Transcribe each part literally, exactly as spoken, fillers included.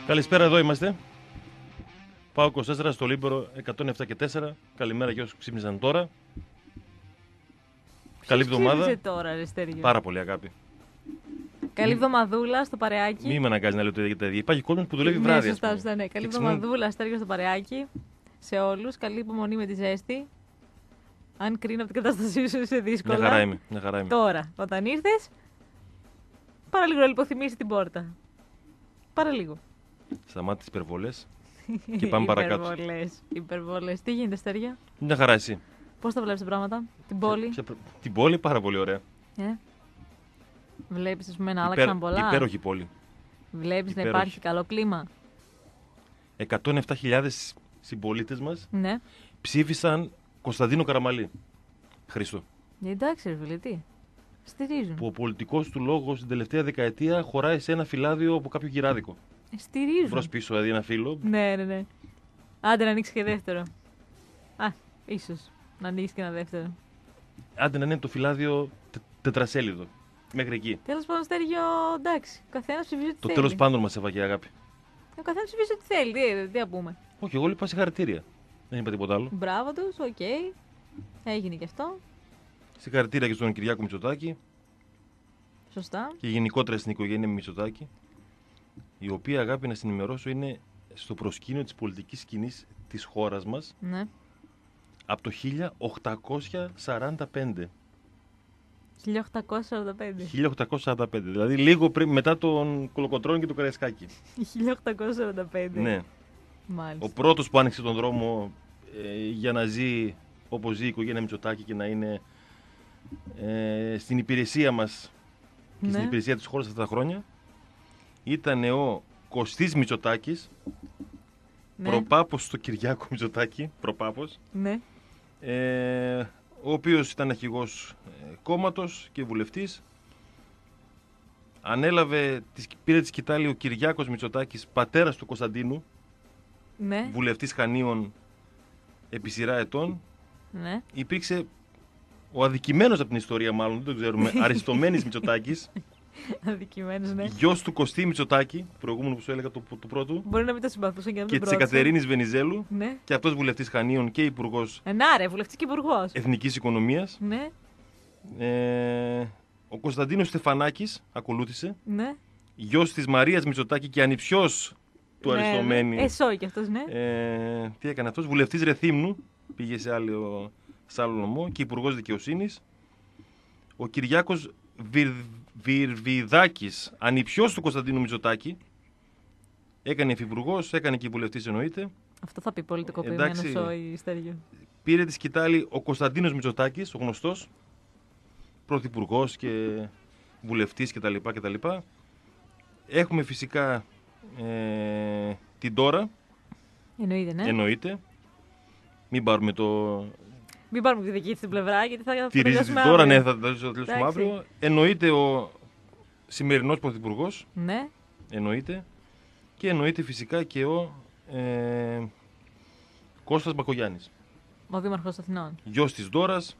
Καλησπέρα, εδώ είμαστε. Πάω είκοσι τέσσερα στο Λίμπερο εκατόν επτά και τέσσερα. Καλημέρα για όσους ξύπνησαν τώρα. Καλή εβδομάδα. Τώρα, Αριστέριο. Πάρα πολύ αγάπη. Καλή εβδομαδούλα στο παρεάκι. Μην με αναγκάζει να λέω το ίδιο τα ίδια. Υπάρχει κόσμο που δουλεύει ναι, βράδυ. Σωστά, σωστά, ναι. Καλή εβδομαδούλα, Αστέριο, στο παρεάκι. Σε όλους. Καλή υπομονή με τη ζέστη. Αν κρίνω από την κατάστασή σου, είσαι δύσκολα. Μια χαρά είμαι. Μια χαρά είμαι. Τώρα, όταν ήρθες, πάρα λίγο να λιποθυμίσει την πόρτα. Πάρα λίγο. Σταμάτη τις υπερβολές και πάμε παρακάτω. Υπερβολές. Υπερβολές. Τι γίνεται, Αστέρια? Μια χαρά εσύ. Πώς τα βλέπεις τα πράγματα, την πόλη? Σε, σε, την πόλη πάρα πολύ ωραία. Ε? Βλέπεις, ας πούμε, να άλλαξαν πολλά. Υπέροχη πόλη. Βλέπεις υπέροχη. να υπάρχει καλό κλίμα. εκατόν επτά χιλιάδες συμπολίτες μας Ναι. ψήφισαν Κωνσταντίνο Καραμαλή. Χριστό. Εντάξει, ρε φίλε, τι. Στηρίζουν. Που ο πολιτικός του λόγος στην τελευταία δεκαετία χωράει σε ένα φυλάδιο από κάποιο γυράδικο. Ε, στηρίζουν. Μπρος πίσω, δηλαδή ένα φύλλο. Ναι, ναι, ναι. Άντε να ανοίξει και δεύτερο. Α, ίσως να ανοίξει και ένα δεύτερο. Άντε να είναι το φυλάδιο τε, τετρασέλιδο. Μέχρι εκεί. Τέλος πάντων, Στέργιο, εντάξει. Ο καθένας ψηφίζει ό,τι Το θέλει. τέλος πάντων μας έβαγε αγάπη. Ο καθένας ψηφίζει ό,τι θέλει. Τι, τι να πούμε. Όχι, εγώ είπα συγχαρητήρια. Δεν είπα τίποτα άλλο. Μπράβο τους, οκ. Okay. Έγινε και αυτό. Συγχαρητήρια και στον Κυριάκο Μητσοτάκη Σωστά. και γενικότερα στην οικογένεια Μητσοτάκη, η οποία, αγάπη, να συνημερώσω, είναι στο προσκήνιο της πολιτικής σκηνής της χώρας μας Ναι. από το χίλια οκτακόσια σαράντα πέντε. χίλια οκτακόσια σαράντα πέντε. χίλια οκτακόσια σαράντα πέντε, δηλαδή λίγο πριν, μετά τον Κολοκοτρώνη και τον Καραϊσκάκη. χίλια οκτακόσια σαράντα πέντε. Ναι. Μάλιστα. Ο πρώτος που άνοιξε τον δρόμο ε, για να ζει όπως ζει η οικογένεια Μητσοτάκη και να είναι ε, στην υπηρεσία μας και Ναι. στην υπηρεσία της χώρας αυτά τα χρόνια ήταν ο Κωστής Μητσοτάκης, Ναι. προπάπος του Κυριάκου Μητσοτάκη, προπάπος, Ναι. ε, ο οποίος ήταν αρχηγός ε, κόμματος και βουλευτής. Ανέλαβε, πήρε τη σκητάλη ο Κυριάκος Μητσοτάκης, πατέρας του Κωνσταντίνου, Ναι. βουλευτής Χανίων επί σειρά ετών. Ναι. Υπήρξε ο αδικημένος από την ιστορία, μάλλον, δεν το ξέρουμε, Αριστομένης Μητσοτάκης, Αδικημένος, ναι. γιος του Κωστή Μητσοτάκη, προηγούμενο που σου έλεγα του, του πρώτου, Μπορεί να μην το συμπαθούσαν και να μην και τον της πρότισαν. Εκατερίνης Βενιζέλου, Ναι. και αυτός βουλευτής Χανίων και υπουργός Ε, να ρε, βουλευτής και υπουργός. Εθνικής Οικονομίας. Ναι. Ε, ο Κωνσταντίνος Στεφανάκης ακολούθησε, Ναι. γιος της Μαρίας Μητσοτάκη και ανιψιός του Ναι, Αριστομένη. ναι. Ε, σόι κι αυτός, ναι. Ε, τι έκανε αυτός, βουλευτής Ρεθύμνου, πήγε σε άλλο, σε άλλο νομό, και υπουργός Δικαιοσύνης. Ο Κυριάκος Βυρ, Βυρβιδάκης, ανιψιός του Κωνσταντίνου Μητσοτάκη, έκανε υφυπουργός, έκανε και βουλευτής, εννοείται. Αυτό θα πει πολιτικοποιημένο Εντάξει. σόι, Στέργιο. Πήρε τη σκητάλη ο Κωνσταντίνος Μητσοτάκης, ο γνωστός, πρωθυπουργός και βουλευτής κτλ. κτλ. Έχουμε φυσικά ε, την Τώρα, Εννοείται, ναι. εννοείται. Μην πάρουμε το... Μην πάρουμε τη δική της την πλευρά, γιατί θα Τη θα ρίζη τελειώσουμε τώρα, αύριο. ναι, θα τα τελειώσουμε Εντάξει. αύριο. Εννοείται ο σημερινός πρωθυπουργός, Ναι. εννοείται. Και εννοείται φυσικά και ο ε, Κώστας Μπακογιάννης, Ο Δήμαρχος Αθηνών. γιος της Δώρας,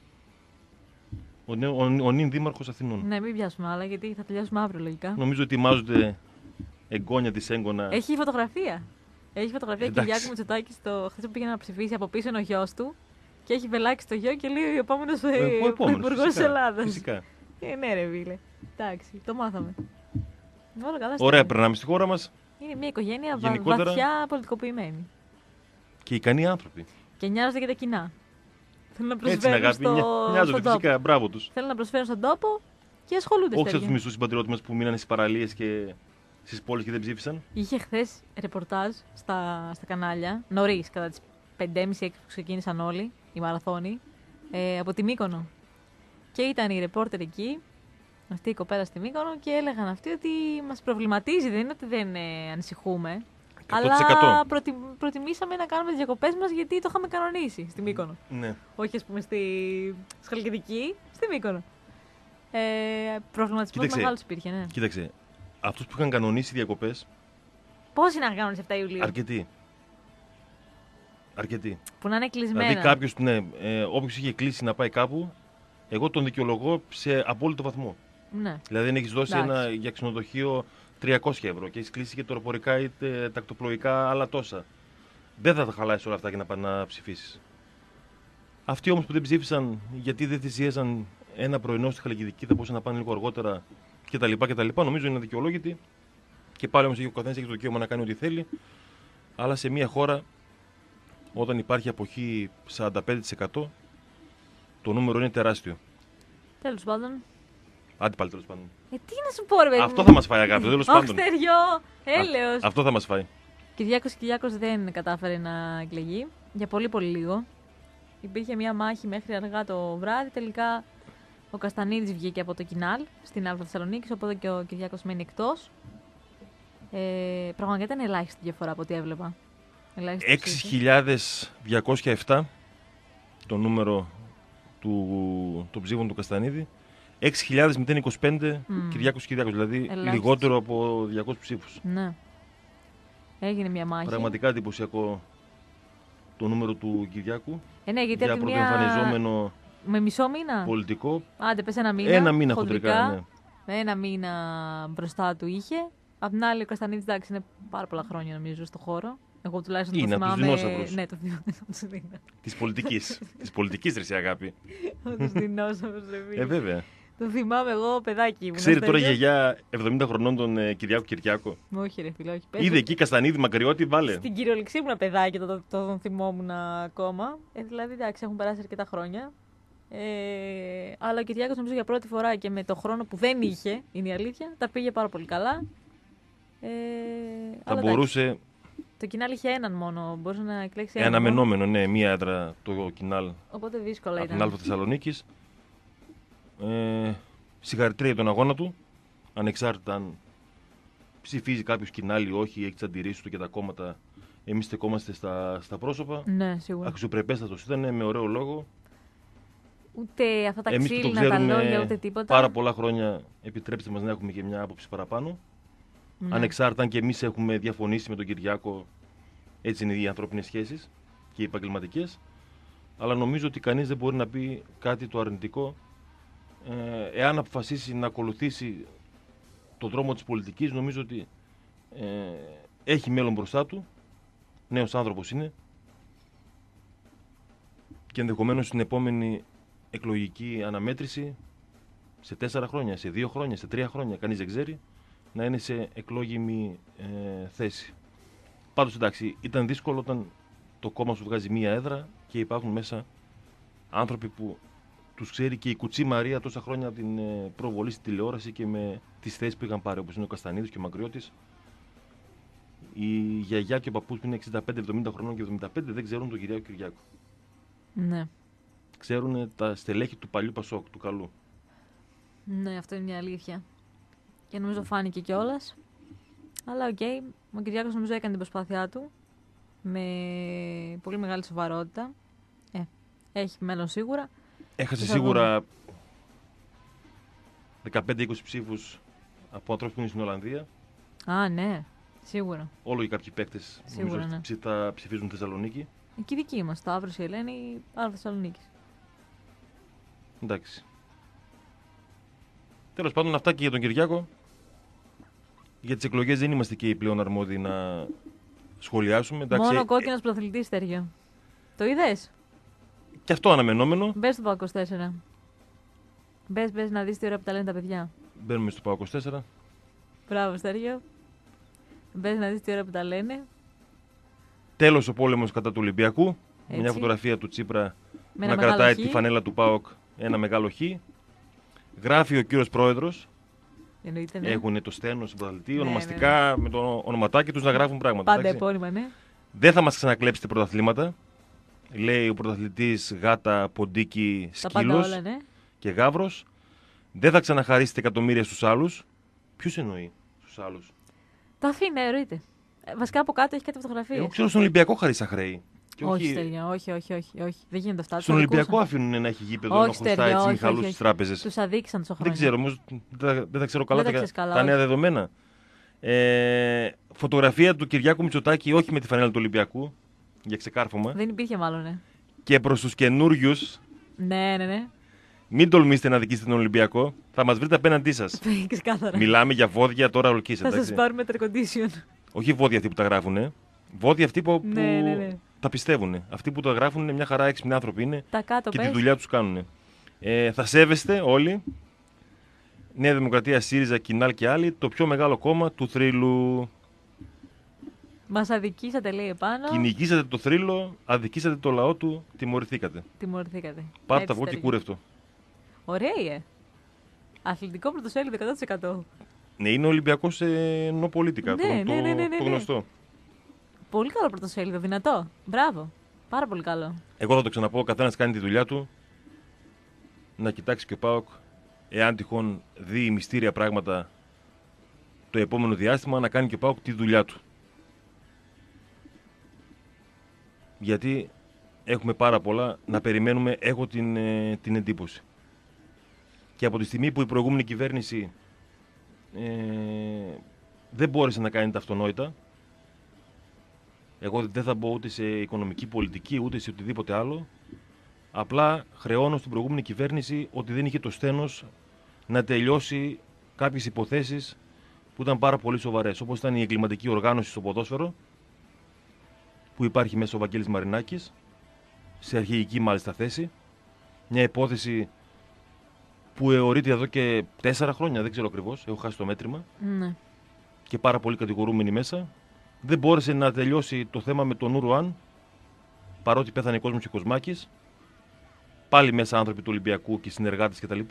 ο, νέο- ο, ο νυν δήμαρχος Αθηνών. Ναι, μην πιάσουμε άλλα, γιατί θα τελειώσουμε αύριο λογικά. Νομίζω ότι ετοιμάζονται εγγόνια της έγκονα. Έχει φωτογραφία. Έχει φωτογραφία Εντάξει. Κυριάκου Μητσοτάκη στο χθες που πήγε να ψηφίσει. Από πίσω είναι ο γιος του και έχει βελάξει το γιο και λέει ο επόμενος Ε, ο επόμενος, υπουργός της φυσικά, Ελλάδας. Φυσικά. Ε, ναι, ρε φίλε. Εντάξει, το μάθαμε. Όλα καλά. Ωραία, στέλνει. περνάμε στη χώρα μας Είναι μια οικογένεια βα- Γενικότερα- βαθιά πολιτικοποιημένη. και ικανοί άνθρωποι. Και νοιάζονται για τα κοινά. Θέλουν να Έτσι είναι, προσφέρουν αγάπη. στο, Νοιάζονται στον τόπο. φυσικά. Μπράβο τους. Θέλουν να προσφέρουν στον τόπο και ασχολούνται. Όχι σαν Στέργιο. τους μισούς συμπατριώτες μας που μείνανε στις παραλίες και στις πόλεις και δεν ψήφισαν. Είχε χθε ρεπορτάζ στα, στα κανάλια, νωρί, κατά τι πέντε και μισή έξι που ξεκίνησαν όλοι οι μαραθώνοι, ε, από τη Μύκονο. Και ήταν οι ρεπόρτερ εκεί, αυτή η κοπέλα στη Μύκονο, και έλεγαν αυτοί ότι μας προβληματίζει, δεν είναι ότι δεν ε, ανησυχούμε. εκατό τοις εκατό. Αλλά προτι, προτιμήσαμε να κάνουμε τις διακοπές μας γιατί το είχαμε κανονίσει στη Μύκονο. Ναι. Όχι, ας πούμε, στη Σχαλκιδική, στη Μύκονο. Ε, προβληματισμός Κοίταξε. μεγάλος υπήρχε, ναι. Κοίταξε, αυτούς που είχαν κανονίσει διακοπές, Πώς είναι να κάνουν σε επτά Ιουλίου, αρκετοί. Αρκετοί. που να είναι κλεισμένα. Δηλαδή κάποιος, ναι, ε, όποιος είχε κλείσει να πάει κάπου, εγώ τον δικαιολογώ σε απόλυτο βαθμό. Ναι. Δηλαδή, αν έχεις δώσει Εντάξει. ένα για ξενοδοχείο τριακόσια ευρώ και έχει κλείσει και τορπορικά ή τακτοπλοϊκά άλλα τόσα. Δεν θα τα χαλάσει όλα αυτά για να πάνε να ψηφίσει. Αυτοί όμως που δεν ψήφισαν γιατί δεν θυσίαζαν ένα πρωινό στη Χαλκιδική, θα μπορούσαν να πάνε λίγο αργότερα κτλ. κτλ. Νομίζω είναι αδικαιολόγητοι και πάλι όμως ο καθένας έχει το δικαίωμα να κάνει ό,τι θέλει. Αλλά σε μια χώρα, όταν υπάρχει αποχή σαράντα πέντε τοις εκατό, το νούμερο είναι τεράστιο. Τέλος πάντων. Άντε πάλι τέλος πάντων. Ε, τι να σου πω, ρε παιδί. Αυτό θα μας φάει, αγάπη. Τέλος πάντων. Αχτεριό, έλεος. Α, αυτό θα μας φάει. Κυριάκος Κυριάκος δεν κατάφερε να εκλεγεί για πολύ πολύ λίγο. Υπήρχε μια μάχη μέχρι αργά το βράδυ. Τελικά ο Καστανίδης βγήκε από το Κινάλ στην Αλφα Θεσσαλονίκης, οπότε και ο Κυριάκος μένει εκτός. Ε, πραγματικά ήταν ελάχιστη διαφορά από ό,τι έβλεπα. έξι χιλιάδες διακόσια επτά το νούμερο του, των ψήφων του Καστανίδη. έξι χιλιάδες είκοσι πέντε mm. Κυριάκος Κυριάκος, δηλαδή ελάχιστος. Λιγότερο από διακόσιους ψήφους. Ναι. Έγινε μια μάχη. Πραγματικά εντυπωσιακό το νούμερο του Κυριάκου. Ε, ναι, γιατί για από πρωτοεμφανιζόμενο με μισό μήνα. Πολιτικό. Άντε, πες ένα μήνα. Ένα μήνα χοντρικά, ναι. Με ένα μήνα μπροστά του είχε. Απ' την άλλη, ο Καστανίδης, εντάξει, είναι πάρα πολλά χρόνια νομίζω στο χώρο. Εγώ τουλάχιστον είναι, το θυμάμαι. Είναι από τους δεινόσαυρους. Ναι, το θυμάμαι. Της πολιτικής. Της πολιτικής, ρε αγάπη. Από τους δεινόσαυρους, ρε. Ε, βέβαια. Το θυμάμαι εγώ, παιδάκι ήμουν. Ξέρει τώρα η γιαγιά εβδομήντα χρονών τον ε, Κυριάκο Κυριάκο. Όχι, ρε φίλε, όχι. Είδε εκεί Καστανίδη, Μακριώτη, βάλε. Στην κυριολεξία ήμουν παιδάκι, το, το, το, το θυμόμουν ακόμα. Ε, δηλαδή, εντάξει, έχουν περάσει αρκετά χρόνια. Ε, αλλά ο Κυριάκος νομίζω για πρώτη φορά και με το χρόνο που δεν είχε, είναι η αλήθεια, τα πήγε πάρα πολύ καλά. Ε, θα μπορούσε. Εντάξει, το Κινάλ είχε έναν μόνο, μπορούσε να εκλέξει έναν. Αναμενόμενο, ναι, μία έδρα το Κινάλ. Οπότε δύσκολα ήταν. Από την Αλφα Θεσσαλονίκης. Ε, συγχαρητήρια για τον αγώνα του. Ανεξάρτητα αν ψηφίζει κάποιο Κινάλ ή όχι, έχει τι αντιρρήσεις του και τα κόμματα. Εμείς στεκόμαστε στα, στα πρόσωπα. Ναι, σίγουρα. Αξιοπρεπέστατος ήταν, με ωραίο λόγο. Ούτε αυτά τα ξύλινα, τα λόγια, ούτε τίποτα. Πάρα πολλά χρόνια, επιτρέψτε μας να έχουμε και μια άποψη παραπάνω. Ναι. Ανεξάρτητα αν και εμείς έχουμε διαφωνήσει με τον Κυριάκο, έτσι είναι οι ανθρώπινες σχέσεις και οι επαγγελματικές. Αλλά νομίζω ότι κανείς δεν μπορεί να πει κάτι το αρνητικό ε, εάν αποφασίσει να ακολουθήσει τον δρόμο της πολιτικής. Νομίζω ότι ε, έχει μέλλον μπροστά του, νέος άνθρωπος είναι και ενδεχομένως στην επόμενη εκλογική αναμέτρηση σε τέσσερα χρόνια, σε δύο χρόνια, σε τρία χρόνια, κανείς δεν ξέρει, να είναι σε εκλόγιμη ε, θέση. Πάντως εντάξει, ήταν δύσκολο όταν το κόμμα σου βγάζει μία έδρα και υπάρχουν μέσα άνθρωποι που τους ξέρει και η Κουτσή Μαρία τόσα χρόνια από την ε, προβολή στη τηλεόραση και με τις θέσεις που είχαν πάρει, όπως είναι ο Καστανίδης και ο Μακριώτης. Η γιαγιά και ο παππούς που είναι εξήντα πέντε εβδομήντα χρονών και εβδομήντα πέντε δεν ξέρουν τον Κυριάκο Κυριάκο. Ναι. Ξέρουν τα στελέχη του παλιού Πασόκ, του καλού. Ναι, αυτό είναι μια αλήθεια. Και νομίζω φάνηκε κιόλας. Αλλά οκ, okay, ο Κυριάκος νομίζω έκανε την προσπάθειά του με πολύ μεγάλη σοβαρότητα. Ε, έχει μέλλον σίγουρα. Έχασε σίγουρα δεκαπέντε είκοσι ψήφους από ανθρώπους που είναι στην Ολλανδία. Α, ναι, σίγουρα. Όλο και κάποιοι παίκτες σίγουρα, ναι. θα ψηφίζουν Θεσσαλονίκη. Εκεί δική μας, το Αύρος η Ελένη, Αλφα Θεσσαλονίκης. Εντάξει. Τέλος πάντων, αυτά και για τον Κυριάκο. Για τις εκλογές δεν είμαστε και οι πλέον αρμόδιοι να σχολιάσουμε. Εντάξει, μόνο κόκκινος πρωταθλητής, Στέργιο. Το είδες? Και αυτό αναμενόμενο. Μπες στο ΠΑΟ είκοσι τέσσερα. Μπες, μπες να δεις τι ώρα που τα λένε τα παιδιά. Μπαίνουμε στο ΠΑΟ είκοσι τέσσερα. Μπράβο, Στέργιο. Μπες να δεις τι ώρα που τα λένε. Τέλος ο πόλεμος κατά του Ολυμπιακού. Έτσι. Μια φωτογραφία του Τσίπρα με να κρατάει τη φανέλα του ΠΑΟΚ, ένα μεγάλο χ. Γράφει ο κύριος Πρόεδρος. Εννοείται, ναι. Έχουν το στένος, πρωταθλητή, ναι, ονομαστικά ναι, ναι. με το ονοματάκι τους να γράφουν πράγματα. Πάντα επώνυμα, ναι. Δεν θα μας ξανακλέψετε πρωταθλήματα. Λέει ο πρωταθλητής Γάτα, Ποντίκι, Σκύλος όλα, ναι. και Γαύρος. Δεν θα ξαναχαρίσετε εκατομμύρια στους άλλους. Ποιους εννοεί στους άλλους? Τα αφήνει, εννοείται. Ε, βασικά από κάτω έχει κάτι φωτογραφίες. Εγώ ξέρω στον Ολυμπιακό χαρίσα χρέη. Όχι, όχι, Στέργιο, όχι, όχι, όχι, όχι. Δεν γίνεται αυτά. Στον Ολυμπιακό αφήνουν να έχει γήπεδο, να χρωστάει έτσι Μιχαλούς στις τράπεζες. Τους αδίκησαν τόσο χρόνια. Δεν ξέρω, όμως δεν, δεν τα ξέρω καλά, τα, τα, καλά τα νέα δεδομένα. Ε, φωτογραφία του Κυριάκου Μητσοτάκη, όχι με τη φανέλα του Ολυμπιακού, για ξεκάρφωμα. Δεν υπήρχε μάλλον, ναι. Και προς τους καινούριους. Ναι, ναι, ναι. Μην τολμήσετε να δικήσετε τον Ολυμπιακό. Θα μας βρείτε απέναντί σας. Ξεκάθαρα. Μιλάμε για βόδια τώρα ολκίσετε. Θα σας πάρουμε air condition. Όχι βόδια αυτοί που τα γράφουνε. Βόδια αυτοί που, Ναι, ναι, ναι. που τα πιστεύουν. Αυτοί που τα γράφουν είναι μια χαρά έξυπνοι άνθρωποι είναι Τα κάτω και πες. τη δουλειά τους κάνουν. Ε, θα σέβεστε όλοι. Νέα Δημοκρατία, ΣΥΡΙΖΑ, Κινάλ και άλλοι. Το πιο μεγάλο κόμμα του θρύλου. Μας αδικήσατε, λέει επάνω. Κυνηγήσατε το θρύλο, αδικήσατε το λαό του, τιμωρηθήκατε. Τιμωρηθήκατε. Πάρτε Έτσι τα αυγό και στέργει. κούρευτο. Ωραία, ε. Αθλητικό πρωτοσέλιδο εκατό τοις εκατό. Ναι, είναι Ολυμπιακός ε, νοπολίτικα. Ναι, το, ναι, το, ναι, ναι, ναι, το ναι. γνωστό. Πολύ καλό πρωτοσέλιδο, δυνατό. Μπράβο. Πάρα πολύ καλό. Εγώ θα το ξαναπώ, ο καθένας κάνει τη δουλειά του. Να κοιτάξει και ο ΠΑΟΚ, εάν τυχόν δει μυστήρια πράγματα το επόμενο διάστημα, να κάνει και ο ΠΑΟΚ τη δουλειά του. Γιατί έχουμε πάρα πολλά να περιμένουμε, έχω την, ε, την εντύπωση. Και από τη στιγμή που η προηγούμενη κυβέρνηση ε, δεν μπόρεσε να κάνει τα αυτονόητα, εγώ δεν θα μπω ούτε σε οικονομική πολιτική, ούτε σε οτιδήποτε άλλο, απλά χρεώνω στην προηγούμενη κυβέρνηση ότι δεν είχε το στένος να τελειώσει κάποιες υποθέσεις που ήταν πάρα πολύ σοβαρές, όπως ήταν η εγκληματική οργάνωση στο ποδόσφαιρο, που υπάρχει μέσα ο Βαγγέλης Μαρινάκης, σε αρχηγική μάλιστα θέση. Μια υπόθεση που αιωρείται εδώ και τέσσερα χρόνια, δεν ξέρω ακριβώς, έχω χάσει το μέτρημα, Ναι. και πάρα πολλοί κατηγορούμενοι μέσα. Δεν μπόρεσε να τελειώσει το θέμα με τον Ουρουάν, παρότι πέθανε ο κόσμος και ο Κοσμάκης. Πάλι μέσα άνθρωποι του Ολυμπιακού και συνεργάτες κτλ.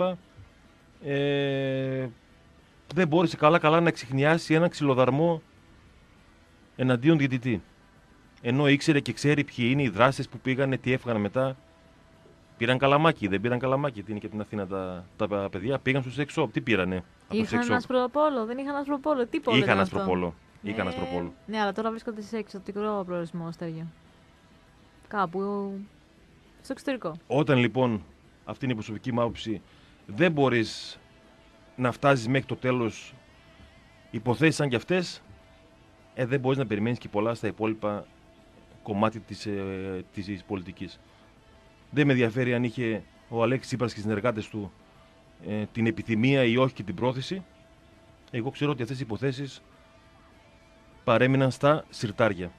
Ε, δεν μπόρεσε καλά-καλά να εξιχνιάσει ένα ξυλοδαρμό εναντίον διαιτητή. Ενώ ήξερε και ξέρει ποιοι είναι οι δράστες που πήγανε, τι έφυγαν μετά. Πήραν καλαμάκι, δεν πήραν καλαμάκι. Τι είναι και από την Αθήνα τα, τα παιδιά. Πήγαν στο σεξ shop. Τι πήρανε από το Είχαν σεξ shop. ασπροπόλο, δεν είχαν ασπροπόλο. Τι πόλο Είχαν ήταν αυτό? ασπροπόλο. Είχαν Ε, ασπροπόλο. Ναι, αλλά τώρα βρίσκονται σε εξωτικό προορισμό, Στέργιο. Κάπου στο εξωτερικό. Όταν λοιπόν, αυτή είναι η προσωπική μου άποψη, δεν μπορείς να φτάσεις μέχρι το τέλος υποθέσεις σαν κι αυτές, ε, δεν μπορείς να περιμένεις και πολλά στα υπόλοιπα κομμάτια της, ε, της πολιτικής. Δεν με ενδιαφέρει αν είχε ο Αλέξης Τσίπρας και οι συνεργάτες του ε, την επιθυμία ή όχι και την πρόθεση. Εγώ ξέρω ότι αυτές οι υποθέσεις παρέμειναν στα συρτάρια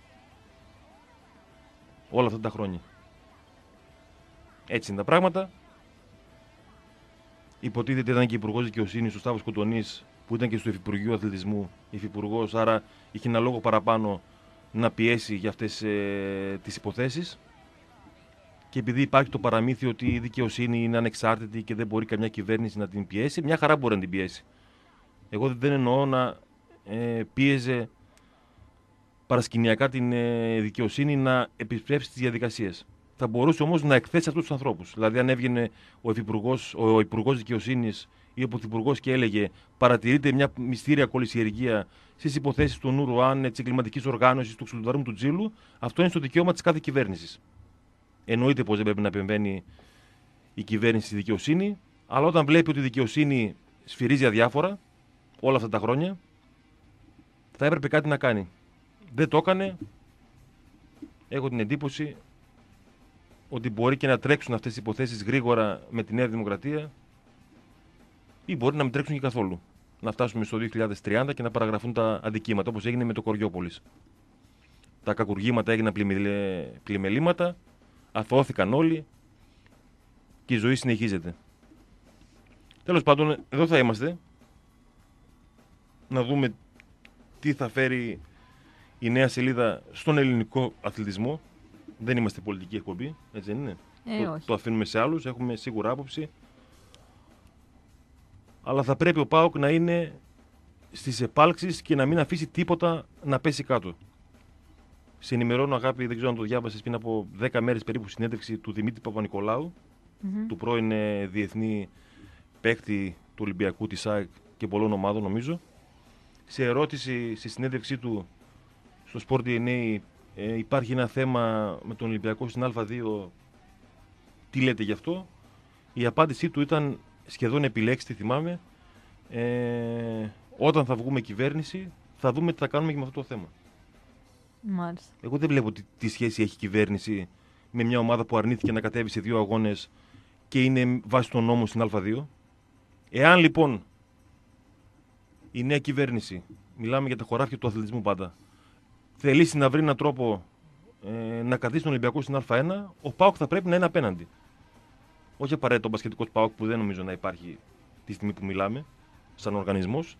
όλα αυτά τα χρόνια. Έτσι είναι τα πράγματα. Υποτίθεται ήταν και υπουργός δικαιοσύνης ο Σταύρος Κοντονής, που ήταν και στο Υφυπουργείο Αθλητισμού υφυπουργός, άρα είχε ένα λόγο παραπάνω να πιέσει για αυτές ε, τις υποθέσεις. Και επειδή υπάρχει το παραμύθι ότι η δικαιοσύνη είναι ανεξάρτητη και δεν μπορεί καμιά κυβέρνηση να την πιέσει, μια χαρά μπορεί να την πιέσει. Εγώ δεν εννοώ να ε, πίεζε παρασκηνιακά την ε, δικαιοσύνη να επιστρέψει τις διαδικασίες. Θα μπορούσε όμως να εκθέσει αυτούς τους ανθρώπους. Δηλαδή, αν έβγαινε ο, ο Υπουργός Δικαιοσύνης ή ο Πρωθυπουργός και έλεγε παρατηρείται μια μυστήρια κολυσιεργία στις υποθέσεις του Νουρουάν, της εγκληματικής οργάνωσης, του ξυλοδαρμού του Τζίλου, αυτό είναι στο δικαίωμα της κάθε κυβέρνησης. Εννοείται πως δεν πρέπει να επεμβαίνει η κυβέρνηση στη δικαιοσύνη, αλλά όταν βλέπει ότι η δικαιοσύνη σφυρίζει αδιάφορα όλα αυτά τα χρόνια, θα έπρεπε κάτι να κάνει. Δεν το έκανε. Έχω την εντύπωση ότι μπορεί και να τρέξουν αυτές οι υποθέσεις γρήγορα με τη Νέα Δημοκρατία, ή μπορεί να μην τρέξουν και καθόλου. Να φτάσουμε στο δύο χιλιάδες τριάντα και να παραγραφούν τα αντικείμενα, όπως έγινε με το Κοριόπολης. Τα κακουργήματα έγιναν πλημελήματα, αθώθηκαν όλοι και η ζωή συνεχίζεται. Τέλος πάντων, εδώ θα είμαστε. Να δούμε τι θα φέρει η νέα σελίδα στον ελληνικό αθλητισμό. Δεν είμαστε πολιτική εκπομπή, έτσι δεν είναι? Ε, το, όχι. το αφήνουμε σε άλλους, έχουμε σίγουρα άποψη. Αλλά θα πρέπει ο ΠΑΟΚ να είναι στις επάλξεις και να μην αφήσει τίποτα να πέσει κάτω. Σε ενημερώνω, αγάπη, δεν ξέρω αν το διάβασες, πριν από δέκα μέρες περίπου, συνέντευξη του Δημήτρη Παπα-Νικολάου, Mm-hmm. του πρώην ε, διεθνή παίκτη του Ολυμπιακού, της ΑΕΚ και πολλών ομάδων, νομίζω. Σε ερώτηση στη συνέντευξή του στο Sport ντι εν έι, ε, υπάρχει ένα θέμα με τον Ολυμπιακό στην Α δύο, τι λέτε γι' αυτό? Η απάντησή του ήταν σχεδόν επιλέξτε, θυμάμαι, ε, όταν θα βγούμε κυβέρνηση θα δούμε τι θα κάνουμε και με αυτό το θέμα. Μάλιστα. Εγώ δεν βλέπω τι, τι σχέση έχει η κυβέρνηση με μια ομάδα που αρνήθηκε να κατέβει σε δύο αγώνες και είναι βάσει των νόμων στην Α2. Εάν λοιπόν η νέα κυβέρνηση, μιλάμε για τα χωράφια του αθλητισμού πάντα, θελήσει να βρει έναν τρόπο ε, να κρατήσει τον Ολυμπιακό στην Α1, ο ΠΑΟΚ θα πρέπει να είναι απέναντι. Όχι απαραίτητο ο μπασκετικός ΠΑΟΚ που δεν νομίζω να υπάρχει τη στιγμή που μιλάμε, σαν οργανισμός.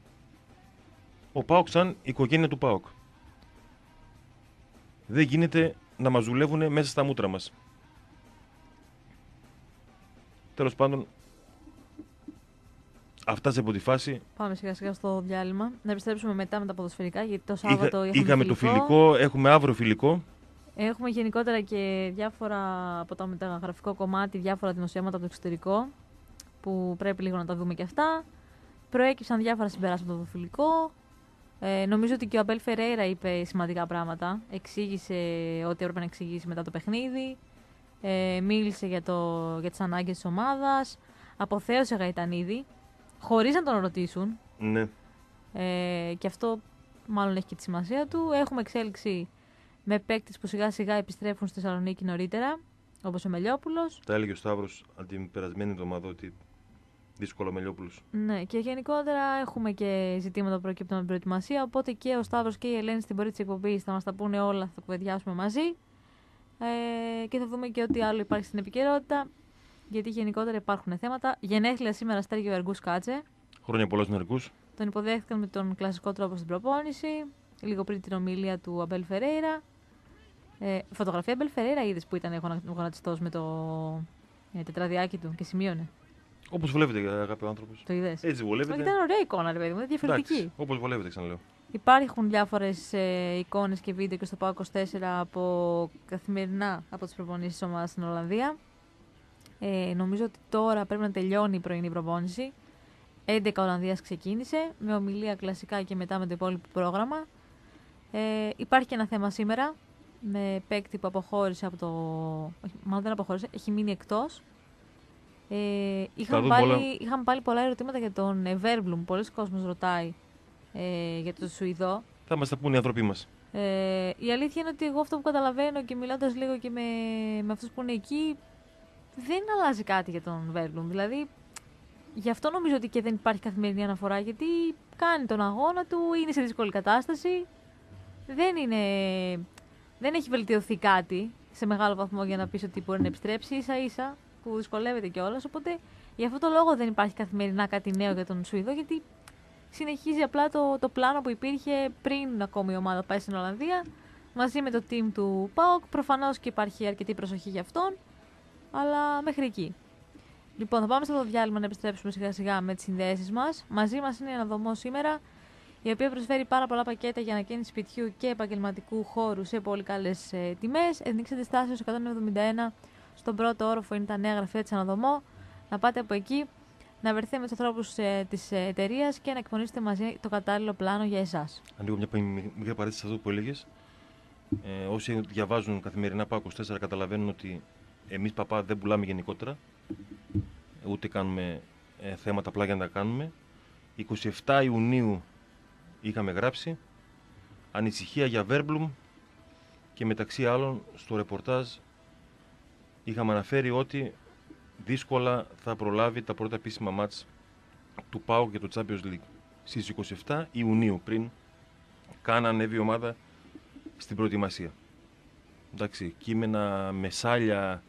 Ο ΠΑΟΚ σαν οικογένεια του ΠΑΟΚ. Δεν γίνεται να μας δουλεύουν μέσα στα μούτρα μας. Τέλος πάντων, αυτά σε πρώτη φάση. Πάμε σιγά σιγά στο διάλειμμα. Να επιστρέψουμε μετά με τα ποδοσφαιρικά, γιατί το Σάββατο Είχα, είχαμε είχαμε φιλικό. το φιλικό, έχουμε αύριο φιλικό. Έχουμε γενικότερα και διάφορα από το μεταγραφικό κομμάτι, διάφορα δημοσιεύματα από το εξωτερικό, που πρέπει λίγο να τα δούμε και αυτά. Προέκυψαν διάφορα συμπεράσματα από το φιλικό. Ε, νομίζω ότι και ο Αμπέλ Φερέιρα είπε σημαντικά πράγματα. Εξήγησε ό,τι έπρεπε να εξηγήσει μετά το παιχνίδι. Ε, μίλησε για, το, για τις ανάγκες της ομάδας. Αποθέωσε Γαϊτανίδη, χωρίς να τον ρωτήσουν. Ναι. Ε, και αυτό μάλλον έχει και τη σημασία του. Έχουμε εξέλιξη με παίκτες που σιγά σιγά επιστρέφουν στη Θεσσαλονίκη νωρίτερα, όπως ο Μελιόπουλος. Τα έλεγε ο Σταύρος από την περασμένη εβδομάδα ότι δύσκολο ο Μελιόπουλος. Ναι, και γενικότερα έχουμε και ζητήματα που προκύπτουν από την προετοιμασία. Οπότε και ο Σταύρος και η Ελένη στην πορεία της εκπομπής θα μας τα πούνε όλα, θα τα κουβεντιάσουμε μαζί. Ε, και θα δούμε και ό,τι άλλο υπάρχει στην επικαιρότητα. Γιατί γενικότερα υπάρχουν θέματα. Γενέθλια σήμερα Στέργιο Εργού Κάτσε. Χρόνια πολλά στους Νερικούς. Τον υποδέχθηκαν με τον κλασικό τρόπο στην προπόνηση. Λίγο πριν την ομιλία του Αμπέλ Φερέιρα. Ε, φωτογραφία Αμπέλ Φερέιρα είδες που ήταν γονατιστός με το ε, τετραδιάκι του και σημείωνε. Όπως βολεύεται, αγαπητό άνθρωπος. Το είδες? Έτσι βολεύεται. Ήταν ωραία εικόνα, ρε παιδί μου, διαφορετική. Όπως βολεύεται, ξαναλέω. Υπάρχουν διάφορες ε, εικόνες και βίντεο και στο ΠΑΟΚ είκοσι τέσσερα από καθημερινά από τις προπονήσεις της ομάδας στην Ολλανδία. Ε, νομίζω ότι τώρα πρέπει να τελειώνει η πρωινή προπόνηση. έντεκα Ολλανδίας ξεκίνησε, με ομιλία κλασικά και μετά με το υπόλοιπο πρόγραμμα. Ε, υπάρχει και ένα θέμα σήμερα, με παίκτη που αποχώρησε από το... Μάλλον δεν αποχώρησε, έχει μείνει εκτός. Ε, είχαν, πάλι, πολλά... είχαν πάλι πολλά ερωτήματα για τον Βέρμπλουμ. Πολλοί κόσμος ρωτάει ε, για τον Σουηδό. Θα μας τα πούνε οι άνθρωποι μας. Ε, η αλήθεια είναι ότι εγώ αυτό που καταλαβαίνω και μιλώντας λίγο και με, με αυτούς που είναι εκεί, δεν αλλάζει κάτι για τον Βέρμπλουμ. Δηλαδή, γι' αυτό νομίζω ότι και δεν υπάρχει καθημερινή αναφορά, γιατί κάνει τον αγώνα του, είναι σε δύσκολη κατάσταση. Δεν, είναι, δεν έχει βελτιωθεί κάτι σε μεγάλο βαθμό για να πεις ότι μπορεί να επιστρέψει, ίσα ίσα που δυσκολεύεται κιόλας. Οπότε γι' αυτό το λόγο δεν υπάρχει καθημερινά κάτι νέο για τον Σουηδό, γιατί συνεχίζει απλά το, το πλάνο που υπήρχε πριν ακόμη η ομάδα πάει στην Ολλανδία, μαζί με το team του ΠΑΟΚ. Προφανώς και υπάρχει αρκετή προσοχή για αυτόν, αλλά μέχρι εκεί. Λοιπόν, θα πάμε στο διάλειμμα να επιστρέψουμε σιγά σιγά με τις συνδέσεις μας. Μαζί μας είναι η Αναδομό σήμερα, η οποία προσφέρει πάρα πολλά πακέτα για ανακαίνιση σπιτιού και επαγγελματικού χώρου σε πολύ καλές ε, τιμές. Εθνικής Αντιστάσεως εκατόν εβδομήντα ένα, στον πρώτο όροφο είναι τα νέα γραφεία της Αναδομό. Να πάτε από εκεί, να βρεθείτε με τους ανθρώπους ε, της εταιρείας και να εκπονήσετε μαζί το κατάλληλο πλάνο για εσάς. Ανοίγω μια μικρή παρένθεση σε αυτό που έλεγες. Ε, όσοι διαβάζουν καθημερινά ΠΑΟΚ είκοσι τέσσερα καταλαβαίνουν ότι εμείς παπά δεν πουλάμε γενικότερα. Ούτε κάνουμε ε, θέματα απλά για να τα κάνουμε. είκοσι επτά Ιουνίου είχαμε γράψει ανησυχία για Βέρμπλουμ και μεταξύ άλλων στο ρεπορτάζ είχαμε αναφέρει ότι δύσκολα θα προλάβει τα πρώτα επίσημα μάτς του ΠΑΟΚ για το Champions League στις είκοσι επτά Ιουνίου, πριν καν ανέβει η ομάδα στην προετοιμασία. Εντάξει, κείμενα μεσάλια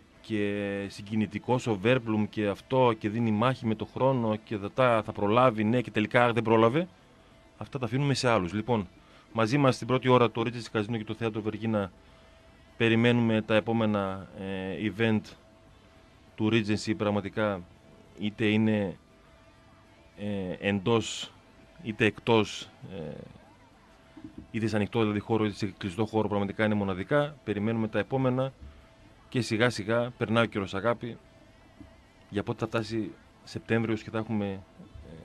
και συγκινητικός ο Βέρμπλουμ και αυτό και δίνει μάχη με το χρόνο και θα, θα προλάβει, ναι, και τελικά δεν πρόλαβε. Αυτά τα αφήνουμε σε άλλους. Λοιπόν, μαζί μας στην πρώτη ώρα το Regency Casino και το Θέατρο Βεργίνα περιμένουμε τα επόμενα ε, event του Regency. Πραγματικά είτε είναι ε, εντός είτε εκτός, ε, είτε σε ανοιχτό δηλαδή χώρο είτε σε κλειστό χώρο, πραγματικά είναι μοναδικά. Περιμένουμε τα επόμενα και σιγά σιγά περνάει ο καιρός, αγάπη, για πότε θα φτάσει Σεπτέμβριος και θα έχουμε ε,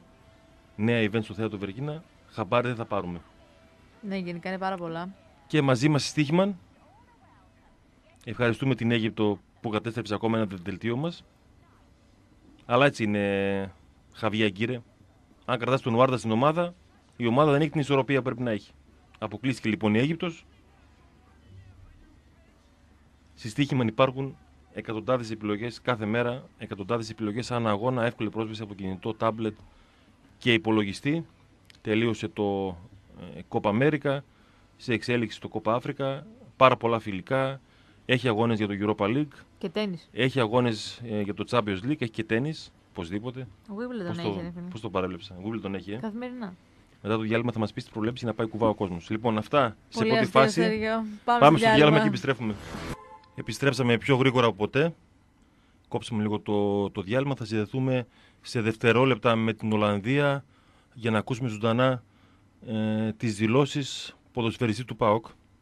νέα event στο Θέατρο Βεργίνα. Χαμπάρι δεν θα πάρουμε. Ναι, γενικά είναι πάρα πολλά. Και μαζί μας η Στίχημαν. Ευχαριστούμε την Αίγυπτο που κατέστρεψε ακόμα ένα δελτίο μας. Αλλά έτσι είναι, Χαβιά Γκύρε. Αν κρατάς τον Ουάρντα στην ομάδα, η ομάδα δεν έχει την ισορροπία που πρέπει να έχει. Αποκλείστηκε λοιπόν η Αίγυπτος. Στη Στίχημαν υπάρχουν εκατοντάδες επιλογές κάθε μέρα, εκατοντάδες επιλογές ανά αγώνα, εύκολη πρόσβαση από κινητό, τάμπλετ και υπολογιστή. Τελείωσε το ε, Copa America, σε εξέλιξη το Copa Africa, πάρα πολλά φιλικά, έχει αγώνες για το Europa League, Και τένις. έχει αγώνες ε, για το Champions League, έχει και τένις, οπωσδήποτε. Ο Wimbledon Πώς έχει, το, ρε φίλε. πώς το παρέβλεψα, Google τον έχει, ε. Καθημερινά. Μετά το διάλειμμα θα μας πεις τι προβλέψεις για να πάει κουβά ο κόσμος. Λοιπόν, αυτά σε Πολύ πρώτη αστείο, φάση. Σέργιο. Πάμε, Πάμε στο διάλειμμα και επιστρέφουμε. Επιστρέψαμε πιο γρήγορα από ποτέ. Κόψαμε λίγο το, το διάλειμμα. Θα συνδεθούμε σε δευτερόλεπτα με την Ολλανδία για να ακούσουμε ζωντανά ε, τις δηλώσεις ποδοσφαιριστή του ΠΑΟΚ.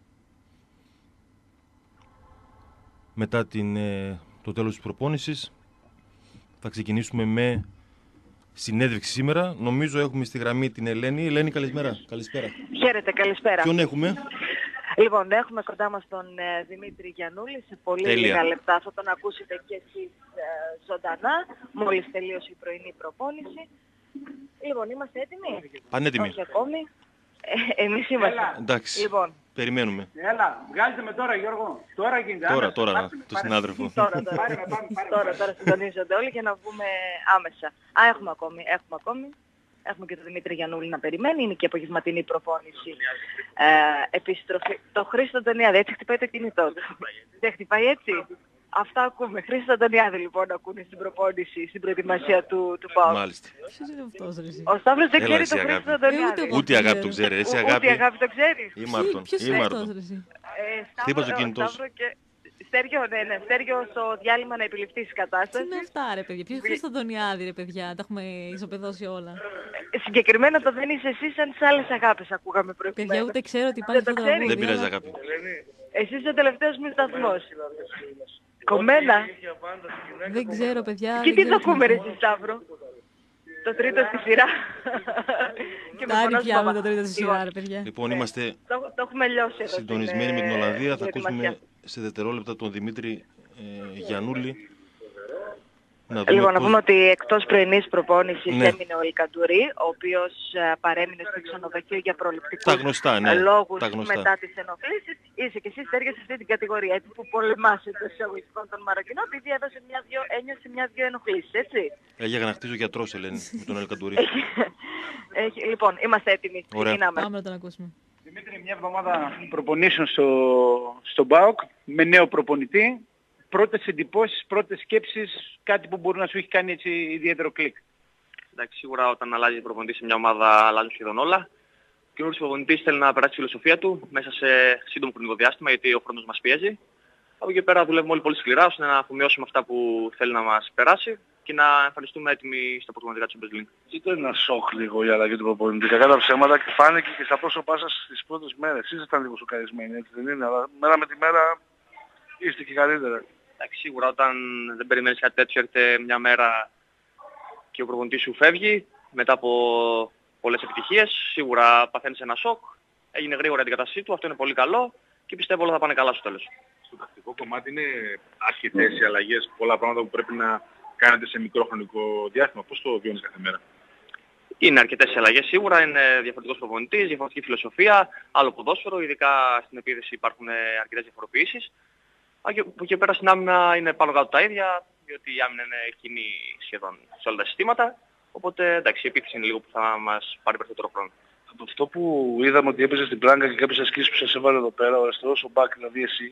Μετά την, ε, το τέλος της προπόνησης θα ξεκινήσουμε με συνέντευξη σήμερα. Νομίζω έχουμε στη γραμμή την Ελένη. Ελένη, καλησπέρα. Καλησπέρα. Χαίρετε, καλησπέρα. Ποιον έχουμε? Λοιπόν, έχουμε κοντά μας τον ε, Δημήτρη Γιαννούλη. Σε πολύ Τέλεια. λίγα λεπτά θα τον ακούσετε και εσείς ε, ζωντανά, μόλις τελείωσε η πρωινή προπόνηση. Λοιπόν, είμαστε έτοιμοι? Πανέτοιμοι. Όχι ακόμη. Ε, εμείς είμαστε. Εντάξει, Λοιπόν, περιμένουμε. Έλα, βγάλτε με τώρα Γιώργο. Τώρα γίνεται. Τώρα, άμεσα. τώρα, Πάρτε με, το πάρε- συνάδελφο. τώρα, τώρα, Πάρε με, πάρε με, πάρε με. τώρα, τώρα συντονίζονται όλοι για να βγούμε άμεσα. Α, έχουμε ακόμη, έχουμε ακόμη. Έχουμε και τον Δημήτρη Γιαννούλη να περιμένει, είναι και απογευματινή προπόνηση. Ε, επιστροφή. Το Χρήστο Αντωνιάδη, έτσι χτυπάει το κινητό του. Δεν χτυπάει έτσι. Αυτά ακούμε. Χρήστο Αντωνιάδη λοιπόν ακούνε στην προπόνηση, στην προετοιμασία του, του ΠΑΟΚ. Μάλιστα. Ποιος είναι αυτός, ρε εσύ? Ο Σταύρος δεν Έλα, ξέρει εσύ, τον αγάπη. Χρήστο Ε, Αντωνιάδη. ούτε εγώ. Ούτε η αγάπη το ξέρει. Εσύ Ούτε αγάπη η αγάπη το ξέρεις. ή Μάρτον. Ποιος Ή είναι Μάρτον. αυτός, ρε εσύ? Ε, Χτύπα το Σταύρο- κινητό σου. Σταύρο και... Στέργιο, ναι, ναι. Στέργιο στο διάλειμμα να επιληφθείς της Τι κατάστασης. είναι αυτά, ρε παιδιά? Ποιος είναι στον Τονιάδη, ρε παιδιά? Τα έχουμε ισοπεδώσει όλα. Ε, Συγκεκριμένα το δεν είσαι εσύ, σαν τις άλλες αγάπες ακούγαμε Παιδιά, προηγουμένως. ούτε ξέρω ότι υπάρχει Δεν αυτό το το ξέρεις. Δεν τραγούδι, πειράζει, αλλά- αγάπη. Εσύ είσαι ο τελευταίος μου σταθμός. Κομμένα. Δεν ξέρω, παιδιά. Και δεν τι ξέρω το ακούμε ρε είναι. εσύ Σταύρο? Το τρίτο στη σειρά. Και με Τάρι φωνάζει πια με μαμά. το τρίτο στη Λοιπόν, σειρά, ρε παιδιά. Λοιπόν, είμαστε Το, το έχουμε λιώσει εδώ. συντονισμένοι στην, με την ε, Ολλανδία. Θα προετοιμασία. ακούσουμε σε δευτερόλεπτα τον Δημήτρη ε, Γιαννούλη. Να δούμε Λοιπόν, να πώς- πούμε ότι εκτός πρωινής προπόνησης Ναι. έμεινε ο Ελκαντουρί, ο οποίος ε, παρέμεινε στο ξενοδοχείο για προληπτικούς Τα γνωστά, ναι. λόγους Τα γνωστά. μετά τις ενοχλήσεις. Είσαι και εσύ Στέργιο σε αυτή την κατηγορία, έτσι, που πολεμάς εντός εισαγωγικών τον Μαροκινό, επειδή έδωσε μια-δυο, ένιωσε μια-δυο ενοχλήσεις, έτσι. Έλεγα να χτίζω γιατρός, Ελένη, με τον Ελκαντουρί. Έχει, έχει, λοιπόν, είμαστε έτοιμοι. Ωραία. Ξεκινάμε. Πάμε να τον ακούσουμε. Δημήτρη, μια εβδομάδα προπονήσεων στο, στον ΠΑΟΚ με νέο προπονητή. Πρώτες εντυπώσεις, πρώτες σκέψεις, κάτι που μπορεί να σου έχει κάνει έτσι ιδιαίτερο κλικ. Εντάξει, σίγουρα όταν αλλάζει προπονητή σε μια ομάδα αλλάζουν σχεδόν όλα. Ο καινούργιος προπονητής θέλει να περάσει τη φιλοσοφία του μέσα σε σύντομο χρονικό διάστημα, γιατί ο χρόνος μας πιέζει. Από εκεί πέρα δουλεύουμε όλοι πολύ σκληρά ώστε να αφομοιώσουμε αυτά που θέλει να μας περάσει και να εμφανιστούμε έτοιμοι στα προγραμματικά του Champions League. Ήταν ένα σοκ λίγο η αλλαγή του προπονητή. Κακά τα ψέματα και φάνηκε και στα πρόσωπά σας στις πρώτες μέρες. Ήσασταν λίγο σοκαρισμένοι, έτσι δεν είναι? Αλλά μέρα με τη μέρα είστε και καλύτερα. Εντάξει, σίγουρα όταν δεν περιμένεις κάτι τέτοιο, έρχεται μια μέρα και ο προπονητής σου φεύγει μετά από πολλές επιτυχίες. Σίγουρα παθαίνεις ένα σοκ. Έγινε γρήγορα η αντικατάστασή του, αυτό είναι πολύ καλό και πιστεύω όλα θα πάνε καλά στο τέλος. Στο τακτικό κομμάτι είναι αρκετές οι αλλαγές, πολλά πράγματα που πρέπει να κάνετε σε μικρό χρονικό διάστημα. Πώς το βιώνεις κάθε μέρα? Είναι αρκετές οι αλλαγές σίγουρα, είναι διαφορετικός προπονητής, διαφορετική φιλοσοφία, άλλο ποδόσφαιρο, ειδικά στην επίδεση υπάρχουν αρκετές διαφοροποιήσεις. Από εκεί πέρα στην άμυνα είναι πάνω κάτω τα ίδια, διότι η άμυνα είναι κοινή σχεδόν σε όλα τα συστήματα. Οπότε εντάξει, η επίθεση είναι λίγο που θα μας πάρει περισσότερο χρόνο. Από αυτό που είδαμε ότι έπαιζε στην πλάγκα και κάποιες ασκήσεις που σας έβαλε εδώ πέρα, ο αριστερός ο Μπακ, δηλαδή εσύ,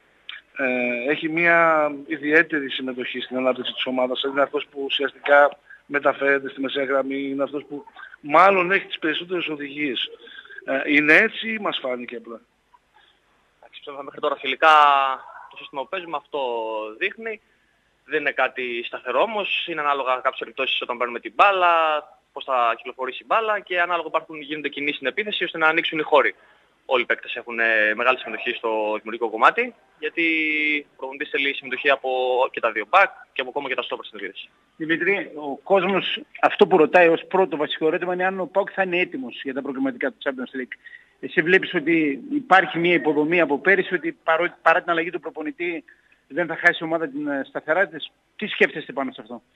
ε, έχει μια ιδιαίτερη συμμετοχή στην ανάπτυξη της ομάδας. Είναι αυτός που ουσιαστικά μεταφέρεται στη μεσαία γραμμή, είναι αυτός που μάλλον έχει τις περισσότερες οδηγίες. Ε, είναι έτσι ή μας φάνηκε απλά? Εντάξει, πιστεύω μέχρι τώρα φιλικά το σύστημα που παίζουμε αυτό δείχνει. Δεν είναι κάτι σταθερό όμως, είναι ανάλογα κάποιες περιπτώσεις όταν παίρνουμε την μπάλα, πώς θα κυκλοφορήσει η μπάλα και ανάλογα υπάρχουν, γίνονται κινήσεις στην επίθεση ώστε να ανοίξουν οι χώροι. Όλοι οι παίκτες έχουν ε, μεγάλη συμμετοχή στο δημιουργικό κομμάτι, γιατί ο προπονητής θέλει συμμετοχή από και τα δύο back και από ακόμα και τα στόπερ στην επίθεση. Δημήτρη, ο κόσμος αυτό που ρωτάει ως πρώτο βασικό ερώτημα είναι αν ο ΠΑΟΚ θα είναι έτοιμος για τα προκριματικά του Champions League. Εσύ βλέπεις ότι υπάρχει μια υποδομή από πέρυσι, ότι παρό, παρά την αλλαγή του προπονητή δεν θα χάσει η ομάδα την σταθερά της. Τι σκέφτεστε πάνω σε αυτό?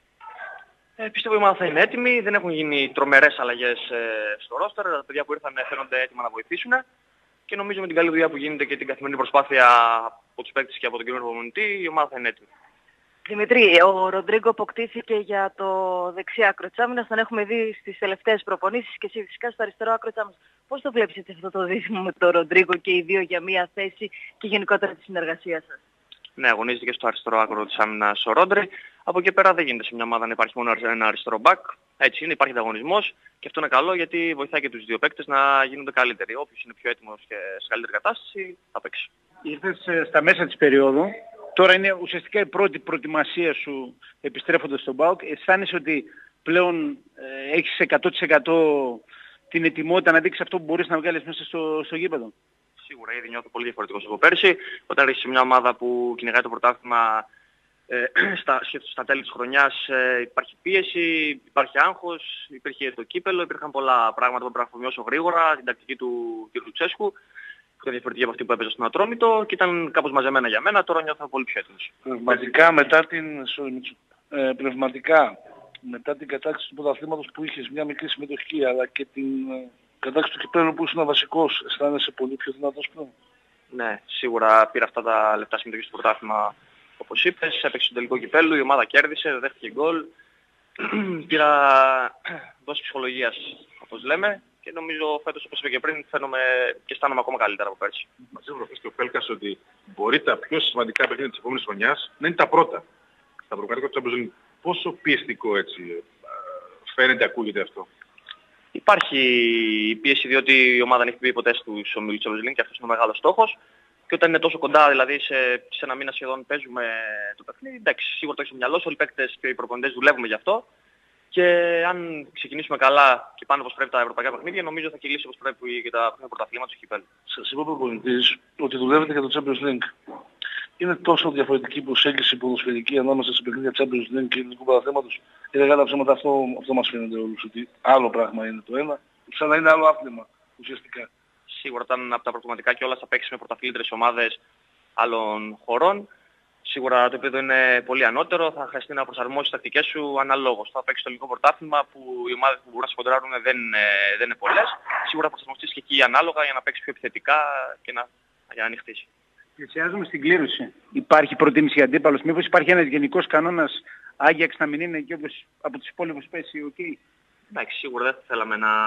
Ε, πιστεύω η ομάδα θα είναι έτοιμη, δεν έχουν γίνει τρομερές αλλαγές ε, στο roster, τα παιδιά που ήρθαν φαίνονται έτοιμα να βοηθήσουν και νομίζω με την καλή δουλειά που γίνεται και την καθημερινή προσπάθεια από τους παίκτες και από τον κύριο προπονητή, η ομάδα θα είναι έτοιμη. Δημητρή, ο Ροντρίγκο αποκτήθηκε για το δεξί άκρο της άμυνας, τον έχουμε δει στις τελευταίες προπονήσεις και φυσικά στο αριστερό άκρο της άμυνας. Πώς το βλέπεις έτσι αυτό το δίδυμο με τον Ροντρίγκο και οι δύο για μία θέση και γενικότερα τη συνεργασία σας? Ναι, αγωνίζεται και στο αριστερό άκρο της άμυνας ο Ρόντρι. Από εκεί πέρα δεν γίνεται σε μια ομάδα να υπάρχει μόνο ένα αριστερό μπακ. Έτσι είναι, υπάρχει ανταγωνισμός και αυτό είναι καλό γιατί βοηθάει και τους δύο παίκτες να γίνονται καλύτεροι. Όποιος είναι πιο έτοιμος και σε καλύτερη κατάσταση θα παίξει. Ήρθες στα μέσα της περίοδου. Τώρα είναι ουσιαστικά η πρώτη προετοιμασία σου επιστρέφοντας στον ΠΑΟΚ. Αισθάνεσαι ότι πλέον ε, έχεις εκατό τοις εκατό την ετοιμότητα να δείξεις αυτό που μπορείς να βγάλεις μέσα στο, στο γήπεδο? Σίγουρα ήδη νιώθω πολύ διαφορετικός από πέρσι. Όταν ήρθε σε μια ομάδα που κυνηγάει το πρωτάθλημα ε, στα, στα τέλη της χρονιάς ε, υπάρχει πίεση, υπάρχει άγχος, υπήρχε το κύπελο, υπήρχαν πολλά πράγματα που πρέπει να αφομοιώσω γρήγορα, την τακτική του κ. Λουτσέσκου, που ήταν διαφορετική από αυτή που έπαιζε στον Ατρόμητο και ήταν κάπως μαζεμένα για μένα, τώρα νιώθω πολύ πιο έτοιμος. Πνευματικά μετά την, ε, πνευματικά, μετά την κατάκτηση του πρωταθλήματος που είχες μια μικρή συμμετοχή, αλλά και την ε, κατάκτηση του κυπέλλου που ήσουν βασικός, αισθάνεσαι πολύ πιο δυνατός πλέον? Ναι, σίγουρα πήρα αυτά τα λεπτά συμμετοχή στο πρωτάθλημα όπως είπες, έπαιξε στο τελικό κυπέλλου, η ομάδα κέρδισε, δέχτηκε γκολ. Πήρα δόση ψυχολογίας, όπως λέμε, και νομίζω φέτος, όπως είπα και πριν, φαίνομαι και αισθάνομαι ακόμα καλύτερα από πέρσι. Μας είπε και ο Πέλκας ότι μπορεί τα πιο σημαντικά παιχνίδια της επόμενης χρονιάς να είναι τα πρώτα. Στα προκάτοικα του Champions League. Πόσο πιεστικό έτσι φαίνεται, ακούγεται αυτό? Υπάρχει η πίεση διότι η ομάδα δεν έχει πει ποτέ στους ομίλους του Champions League και αυτός είναι ο μεγάλος στόχος. Και όταν είναι τόσο κοντά, δηλαδή σε, σε ένα μήνα σχεδόν παίζουμε το παιχνίδι, εντάξει, σίγουρα το έχει στο μυαλό σου, όλοι οι παίκτες και οι προπονητές δουλεύουμε γι' αυτό. Και αν ξεκινήσουμε καλά και πάνε όπως πρέπει τα ευρωπαϊκά παιχνίδια, νομίζω θα κυλήσει όπως πρέπει και τα πρωταθλήματα του κυπέλλου. Σας είπε ο προπονητής ότι δουλεύετε για το Champions League. Είναι τόσο διαφορετική προσέγγιση ποδοσφαιρική ανάμεσα σε παιχνίδια Champions League και ελληνικού πρωταθλήματος? Είναι μεγάλα ψέματα, αυτό, αυτό μας φαίνεται όλους, ότι άλλο πράγμα είναι το ένα, σαν να είναι άλλο άθλημα ουσιαστικά. Σίγουρα όταν από τα προκριματικά και όλα θα παίξει με πρωταθλήτρες ομάδες άλλων χωρών. Σίγουρα το επίπεδο είναι πολύ ανώτερο, θα χρειαστεί να προσαρμόσεις τις τακτικές σου αναλόγως. Θα παίξεις το ελληνικό πρωτάθλημα που οι ομάδες που μπορούν να σε κοντράρουν δεν, δεν είναι πολλές. Σίγουρα θα προσαρμοστείς και εκεί ανάλογα για να παίξεις πιο επιθετικά και να, για να ανοιχτείς. Πλησιάζουμε στην κλήρωση. Υπάρχει προτίμηση για αντίπαλος? Μήπως υπάρχει ένας γενικός κανόνας Άγιαξ να μην είναι και όπως από τους υπόλοιπους πέσει οκ? Okay. Εντάξει, σίγουρα δεν θα θέλαμε να,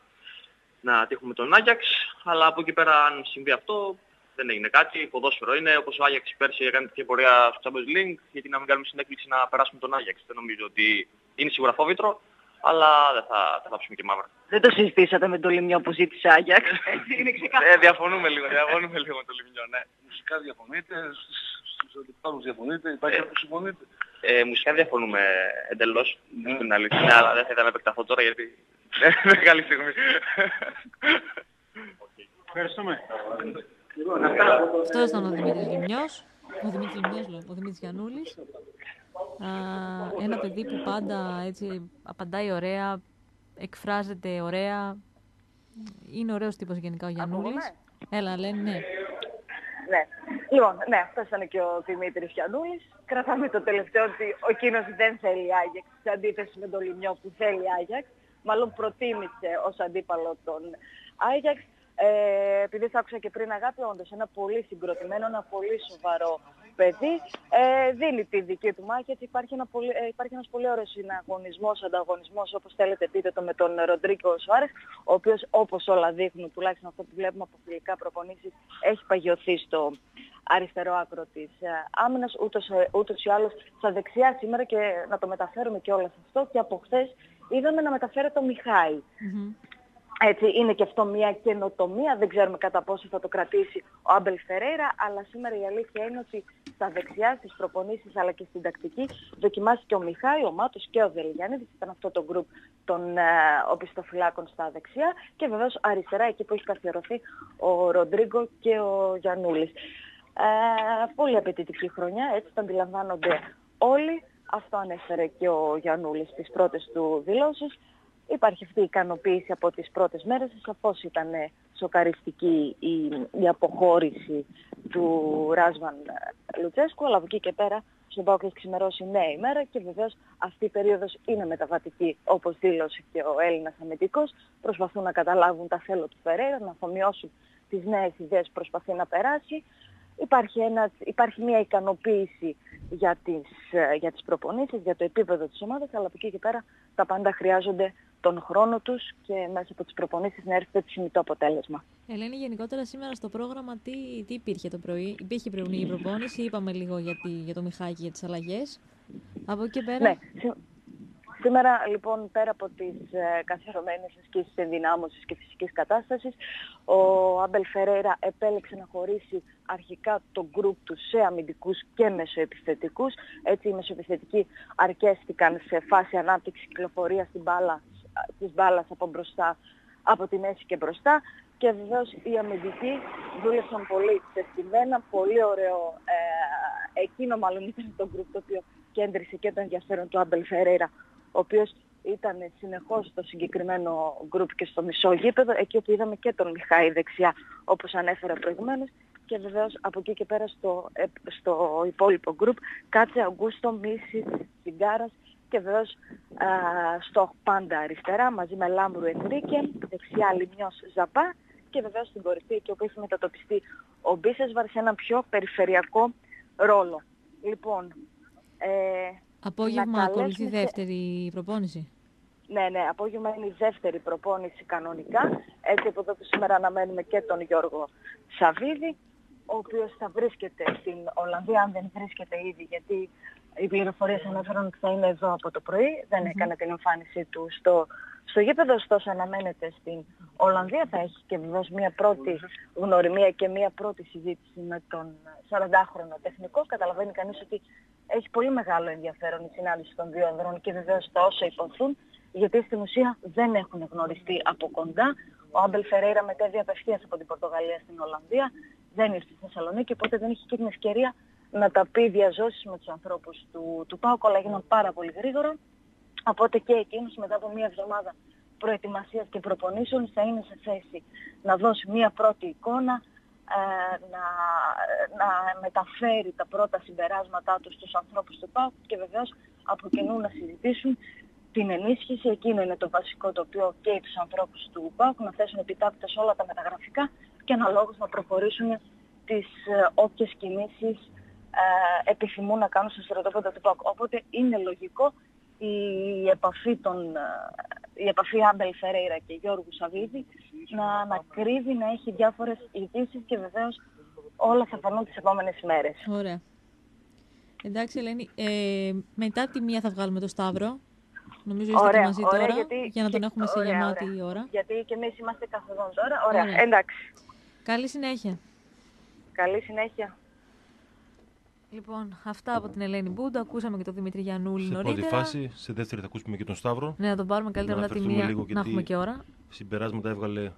να τύχουμε τον Άγιαξ, αλλά από εκεί πέρα αν συμβεί αυτό δεν έγινε κάτι. Ποδόσφαιρο είναι, όπως ο Άγιαξ πέρσι έκανε τέτοια πορεία στο Champions League, γιατί να μην κάνουμε συνέκκληση να περάσουμε τον Άγιαξ? Δεν νομίζω ότι είναι σίγουρα φόβητρο, αλλά δεν θα τα ψούμε και μαύρα. Δεν το συζητήσατε με τον Λιμιό που ζήτησε Άγιαξ? Είναι ξεκάθαρο. Ε, διαφωνούμε λίγο, διαφωνούμε λίγο με τον Λιμιό, ναι. Μουσικά διαφωνείτε, στους αντιπάλους διαφωνείτε, υπάρχει αυτό που συμφωνείτε? Ε, μουσικά διαφωνούμε εντελώς, ναι. Στην αλήθεια, ναι, αλλά δεν θα ήθελα να επεκταθώ τώρα γιατί δεν είναι καλή στιγμή. Ευχαριστούμε. Αυτό ήταν ο Δημήτρης Λιμιός, ο Δημήτρης Λιμιός, λέω, ο Δημήτρης Γιαννούλης. Α, ένα παιδί που πάντα έτσι απαντάει ωραία, εκφράζεται ωραία. Είναι ωραίος τύπος γενικά ο Γιαννούλης. Έλα, λένε, ναι. Ναι. Λοιπόν, ναι, αυτός ήταν και ο Δημήτρης Γιαννούλης. Κρατάμε το τελευταίο ότι ο εκείνος δεν θέλει Άγιαξ, σε αντίθεση με τον Λιμιό που θέλει Άγιαξ. Μάλλον προτίμησε ως αντίπαλο τον Άγιαξ. Ε, επειδή θα άκουσα και πριν, Αγάπη, όντως ένα πολύ συγκροτημένο, ένα πολύ σοβαρό παιδί, ε, δίνει τη δική του μάχη. Έτσι υπάρχει, ένα πολύ, ε, υπάρχει ένας πολύ ωραίος συναγωνισμός, ανταγωνισμός, όπως θέλετε πείτε το, με τον Ροντρίγκο Σουάρες, ο οποίος όπως όλα δείχνουν, τουλάχιστον αυτό που βλέπουμε από φιλικά προπονήσεις, έχει παγιωθεί στο αριστερό άκρο της ε, άμυνας, ούτως, ε, ούτως ή άλλως στα δεξιά σήμερα, και να το μεταφέρουμε και όλα σε αυτό, και από χθες είδαμε να μεταφέρει το Μιχάη. Mm-hmm. Έτσι, είναι και αυτό μια καινοτομία, δεν ξέρουμε κατά πόσο θα το κρατήσει ο Άμπελ Φερέιρα, αλλά σήμερα η αλήθεια είναι ότι στα δεξιά, στις προπονήσεις αλλά και στην τακτική δοκιμάστηκε ο Μιχάη, ο Μάτος και ο Δελγιάννης, ήταν αυτό το γκρουπ των ε, οπισθοφυλάκων στα δεξιά, και βεβαίως αριστερά εκεί που έχει καθιερωθεί ο Ροντρίγκο και ο Γιαννούλης. Ε, πολύ απαιτητική χρονιά, έτσι τα αντιλαμβάνονται όλοι, αυτό ανέφερε και ο Γιαννούλης στις πρώτες του δηλώσεις. Υπάρχει αυτή η ικανοποίηση από τις πρώτες μέρες, σαφώς ήταν σοκαριστική η, η αποχώρηση του Ράσβαν Λουτσέσκου, αλλά από εκεί και πέρα στον ΠΑΟΚ έχει ξημερώσει νέα ημέρα, και βεβαίως αυτή η περίοδος είναι μεταβατική, όπως δήλωσε και ο Έλληνας αμυντικός. Προσπαθούν να καταλάβουν τα θέλω του Φερέιρα, να αφομοιώσουν τις νέες ιδέες που προσπαθεί να περάσει. υπάρχει, ένας, υπάρχει μια ικανοποίηση για τις, για τις προπονήσεις, για το επίπεδο της ομάδας, αλλά από εκεί και πέρα τα πάντα χρειάζονται τον χρόνο τους και μέσα από τις προπονήσεις να έρθει το επιθυμητό αποτέλεσμα. Ελένη, γενικότερα σήμερα στο πρόγραμμα τι, τι υπήρχε το πρωί? Υπήρχε πρωινή προπόνηση, είπαμε λίγο για, τη, για το Μιχάκη, για τις αλλαγές. Από εκεί πέρα... Ναι. Σήμερα λοιπόν πέρα από τις ε, καθιερωμένες ασκήσεις ενδυνάμωσης και φυσικής κατάστασης, ο Άμπελ Φερέιρα επέλεξε να χωρίσει αρχικά το γκρουπ του σε αμυντικούς και μεσοεπιθετικούς. Έτσι οι μεσοεπιθετικοί αρκέστηκαν σε φάση ανάπτυξη κυκλοφορίας της μπάλας, της μπάλας από μπροστά, από τη μέση και μπροστά. Και βεβαίως οι αμυντικοί δούλεψαν πολύ ξεστημένα, πολύ ωραίο. Ε, εκείνο μάλλον ήταν το γκρουπ το οποίο κέντρισε και το ενδιαφέρον του Άμπελ Φερέιρα, ο οποίος ήταν συνεχώς στο συγκεκριμένο γκρουπ και στο μισό γήπεδο, εκεί όπου είδαμε και τον Μιχάη δεξιά, όπως ανέφερα προηγουμένως, και βεβαίως από εκεί και πέρα στο, στο υπόλοιπο γκρουπ κάτσε Αγκούστο, Μίσης, Τσιγκάρας και βεβαίως α, στο πάντα αριστερά μαζί με Λάμπρου Ενρίκε, δεξιά Λιμιός Ζαπά και βεβαίως στην κορυφή εκεί όπου έχει μετατοπιστεί ο Μπίσεσβαρ σε έναν πιο περιφερειακό ρόλο. Λοιπόν, ε, απόγευμα ακολουθεί δεύτερη προπόνηση. Ναι, ναι, απόγευμα είναι η δεύτερη προπόνηση κανονικά. Έτσι από εδώ που σήμερα αναμένουμε και τον Γιώργο Σαββίδη, ο οποίος θα βρίσκεται στην Ολλανδία, αν δεν βρίσκεται ήδη, γιατί οι πληροφορίες ανέφεραν ότι θα είναι εδώ από το πρωί. Δεν mm-hmm. έκανε την εμφάνισή του στο, στο γήπεδο, ωστόσο αναμένεται στην Ολλανδία. Θα έχει και βεβαίως μια πρώτη γνωριμία και μια πρώτη συζήτηση με τον σαραντάχρονο τεχνικό. Καταλαβαίνει κανείς ότι έχει πολύ μεγάλο ενδιαφέρον η συνάντηση των δύο ανδρών και βεβαίως τα όσα υποθούν, γιατί στην ουσία δεν έχουν γνωριστεί από κοντά. Ο Άμπελ Φερέιρα μετέβη απευθείας από την Πορτογαλία στην Ολλανδία, δεν ήρθε στη Θεσσαλονίκη, οπότε δεν είχε και την ευκαιρία να τα πει διαζώσεις με τους ανθρώπους του, του ΠΑΟΚ, αλλά έγιναν πάρα πολύ γρήγορα. Οπότε και εκείνος μετά από μία εβδομάδα προετοιμασίας και προπονήσεων θα είναι σε θέση να δώσει μία πρώτη εικόνα, ε, να, να μεταφέρει τα πρώτα συμπεράσματά του στους ανθρώπους του ΠΑΟΚ και βεβαίως από κοινού να συζητήσουν την ενίσχυση. Εκείνο είναι το βασικό το οποίο καίει τους ανθρώπους του ΠΑΟΚ, να θέσουν επιτάπητος όλα τα μεταγραφικά και αναλόγως να προχωρήσουν τις ε, όποιες κινήσεις ε, επιθυμούν να κάνουν στο στρατόπεδο του ΠΑΟΚ. Οπότε είναι λογικό η επαφή, των, η επαφή Άμπελ Φερέιρα και Γιώργου Σαββίδη να, να κρύβει, να έχει διάφορες ειδήσεις και βεβαίως όλα θα φανούν τις επόμενες ημέρες. Ωραία. Εντάξει Ελένη, ε, μετά τη μία θα βγάλουμε το Σταύρο. Νομίζω είστε ωραία, μαζί ωραία, τώρα γιατί, για να τον έχουμε σε ωραία, γεμάτη ωραία. ώρα. Γιατί και εμείς είμαστε καθοδόν τώρα. Ωραία, ωραία. Εντάξει. Καλή συνέχεια. Καλή συνέχεια. Λοιπόν, αυτά από την Ελένη Μπούντα. Ακούσαμε και τον Δημήτρη Γιαννούλη σε νωρίτερα. Σε πρώτη φάση, σε δεύτερη θα ακούσουμε και τον Σταύρο. Ναι, να τον πάρουμε καλύτερα μετά τη μία, να έχουμε και ώρα. Συμπεράσματα έβγαλε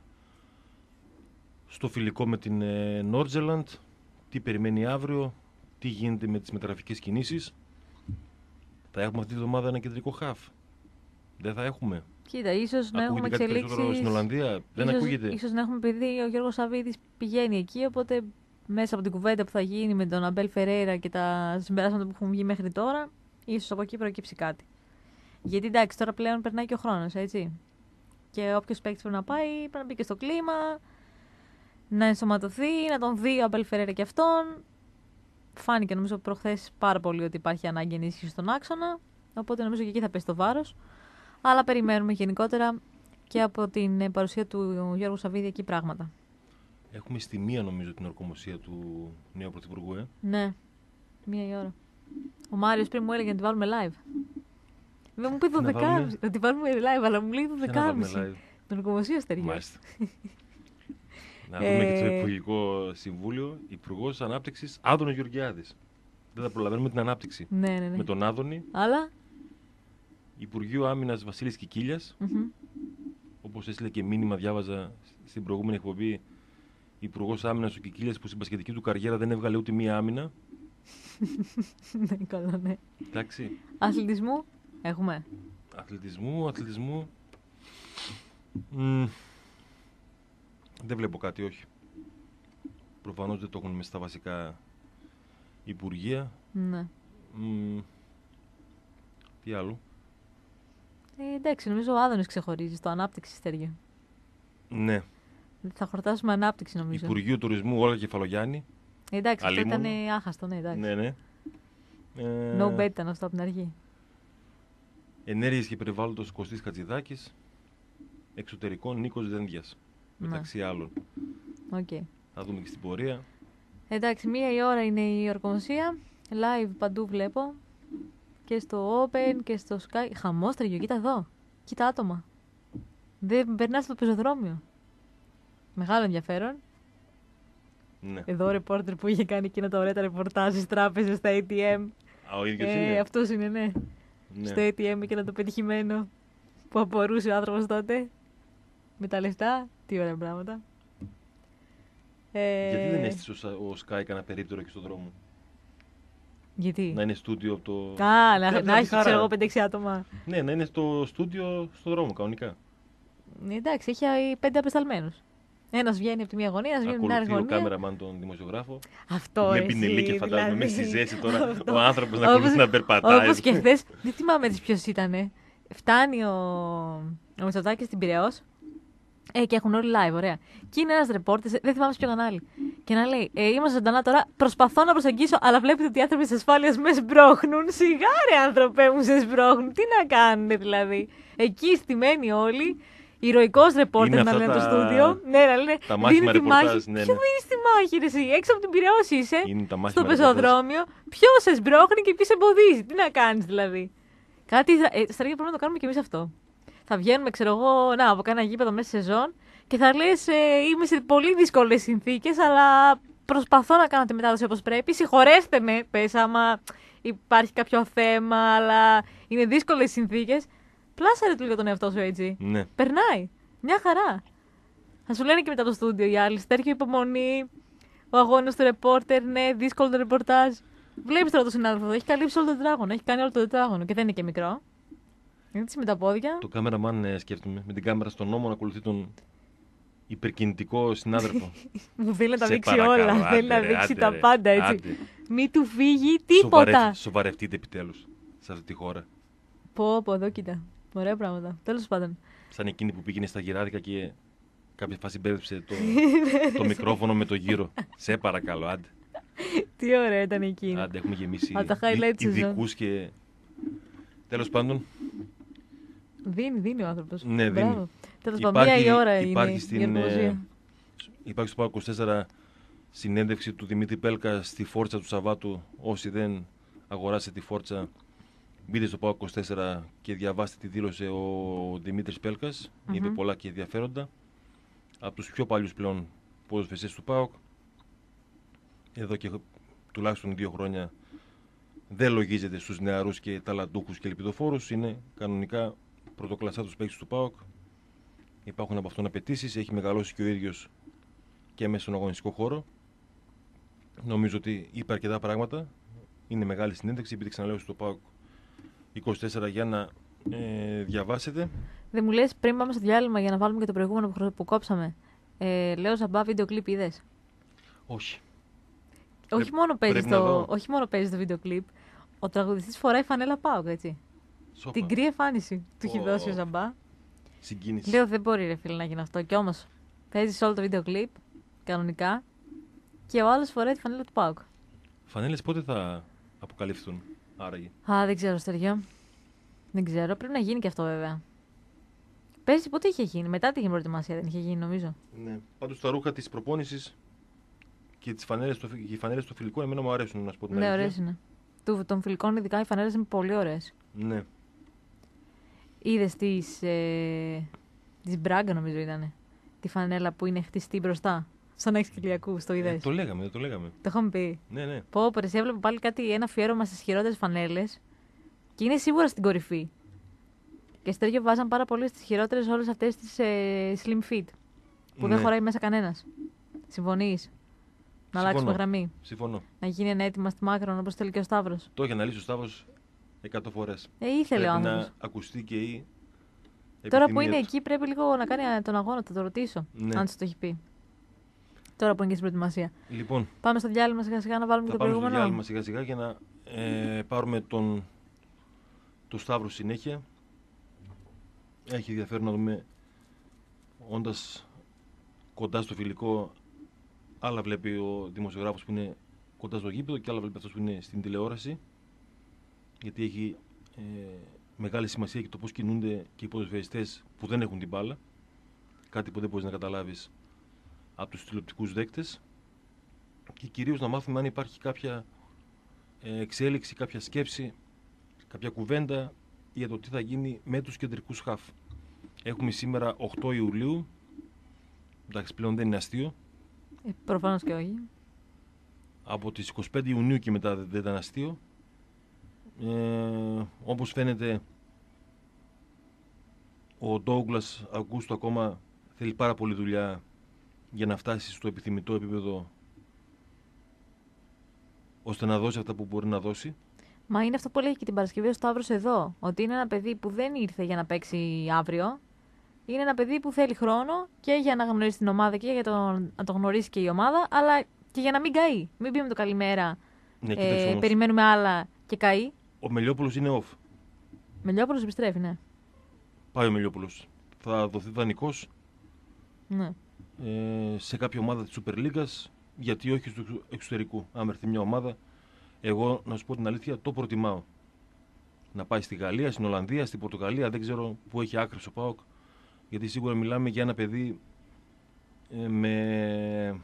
στο φιλικό με την Νόρτζελαντ. Τι περιμένει αύριο, τι γίνεται με τις μεταγραφικές κινήσεις. Θα έχουμε αυτή τη βδομάδα ένα κεντρικό χαφ. Δεν θα έχουμε. Κοίτα, ίσως να έχουμε εξελίξεις. Στην Ολλανδία δεν ίσως, ακούγεται. Ίσως να έχουμε, επειδή ο Γιώργος Σαββίδης πηγαίνει εκεί, οπότε μέσα από την κουβέντα που θα γίνει με τον Αμπέλ Φερέιρα και τα συμπεράσματα που έχουν βγει μέχρι τώρα, ίσως από εκεί προκύψει κάτι. Γιατί εντάξει, τώρα πλέον περνάει και ο χρόνος, έτσι. Και όποιος παίκτης πρέπει να πάει, πρέπει να μπει και στο κλίμα, να ενσωματωθεί, να τον δει ο Αμπέλ Φερέιρα και αυτόν. Φάνηκε νομίζω προχθές πάρα πολύ ότι υπάρχει ανάγκη ενίσχυση στον άξονα, οπότε νομίζω και εκεί θα πέσει το βάρος. Αλλά περιμένουμε γενικότερα και από την παρουσία του Γιώργου Σαββίδη εκεί πράγματα. Έχουμε στη μία νομίζω την ορκομοσία του νέου πρωθυπουργού, ε. Ναι, μία η ώρα. Ο Μάριος πριν μου έλεγε να τη βάλουμε live. Δεν μου πει δώδεκα και μισή να τη βάλουμε live, αλλά μου λέει δώδεκα και μισή. Την ορκομοσία στεριά. Μάλιστα. Να δούμε και το Υπουργικό Συμβούλιο, Υπουργός Ανάπτυξης Άδωνο Γεωργιάδης. Δεν θα προλαβαίνουμε την ανάπτυξη. Ναι, ναι, ναι. Με τον Άδωνη. Αλλά. Υπουργείο Άμυνας Βασίλης Κικίλιας. Mm-hmm. Όπως έστειλε και μήνυμα, διάβαζα στην προηγούμενη εκπομπή, Υπουργός Άμυνας ο Κικίλιας που στην μπασκετική του καριέρα δεν έβγαλε ούτε μία άμυνα. Ναι, καλά, ναι. Εντάξει. Αθλητισμού έχουμε. Αθλητισμού, αθλητισμού. Mm. Δεν βλέπω κάτι, όχι. Προφανώς δεν το έχουν μέσα στα βασικά υπουργεία. Ναι. Mm. Τι άλλο. Ε, εντάξει, νομίζω ο Άδωνης ξεχωρίζει στο ανάπτυξη στέργιο. Ναι. Θα χορτάσουμε ανάπτυξη νομίζω. Υπουργείο Τουρισμού Όλγα Κεφαλογιάννη. Εντάξει, αυτό Αλίμονο. ήταν άχαστο, ναι, εντάξει. Ναι, ναι. Ε, No bet ήταν αυτό από την αρχή. Ενέργειες και περιβάλλοντος Κωστής Χατζηδάκης. Εξωτερικών Νίκος Δένδιας. Ναι. Μεταξύ άλλων. Οκ. Θα δούμε και στην πορεία. Εντάξει, μία η ώρα είναι η ορκομοσία. Live παντού βλέπω. Και στο Open και στο Sky. Χαμόστριγιο, κοίτα εδώ. Κοίτα άτομα. Δεν περνά στο πεζοδρόμιο. Μεγάλο ενδιαφέρον. Ναι. Εδώ ο ρεπόρτερ που είχε κάνει εκείνα τα ωραία τα ρεπορτάζ στις τράπεζες, στα έι τι εμ. Α, ο ίδιος Ε, είναι. αυτός είναι, ναι. Ναι. Στο έι τι εμ εκείνο το πετυχημένο που απορούσε ο άνθρωπος τότε. Με τα λεφτά. Τι ωραία πράγματα. Ε, Γιατί δεν έστησε ο, Σα- ο Sky κανένα περίπτερο και στον δρόμο. Γιατί. Να είναι στούντιο από το. Α, Για να, την να έχει χαρά. ξέρω εγώ πέντε έξι άτομα. Ναι, να είναι στο στούντιο στον δρόμο κανονικά. Ε, Εντάξει, έχει ε, πέντε απεσταλμένους. Ένας βγαίνει από τη μία γωνία, ένας βγαίνει από την άλλη Ακολουθεί ο γωνία. κάμεραμαν τον δημοσιογράφο. Αυτό με εσύ, πινελίκια φαντάζομαι, δηλαδή. μέσα στη ζέση τώρα. Αυτό. Ο άνθρωπος να Όπως- ακολουθεί να περπατάει. Όπως και χθες, δεν θυμάμαι της ποιος ήτανε. Φτάνει ο, ο Μητσοτάκης στην Πειραιώς. Ε, και έχουν όλοι live, ωραία. Και είναι ένας ρεπόρτερ, δεν θυμάμαι σε ποιο κανάλι. Και να λέει: ε, Είμαστε ζωντανά τώρα, προσπαθώ να προσεγγίσω, αλλά βλέπετε ότι οι άνθρωποι της ασφάλειας με σμπρώχνουν. Σιγάρε, άνθρωπε μου, σε σμπρώχνουν. Τι να κάνουν δηλαδή. Εκεί στημένοι όλοι. Ηρωικός ρεπόρτερ Είναι να αυτά λένε το τα- στούντιο. Ναι, να λένε. τα μάχημα δίνει τη μάχη. ρεπορτάζ, ναι, Ποιο ναι. δίνει τη μάχη, ρε, εσύ. Έξω από την Πειραιώς είσαι. Είναι τα μάχημα Στο ρεπορτάζ. πεζοδρόμιο. Ποιο σε σμπρώχνει και ποιο σε εμποδίζει. Τι να κάνει δηλαδή. Κάτι. Ε, στα πρέπει να το κάνουμε κι εμεί αυτό. Θα βγαίνουμε, ξέρω εγώ, να, από κάνα γήπεδο μέσα σε σεζόν και θα λε: ε, Είμαι σε πολύ δύσκολε συνθήκε, αλλά προσπαθώ να κάνω τη μετάδοση όπως πρέπει. Συγχωρέστε με, πες, άμα υπάρχει κάποιο θέμα, αλλά είναι δύσκολες συνθήκες. Πλάσαρε του λίγο τον εαυτό σου έτσι. Ναι. Περνάει. Μια χαρά. Θα σου λένε και μετά το στούντιο οι άλλοι. Στέρχει υπομονή. Ο αγώνας του ρεπόρτερ, ναι, δύσκολο το ρεπορτάζ. Βλέπεις τώρα τον συνάδελφο εδώ. Έχει καλύψει όλο το τετράγωνο. Έχει κάνει όλο το τετράγωνο και δεν είναι και μικρό. Έτσι με τα πόδια. Το κάμεραμαν, ε, σκέφτομαι, με την κάμερα στον νόμο να ακολουθεί τον υπερκινητικό συνάδελφο. Μου θέλει να τα Σε δείξει παρακαλώ, όλα. Θέλει να άντε ρε, δείξει άντε τα ρε, πάντα έτσι. άντε. Μη του φύγει τίποτα. Σοβαρευ- Σοβαρευτείτε επιτέλους σε αυτή τη χώρα. Πω, πω, εδώ κοίτα. Ωραία πράγματα. Τέλος πάντων. Σαν εκείνη που πήγαινε στα γυράδικα και κάποια φάση μπέρδεψε το, το μικρόφωνο με το γύρο. Σε παρακαλώ, άντε. Τι ωραία ήταν εκείνη. Άντε, έχουμε γεμίσει Από τα highlight season. ειδικούς και... Τέλος πάντων, Δίνει, δίνει ο άνθρωπος. ναι, Μπράβο. δίνει. Τέλος πάντων, μία η ώρα υπάρχει είναι στην, η ορκομοσία. ε, υπάρχει στο ΠΑΟΚ είκοσι τέσσερα συνέντευξη του Δημήτρη Πέλκα στη Φόρτσα του Σαββάτου. Όσοι δεν αγοράσετε τη Φόρτσα, μπείτε στο ΠΑΟΚ είκοσι τέσσερα και διαβάστε τι δήλωσε ο Δημήτρης Πέλκας. Μμμ. Είπε πολλά και ενδιαφέροντα. Από τους πιο παλιούς πλέον ποδοσφαιριστές του ΠΑΟΚ. Εδώ και τουλάχιστον δύο χρόνια δεν λογίζεται στους νεαρούς και ταλαντούχους και ελπιδοφόρους. Είναι κανονικά πρωτοκλασσάτος παίκτης του ΠΑΟΚ. Υπάρχουν από αυτόν απαιτήσεις. Έχει μεγαλώσει και ο ίδιος και μέσα στον αγωνιστικό χώρο. Νομίζω ότι είπε αρκετά πράγματα. Είναι μεγάλη συνέντευξη. Επειδή ξαναλέω στο ΠΑΟΚ είκοσι τέσσερα για να ε, διαβάσετε. Δεν μου λες πριν πάμε στο διάλειμμα για να βάλουμε και το προηγούμενο που, χρω- που κόψαμε. Ε, λέω Ζαμπά βίντεο κλιπ είδες. Όχι. Όχι μόνο, παίζει πρέπει να το, δω. όχι μόνο παίζει το βίντεο κλιπ. Ο τραγουδιστής φοράει φανέλα ΠΑΟΚ, έτσι. Σόπα. Την κρύη εμφάνιση του έχει Ω. δώσει ο Ζαμπά. Συγκίνηση. Λέω δεν μπορεί ρε φίλε να γίνει αυτό. Κι όμως παίζει όλο το βίντεο κλιπ κανονικά και ο άλλος φοράει τη φανέλα του ΠΑΟΚ. Φανέλες πότε θα αποκαλυφθούν, άραγε. Α, δεν ξέρω, Στεριό. Δεν ξέρω. Πρέπει να γίνει και αυτό βέβαια. Πέρσι πότε είχε γίνει, μετά την προετοιμασία δεν είχε γίνει νομίζω. Ναι. Πάντως τα ρούχα της προπόνησης και τις φανέλες, το, οι φανέλες των φιλικών εμένα μου αρέσουν, να σου πω την Ναι, αλήθεια. ωραίες είναι. Του, των φιλικών ειδικά οι φανέλες είναι πολύ ωραίες. Ναι. Είδες της, ε, της Μπράγκα νομίζω ήτανε. Τη φανέλα που είναι χτιστή μπροστά. Στον Άγιο Κυριακού, το Ε, είδες. το λέγαμε, δεν το λέγαμε. Το είχαμε πει. Ναι, ναι. Πω, πω, εσύ έβλεπα πάλι κάτι, ένα αφιέρωμα στις χειρότερες φανέλες και είναι σίγουρα στην κορυφή. Και Στέργιο βάζαν πάρα πολύ στις χειρότερες όλες αυτές τις ε, slim fit που Ναι. δεν χωράει μέσα κανένας. Συμφωνείς? Να αλλάξουμε γραμμή. Συμφωνώ. Να γίνει ένα έτοιμα στη μάκρον όπως θέλει και ο Σταύρος. Το έχει αναλύσει ο Σταύρος εκατό φορές. Ε, ήθελε ο Πρέπει άνθρωπος. να ακουστεί και η Τώρα που επιθυμία είναι του. εκεί πρέπει λίγο να κάνει τον αγώνα, θα το ρωτήσω. Ναι. Αν σου το έχει πει. Τώρα που είναι και στην προετοιμασία. Λοιπόν, Πάμε στο διάλειμμα σιγά σιγά να βάλουμε θα και το πάμε στο προηγούμενο. διάλειμμα σιγά σιγά για να ε, πάρουμε τον, τον Σταύρο συνέχεια. Έχει ενδιαφέρον να δούμε, όντας κοντά στο φιλικό, άλλα βλέπει ο δημοσιογράφος που είναι κοντά στο γήπεδο και άλλα βλέπει αυτός που είναι στην τηλεόραση. Γιατί έχει ε, μεγάλη σημασία και το πώς κινούνται και οι ποδοσφαιριστές που δεν έχουν την μπάλα. Κάτι που δεν μπορείς να καταλάβεις από τους τηλεοπτικούς δέκτες. Και κυρίως να μάθουμε αν υπάρχει κάποια ε, εξέλιξη, κάποια σκέψη, κάποια κουβέντα για το τι θα γίνει με τους κεντρικούς χαφ. Έχουμε σήμερα οκτώ Ιουλίου. Εντάξει, πλέον δεν είναι αστείο. Ε, προφανώς και όχι. Από τις είκοσι πέντε Ιουνίου και μετά δεν ήταν αστείο. Ε, όπως φαίνεται, ο Ντόγκλας Αγκούστο ακόμα θέλει πάρα πολύ δουλειά για να φτάσει στο επιθυμητό επίπεδο, ώστε να δώσει αυτά που μπορεί να δώσει. Μα είναι αυτό που λέει και την Παρασκευή ο Σταύρος εδώ. Ότι είναι ένα παιδί που δεν ήρθε για να παίξει αύριο. Είναι ένα παιδί που θέλει χρόνο και για να γνωρίσει την ομάδα και για το, να το γνωρίσει και η ομάδα, αλλά και για να μην καεί. Μην πει με το καλημέρα. Ναι, ε, περιμένουμε άλλα και καεί. Ο Μελιόπουλος είναι off. Μελιόπουλος επιστρέφει, ναι. Πάει ο Μελιόπουλος. Θα δοθεί δανεικός ναι. ε, σε κάποια ομάδα της Super League, γιατί όχι του εξωτερικού. Αν έρθει μια ομάδα, εγώ να σου πω την αλήθεια, το προτιμάω. Να πάει στη Γαλλία, στην Ολλανδία, στην Πορτογαλία, δεν ξέρω πού έχει άκρη ο ΠΑΟΚ. Γιατί σίγουρα μιλάμε για ένα παιδί ε, με...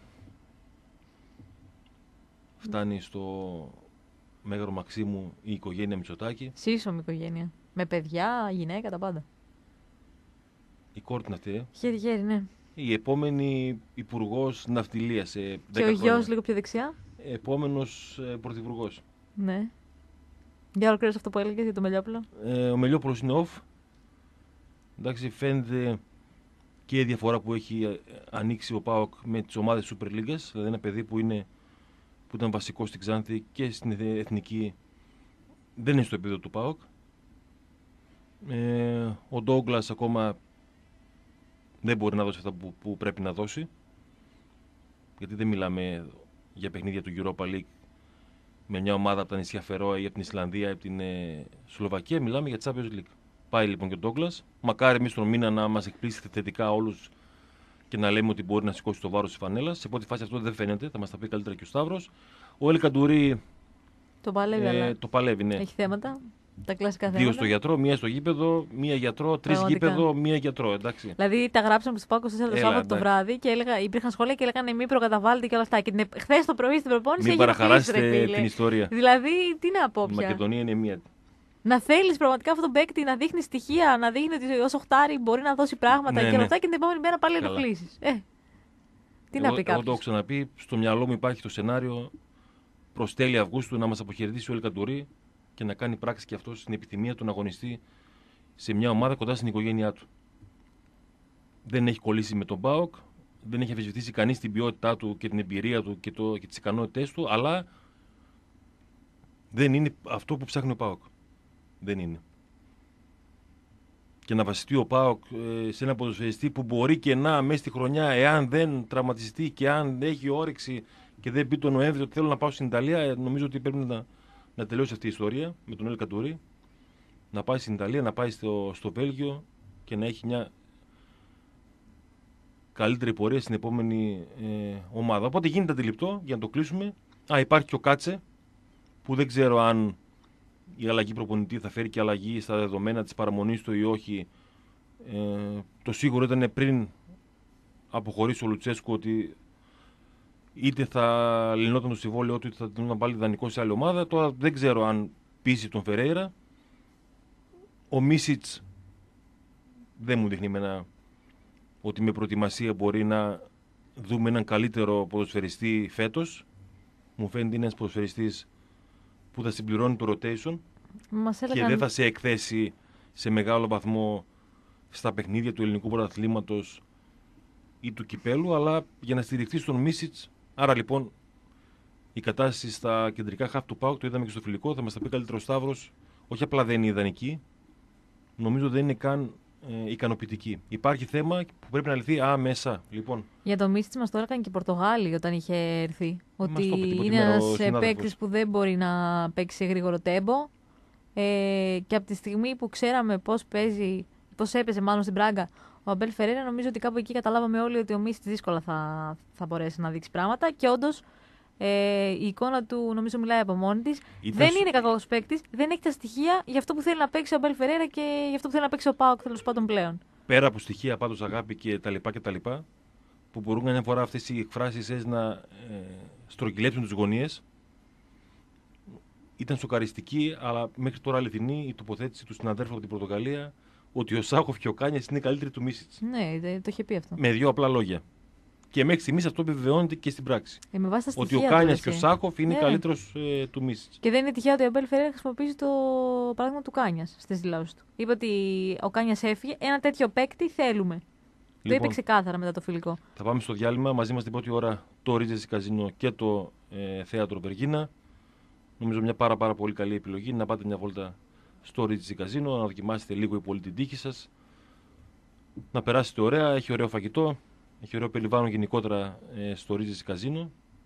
φτάνει στο Μέγαρο Μαξίμου η οικογένεια Μητσοτάκη. Σύσσωμη οικογένεια. Με παιδιά, γυναίκα, τα πάντα. Η κόρη είναι αυτή, ε. Χέρι-χέρι, ναι. Η επόμενη υπουργός ναυτιλίας σε δέκα Και ο χρόνια. γιος λίγο πιο δεξιά. Επόμενος ε, πρωθυπουργός. Ναι. Για ολοκλήρωσε αυτό που έλεγες για το Μελιόπουλο. Ε, ο Μελιόπουλος είναι off. Εντάξει, φαίνεται και η διαφορά που έχει ανοίξει ο ΠΑΟΚ με τις ομάδες Super League. Δηλαδή ένα παιδί που, είναι, που ήταν βασικό στην Ξάνθη και στην εθνική δεν είναι στο επίπεδο του ΠΑΟΚ. Ε, ο Ντόγκλας ακόμα δεν μπορεί να δώσει αυτά που, που πρέπει να δώσει. Γιατί δεν μιλάμε για παιχνίδια του Europa League με μια ομάδα από τα νησιά Φερόε ή από την Ισλανδία ή από την ε, Σλοβακία. Μιλάμε για Champions League. Πάει λοιπόν και ο Ντόγκλας. Μακάρι εμείς τον μήνα να μας εκπλήσει θετικά όλους και να λέμε ότι μπορεί να σηκώσει το βάρος της φανέλας. Σε πρώτη φάση αυτό δεν φαίνεται, θα μας τα πει καλύτερα και ο Σταύρος. Ο Ελ Καντουρί το παλεύει, ε, αλλά το παλεύει, ναι. έχει θέματα. Τα κλασικά θέματα. Δύο στο γιατρό, μία στο γήπεδο, μία γιατρό, τρεις γήπεδο, μία γιατρό. Εντάξει. Δηλαδή τα γράψαμε στο Πάκο στο Σάββατο το βράδυ και έλεγα, υπήρχαν σχόλια και έλεγαν μη προκαταβάλλετε και όλα αυτά. Και χθες το πρωί στην προπόνηση. Μην παραχαράσετε την ιστορία. Δηλαδή τι να πω πια. Η Μακεδονία είναι μία. Να θέλει πραγματικά αυτόν τον παίκτη να δείχνει στοιχεία, να δείχνει ότι ω οχτάρι μπορεί να δώσει πράγματα ναι, και ναι. όλα αυτά και την επόμενη μέρα πάλι ενοχλήσει. Ε, τι εγώ, να πει κάποιο. Εγώ το έχω ξαναπεί, στο μυαλό μου υπάρχει το σενάριο προς τέλη Αυγούστου να μας αποχαιρετήσει ο Ελ Καντουρί και να κάνει πράξη και αυτό στην επιθυμία του να αγωνιστεί σε μια ομάδα κοντά στην οικογένειά του. Δεν έχει κολλήσει με τον ΠΑΟΚ, δεν έχει αμφισβητήσει κανείς την ποιότητά του και την εμπειρία του και, το, και τις ικανότητές του, αλλά δεν είναι αυτό που ψάχνει ο ΠΑΟΚ. Δεν είναι. Και να βασιστεί ο ΠΑΟΚ ε, σε ένα ποδοσφαιριστή που μπορεί και να μέσα στη χρονιά, εάν δεν τραυματιστεί και αν έχει όρεξη και δεν πει τον Νοέμβριο ότι θέλω να πάω στην Ιταλία, νομίζω ότι πρέπει να, να τελειώσει αυτή η ιστορία με τον Ελ Καντουρί. Να πάει στην Ιταλία, να πάει στο, στο Βέλγιο και να έχει μια καλύτερη πορεία στην επόμενη ε, ομάδα. Οπότε γίνεται αντιληπτό, για να το κλείσουμε. Α, υπάρχει και ο Κάτσε, που δεν ξέρω αν η αλλαγή προπονητή θα φέρει και αλλαγή στα δεδομένα της παραμονής του ή όχι. Ε, το σίγουρο ήταν πριν αποχωρήσει ο Λουτσέσκου ότι είτε θα λυνόταν το συμβόλαιο του είτε θα τον βάλει δανεικό σε άλλη ομάδα. Τώρα δεν ξέρω αν πείσει τον Φερέιρα. Ο Μίσιτς δεν μου δείχνει εμένα ότι με προετοιμασία μπορεί να δούμε έναν καλύτερο ποδοσφαιριστή φέτος. Μου φαίνεται είναι ένας ποδοσφαιριστής που θα συμπληρώνει το rotation Μας έλεγαν... και δεν θα σε εκθέσει σε μεγάλο βαθμό στα παιχνίδια του ελληνικού πρωταθλήματος ή του κυπέλου, αλλά για να στηριχθεί στον Μίσιτς. Άρα λοιπόν η κατάσταση στα κεντρικά χαφ του ΠΑΟΚ, το είδαμε και στο φιλικό, θα μας τα πει καλύτερο ο Σταύρος, όχι απλά δεν είναι ιδανική, νομίζω δεν είναι καν ε, ικανοποιητική. Υπάρχει θέμα που πρέπει να λυθεί άμεσα. Λοιπόν. Για το Μίσιτς μας το έλεγαν και οι Πορτογάλοι όταν είχε έρθει. Ότι το είναι ένας παίκτης που δεν μπορεί να παίξει σε γρήγορο τέμπο. Ε, και από τη στιγμή που ξέραμε πώς παίζει, πώς έπαιζε μάλλον στην Μπράγκα Ο Αμπέλ Φερέιρα, νομίζω ότι κάπου εκεί καταλάβαμε όλοι ότι ο Μίσιτς δύσκολα θα, θα μπορέσει να δείξει πράγματα και όντως ε, η εικόνα του νομίζω μιλάει από μόνη της. Δεν σου... είναι κακός παίκτης, δεν έχει τα στοιχεία για αυτό που θέλει να παίξει ο Αμπέλ Φερέιρα και για αυτό που θέλει να παίξει ο ΠΑΟΚ τέλος πάντων πλέον. Πέρα από στοιχεία, πάντως αγάπη και τα λοιπά και τα λοιπά, που μπορούν μια φορά αυτές οι εκφράσεις να ε, στρογγυλέψουν τις γωνίες, ήταν σοκαριστική, αλλά μέχρι τώρα αληθινή η τοποθέτηση του συναδέρφου από την Πορτογαλία ότι ο Σάχοφ και ο Κάνιας είναι καλύτεροι του Μίσιτς. Ναι, το είχε πει αυτό. Με δύο απλά λόγια. Και μέχρι στιγμής αυτό επιβεβαιώνεται και στην πράξη. Ε, με βάση τα ότι ο Κάνιας και ο Σάχοφ είναι ναι. καλύτερος ε, του Μίσιτς. Και δεν είναι τυχαίο ότι ο Αμπέλ Φερέιρα χρησιμοποιήσει το παράδειγμα του Κάνιας στις δηλώσεις του. Είπε ότι ο Κάνιας έφυγε, ένα τέτοιο παίκτη θέλουμε. Λοιπόν, το είπε ξεκάθαρα μετά το φιλικό. Θα πάμε στο διάλειμμα. Μαζί μας την πρώτη ώρα το Regency Casino και το ε, Θέατρο Βεργίνα. Νομίζω μια πάρα, πάρα πολύ καλή επιλογή να πάτε μια βόλτα στο Regency Casino, να δοκιμάσετε λίγο η πολύ την τύχη σας, να περάσετε ωραία, έχει ωραίο φαγητό, έχει ωραίο περιβάλλον γενικότερα ε, στο Regency Casino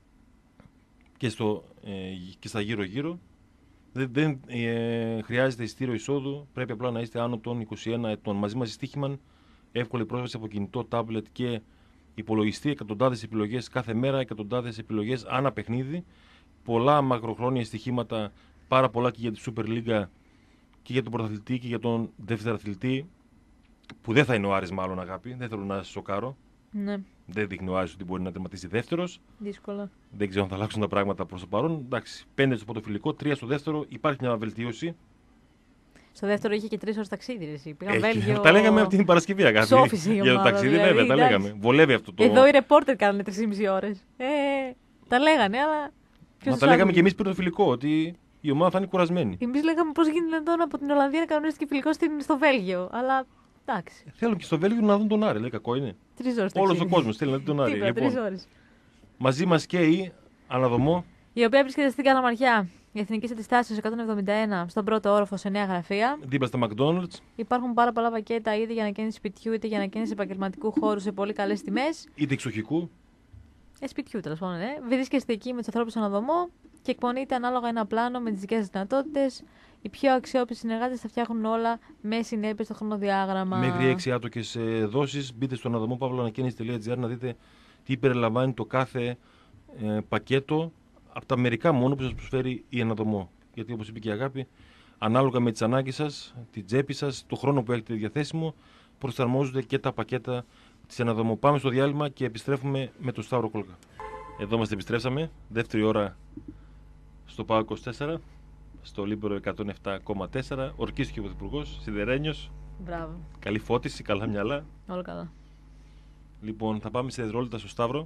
και, στο, ε, και στα γύρω-γύρω. Δεν, δεν ε, χρειάζεται εισιτήριο εισόδου, πρέπει απλά να είστε άνω των είκοσι ένα ετών. Μαζί μας η Στοίχημαν, εύκολη πρόσβαση από κινητό, τάμπλετ και υπολογιστή, εκατοντάδες επιλογές κάθε μέρα, εκατοντάδες επιλογές ανά παιχνίδι, πολλά μακροχρόνια στοιχήματα, πάρα πολλά και για τη Super League και για τον πρωταθλητή και για τον δευτεραθλητή, που δεν θα είναι ο Άρης μάλλον αγάπη, δεν θέλω να σας σοκάρω. Ναι. Δεν δείχνει ο Άρης ότι μπορεί να τερματίσει δεύτερος. Δύσκολα. Δεν ξέρω αν θα αλλάξουν τα πράγματα προς το παρόν. Εντάξει, πέντε στο πρωτοφιλικό, τρία στο δεύτερο, υπάρχει μια βελτίωση. Στο δεύτερο είχε και τρεις ώρες ταξίδι. Πήγαν Βέλγιο. Τα λέγαμε από την Παρασκευή αγάπη. Σόφιση για το ταξίδι, δηλαδή, βέβαια, τα λέγαμε. Βολεύει αυτό το. Εδώ οι ρεπόρτερ κάνανε τρεις και μισή ώρες. Ε, τα λέγανε, αλλά. Μα τα λέγαμε και εμείς πριν το φιλικό, ότι η ομάδα θα είναι κουρασμένη. Εμείς λέγαμε πώς γίνεται τώρα από την Ολλανδία να κανονίστηκε φιλικό στο Βέλγιο. Αλλά εντάξει. Θέλουν και στο Βέλγιο να δουν τον Άρη, λέει κακό είναι. Τρεις ώρες. Όλος ο κόσμος θέλει να δει τον Άρη. Τίποτα, λοιπόν, τρεις ώρες. Μαζί μας και η Αναδομό, η οποία βρίσκεται στην Καλαμαριά. Η Εθνική Αντιστάσεως εκατόν εβδομήντα ένα στον πρώτο όροφο σε νέα γραφεία. δίπλα στα McDonald's. Υπάρχουν πάρα πολλά πακέτα είτε για ανακαίνιση σπιτιού είτε για ανακαίνιση επαγγελματικού χώρου σε πολύ καλές τιμές. Είτε εξοχικού. Ε, σπιτιού τέλος πάντων, ε. Βρίσκεστε εκεί με τους ανθρώπους Αναδομό και εκπονείτε ανάλογα ένα πλάνο με τις δικές σας δυνατότητες. Οι πιο αξιόπιστοι συνεργάτες θα φτιάχνουν όλα με συνέπειες στο χρονοδιάγραμμα. Μέχρι έξι άτοκες δόσεις. Μπείτε στο αναδομό παύλα ανακαίνιση τελεία τζι άρ να δείτε τι περιλαμβάνει το κάθε ε, πακέτο από τα μερικά μόνο που σας προσφέρει η Αναδομό. Γιατί όπως είπε και η Αγάπη, ανάλογα με τις ανάγκες σας, την τσέπη σας, το χρόνο που έχετε διαθέσιμο, προσαρμόζονται και τα πακέτα της Αναδομό. Πάμε στο διάλειμμα και επιστρέφουμε με τον Σταύρο Κόλκα. Εδώ μας επιστρέψαμε, δεύτερη ώρα στο ΠΑΟΚ είκοσι τέσσερα, στο Λίμπερο εκατόν επτά κόμμα τέσσερα, ορκίστηκε ο Πρωθυπουργός, σιδερένιος. Μπράβο. Καλή φώτιση, καλά μυαλά. Όλο καλά. Λοιπόν, θα πάμε σε δευτερόλεπτα στο Σταύρο.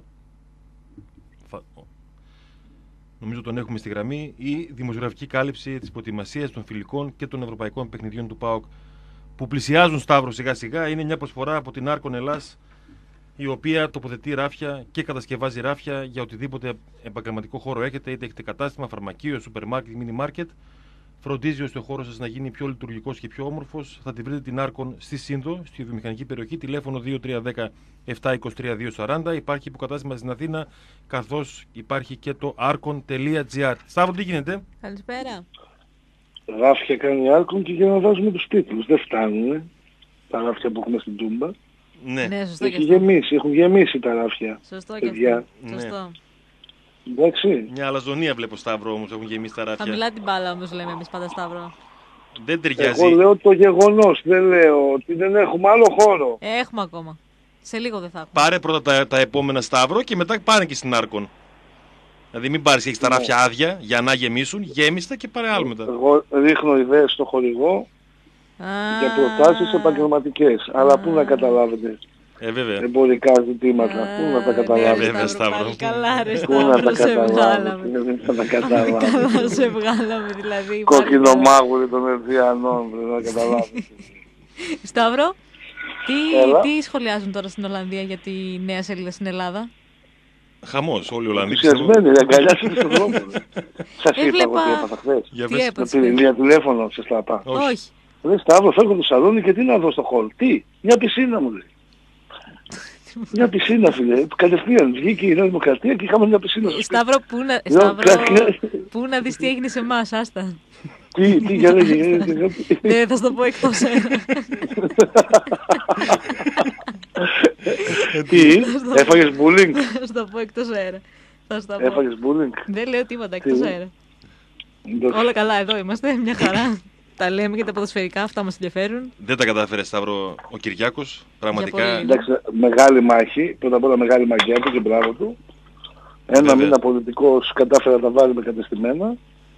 Νομίζω τον έχουμε στη γραμμή. Η δημοσιογραφική κάλυψη της προετοιμασίας των φιλικών και των ευρωπαϊκών παιχνιδιών του ΠΑΟΚ που πλησιάζουν, Σταύρο, σιγά σιγά. Είναι μια προσφορά από την Άρκον Ελλάς, η οποία τοποθετεί ράφια και κατασκευάζει ράφια για οτιδήποτε επαγγελματικό χώρο έχετε, είτε έχετε κατάστημα, φαρμακείο, σούπερ μάρκετ, μίνι μάρκετ. Φροντίζει ώστε ο χώρος σας να γίνει πιο λειτουργικός και πιο όμορφος. Θα τη βρείτε την Άρκον στη Σύνδο, στη βιομηχανική περιοχή, τηλέφωνο δύο τρία ένα μηδέν επτά είκοσι τρία δύο σαράντα. Υπάρχει υποκατάστημα στην Αθήνα, καθώς υπάρχει και το άρκον τελεία τζι άρ. Σταύρο, τι γίνεται? Καλησπέρα. Ράφια κάνει η Άρκον και για να βάζουμε τους τίτλους. Δεν φτάνουν τα ράφια που έχουμε στην Τούμπα. Ναι, ναι, σωστό. Έχει γεμίσει, έχουν γεμίσει τα ράφια. Σωστό και αυτό. Ναι. Σωστό. Εντάξει. Μια αλαζονία βλέπω, Σταύρο, όμως έχουν γεμίσει τα ράφια. Χαμηλά την μπάλα όμως λέμε εμείς πάντα, Σταύρο. Δεν ταιριάζει. Εγώ λέω το γεγονός, δεν λέω ότι δεν έχουμε άλλο χώρο. Ε, έχουμε ακόμα. Σε λίγο δεν θα έχουμε. Πάρε πρώτα τα, τα επόμενα, Σταύρο, και μετά πάνε και στην Άρκον. Δηλαδή μην πάρεις και έχεις τα ράφια άδεια για να γεμίσουν, γέμιστα και πάρε άλλο μετά. Εγώ ρίχνω ιδέες στο χορηγό για προτάσεις επαγγελματικές. Αλλά πού να καταλάβετε. Ε, βέβαια. Εμπορικά ζητήματα. Πού να τα καταλάβετε. Ε, βέβαια, Σταύρο. Καλά, ρε Πού να τα Σταύρο, σε βγάλαμε. καταλάβετε. Δεν θα τα καταλάβετε. Καλά, σε βγάλαμε δηλαδή. Κόκκινο μάγουλι των Ερδιανών, δεν θα καταλάβετε. Σταύρο, Έλα. τι, τι σχολιάζουν τώρα στην Ολλανδία για τη νέα σελίδα στην Ελλάδα? Χαμός, όλοι οι Ολλανδοί. Ενθουσιασμένοι, δεν αγκαλιάσετε στον δρόμο. Σας είπα Έβλεπα- εγώ τι έπαθα χθες. Για Τι πες. Με έπαθες? πήρε η Λία τηλέφωνο, σε σταπά. Όχι. Όχι. Ρε Σταύρο, φεύγω το σαλόνι και τι να δω στο χολ. Τι, μια πισίνα μου λέει. Μια πισίνα, φίλε. Κατευθείαν βγήκε η Νέα Δημοκρατία και είχαμε μια πισίνα στο σπίτι. Σταύρο, πού να, Λέω, Σταύρο, κάτι- πού να δεις τι έγινε σε εμάς, άστα. Τι, τι, για λέγε, για λέγε. Δεν θα σου το πω εκτός. Τι, έφαγες bullying. Θα σου το πω εκτός αέρα. Θα σου το πω. Έφαγες bullying. Δεν λέω τίποτα εκτός αέρα. Όλα καλά, εδώ είμαστε, μια χαρά. Τα λέμε και τα ποδοσφαιρικά, αυτά μας ενδιαφέρουν. Δεν τα κατάφερε, Σταύρο, ο Κυριάκος. Πραγματικά. Εντάξει, μεγάλη μάχη. Πρώτα απ' όλα μεγάλη μαγιά του και μπράβο του. Ένα Βέβαια. μήνα πολιτικός κατάφερε να τα βάλει με κατεστημένα.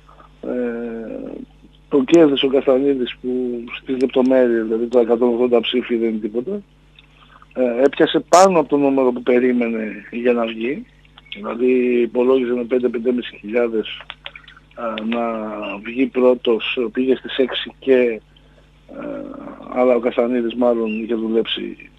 Ε, τον κέρδισε ο Καστανίδης που στις λεπτομέρειες, δηλαδή το εκατόν ογδόντα ψήφοι δεν είναι τίποτα. Ε, έπιασε πάνω από το νούμερο που περίμενε για να βγει. Δηλαδή υπολόγιζε με πέντε με πέντε χιλιάδες να βγει πρώτος, πήγε στις έξι και ε, αλλά ο Καστανίδης μάλλον είχε δουλέψει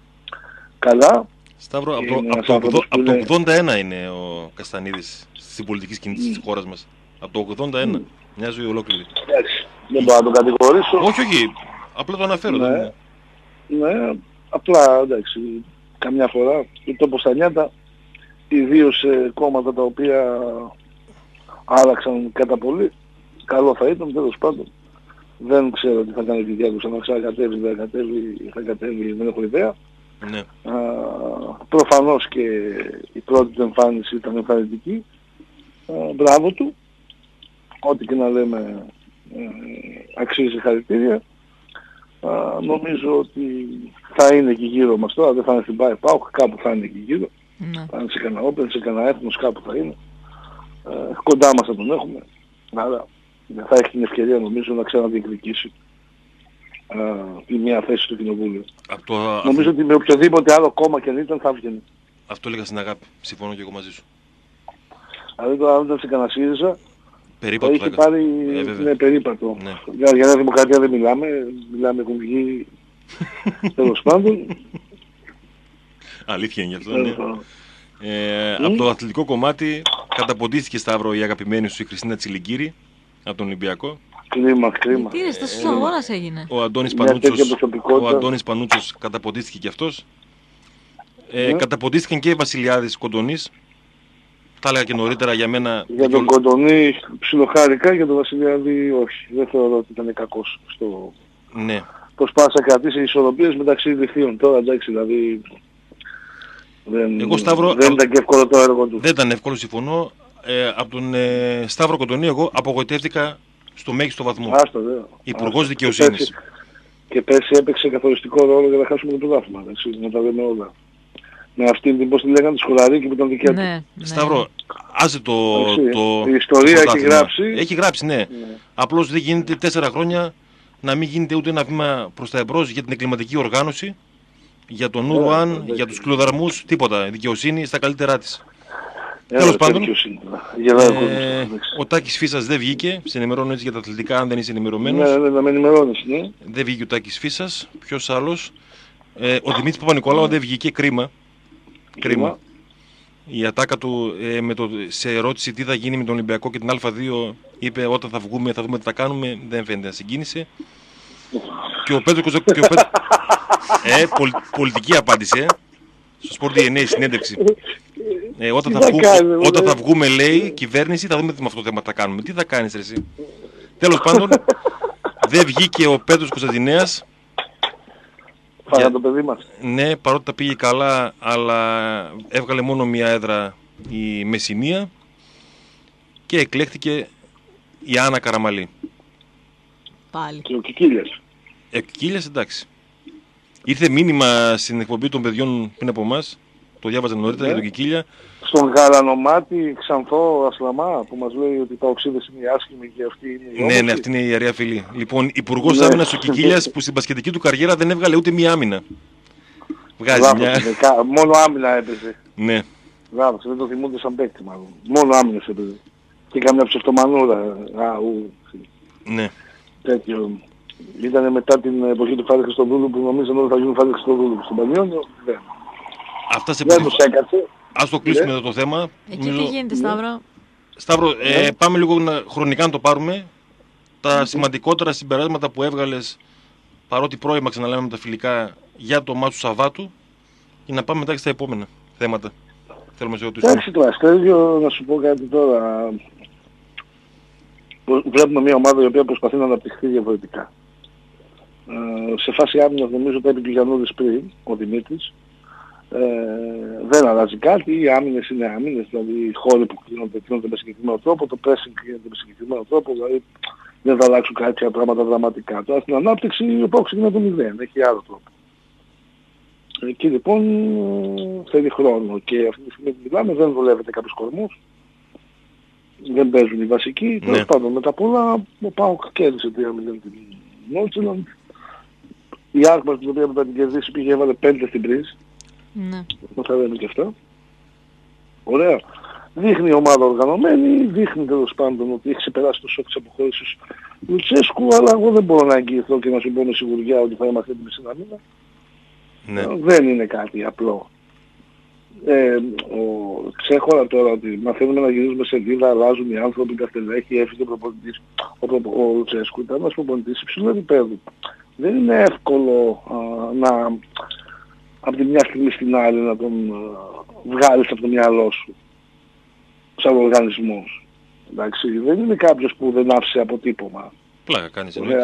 καλά. Σταύρο, από Είναι το, ένας από το, άνθρωπος από που το είναι- ογδόντα ένα είναι ο Καστανίδης στην πολιτική σκηνή της χώρας μας. Από το ογδόντα ένα. Μια ζωή ολόκληρη. Εντάξει, δεν μπορώ να τον κατηγορήσω. Όχι, όχι. Απλά το αναφέρω. Ναι. δεν είναι. Ναι, απλά εντάξει, καμιά φορά, είτε όπως τα νιάτα, ιδίως σε κόμματα τα οποία άλλαξαν κατά πολύ, καλό θα ήταν, τέλος πάντων. Δεν ξέρω τι θα κάνει ο Κυριάκος, αν θα ξανακατέβει, δεν θα κατέβει, θα κατέβει, δεν έχω ιδέα. Ναι. Α, προφανώς και η πρώτη του εμφάνιση ήταν εμφανιστική. Α, μπράβο του. Ό,τι και να λέμε ε, αξίζει χαρητήρια. Α, νομίζω ότι θα είναι εκεί γύρω μας τώρα, δεν θα είναι στην ΠΑΕ ΠΑΟΚ, κάπου θα είναι εκεί γύρω. Ναι. Θα είναι σε κανένα όπεν, σε κανένα έθνος, κάπου θα είναι. Ε, κοντά μας θα τον έχουμε. Άρα θα έχει την ευκαιρία νομίζω να ξαναδιεκδικήσει α, τη μια θέση στο κοινοβούλιο. Από το, Νομίζω ότι με οποιοδήποτε άλλο κόμμα και αν ήταν θα βγαίνει. αυτό έλεγα στην αγάπη. Συμφωνώ και εγώ μαζί σου. Δηλαδή τώρα αν ήταν σε κανένα ΣΥΡΙΖΑ θα Περίπατο θα είχε έκανα. πάρει Ε, βέβαια. ναι, περίπατο. Ναι. Για, για Νέα Δημοκρατία δεν μιλάμε, μιλάμε έχουν βγει τέλος πάντων. Αλήθεια είναι γι' αυτό. Τέλος Ναι. πάντων. Ε, Μμ. από το αθλητικό κομμάτι καταποντήθηκε, Σταύρο, η αγαπημένη σου η Χριστίνα Τσιλιγκύρη από τον Ολυμπιακό. Κρίμα, κρίμα. Τι ρε, τόσο αγώνας έγινε. Ο Αντώνης Μια τέτοια Πανούτσος, προσωπικότητα. ο Αντώνης Πανούτσος καταποντίστηκε και αυτός. Ε, Ναι. Καταποντίστηκαν και οι Βασιλιάδες Κοντονής. Τα έλεγα και νωρίτερα για μένα. Για τον Κοντονή ψιλοχάρηκα, για τον Βασιλιάδη όχι. Δεν θεωρώ ότι ήταν κακός στο... Ναι. Προσπάθησε να κρατήσει ισορροπίες μεταξύ δικτύων. Τώρα εντάξει, δηλαδή δεν, Εγώ, Σταύρο, δεν α- ήταν και εύκολο το έργο του. Δεν ήταν εύκολο, συμφωνώ. Ε, από τον ε, Σταύρο Κοντονή εγώ απογοητεύτηκα στο μέγιστο βαθμό. Άστο, δε. Υπουργός Άστο. Δικαιοσύνης. Και πέρσι- Και πέρσι έπαιξε καθοριστικό ρόλο για να χάσουμε το πρωτάθλημα. εντάξει, Να τα λέμε όλα. Με αυτήν την, πώς τη λέγανε, τη Σκολαρίκη που ήταν δικιά του. Ναι, ναι. Σταύρο, άσε το, Εντάξει, το, η ιστορία το έχει πρωτάθλημα. γράψει. Έχει γράψει, ναι. Ναι. Απλώς δεν γίνεται τέσσερα χρόνια να μην γίνεται ούτε ένα βήμα προς τα εμπρός για την εγκληματική οργάνωση, για τον Ναι, Ουρουάν, εντάξει. για τους κλωδαρμούς, τίποτα. Δικαιοσύνη στα καλύτερά της. Έλα, Τέλος τέτοιος πάντων, είναι. Γελάει ο κόσμος, Ε, εντάξει. ο Τάκης Φίσας δεν βγήκε. Σε ενημερώνω έτσι για τα αθλητικά, αν δεν είσαι ενημερωμένος. Ναι, ναι, να με ενημερώνεις, ναι. Δεν βγήκε ο Τάκης Φίσας. Ποιος άλλος? Ε, ο Δημήτρης Παπα-Νικολάου δεν βγήκε. Κρίμα. Κρίμα. Η ατάκα του ε, με το, σε ερώτηση τι θα γίνει με τον Ολυμπιακό και την Α2 είπε όταν θα βγούμε θα δούμε τι θα κάνουμε. Δεν φαίνεται να συγκίνησε. Και ο Πέτρος Κοζα- και ο Πέτρος- ε, πολ, πολιτική απάντηση, ε. Στο Sport ντι εν έι συνέντευξη. Ε, όταν, Τι θα θα βγούμε, κάνουμε, όταν ρε. θα βγούμε, λέει, κυβέρνηση, θα δούμε τι με αυτό το θέμα θα κάνουμε. Τι θα κάνεις ρε εσύ? Τέλος πάντων, δεν βγήκε ο Πέτρος Κωνσταντινέας. Φάγα Για- το παιδί μας. Ναι, παρότι τα πήγε καλά, αλλά έβγαλε μόνο μία έδρα η Μεσσηνία και εκλέχθηκε η Άννα Καραμαλή. Πάλι. Και ο Κικίλιας. Ε, Κίλιας, εντάξει. Ήρθε μήνυμα στην εκπομπή των παιδιών πριν από εμάς, το διάβαζα νωρίτερα Ναι. για τον Κικίλια. Στον γαλανομάτι Ξανθό Ασλαμά που μας λέει ότι τα οξύδες είναι οι άσχημοι και αυτοί είναι οι Ναι, όμορφοι. ναι, αυτή είναι η αρέα φίλη. Λοιπόν, υπουργός Ναι. άμυνας ο Κικίλιας που στην μπασκετική του καριέρα δεν έβγαλε ούτε μία άμυνα. Βγάζει Λάθος μια. είναι. Κα- Μόνο άμυνα έπαιζε. Ναι. Λάθος, δεν το θυμούνται σαν παίκτη μάλλον. Μόνο άμυνας έπαιζε. Και καμιά ψευτομανούρα. Α, ου, Ναι. τέτοιο. Ήτανε μετά την εποχή του Φάδη Χριστοδούλου που νομίζαν όλοι θα γίνουν Φάδη Χριστοδούλου στον Πανιόνιο. Δεν. Αυτά σε Δεν παιδί- τους έκατσε. Ας το κλείσουμε Ναι. εδώ το θέμα. Εκεί Νομίζω- τι γίνεται, Σταύρο? Σταύρο, ε, Ναι. πάμε λίγο να, χρονικά να το πάρουμε. Τα σημαντικότερα συμπεράσματα που έβγαλες, παρότι πρόημα ξαναλέμε με τα φιλικά, για το μάτσο του Σαββάτου, και να πάμε μετά και στα επόμενα θέματα. Θέλουμε να σε ρωτήσουμε. Εντάξει τώρα, Στέλιο, να σου πω κάτι τώρα. Βλέπουμε μια ομάδα η οποία προσπαθεί να αναπτυχθεί διαφορετικά. Ε, σε φάση άμυνας νομίζω τα είπε και ο Γιαννούδης πριν, ο Δημήτρης. Ε, δεν αλλάζει κάτι, οι άμυνες είναι άμυνες, δηλαδή οι χώροι που κλείνονται, κλείνονται με συγκεκριμένο τρόπο, το pressing κλείνεται με συγκεκριμένο τρόπο, δηλαδή δεν θα αλλάξουν κάποια πράγματα δραματικά. Τώρα στην ανάπτυξη ο ΠΑΟΚ ξεκινά το μηδέν, έχει άλλο τρόπο. Εκεί λοιπόν θέλει χρόνο και αυτή τη στιγμή που μιλάμε δεν δουλεύεται κάποιους κορμούς, δεν παίζουν οι βασικοί, ναι. Τέλος πάντων με τα πολλά ο ΠΑΟΚ κέρδισε τρία μηδέν την Νόρτσελαντ. Η Άκμαρ την οποία θα την κερδίσει πήγε έβαλε πέντε στην Πρίζ. Ναι. Θα λέμε και αυτά. Ωραία. Δείχνει η ομάδα οργανωμένη, δείχνει τέλος πάντων ότι έχει ξεπεράσει το σοκ της αποχώρησης του Λουτσέσκου, αλλά εγώ δεν μπορώ να εγγυηθώ και να σου πω με σιγουριά ότι θα είμαστε έτοιμοι στην αμήνα. Ναι. Δεν είναι κάτι απλό. Ε, ο, ξέχωρα τώρα ότι μαθαίνουμε να γυρίζουμε σελίδα, αλλάζουν οι άνθρωποι, καστελέχοι, έφυγε ο προπονητής. Ο, ο, ο Λουτσέσκου ήταν ένας προπονητής υψηλού επίπεδου. Δεν είναι εύκολο α, να από τη μια στιγμή στην άλλη να τον α, βγάλεις από το μυαλό σου σαν οργανισμός. Εντάξει, δεν είναι κάποιος που δεν άφησε αποτύπωμα. Πλάκα κάνεις εμείς.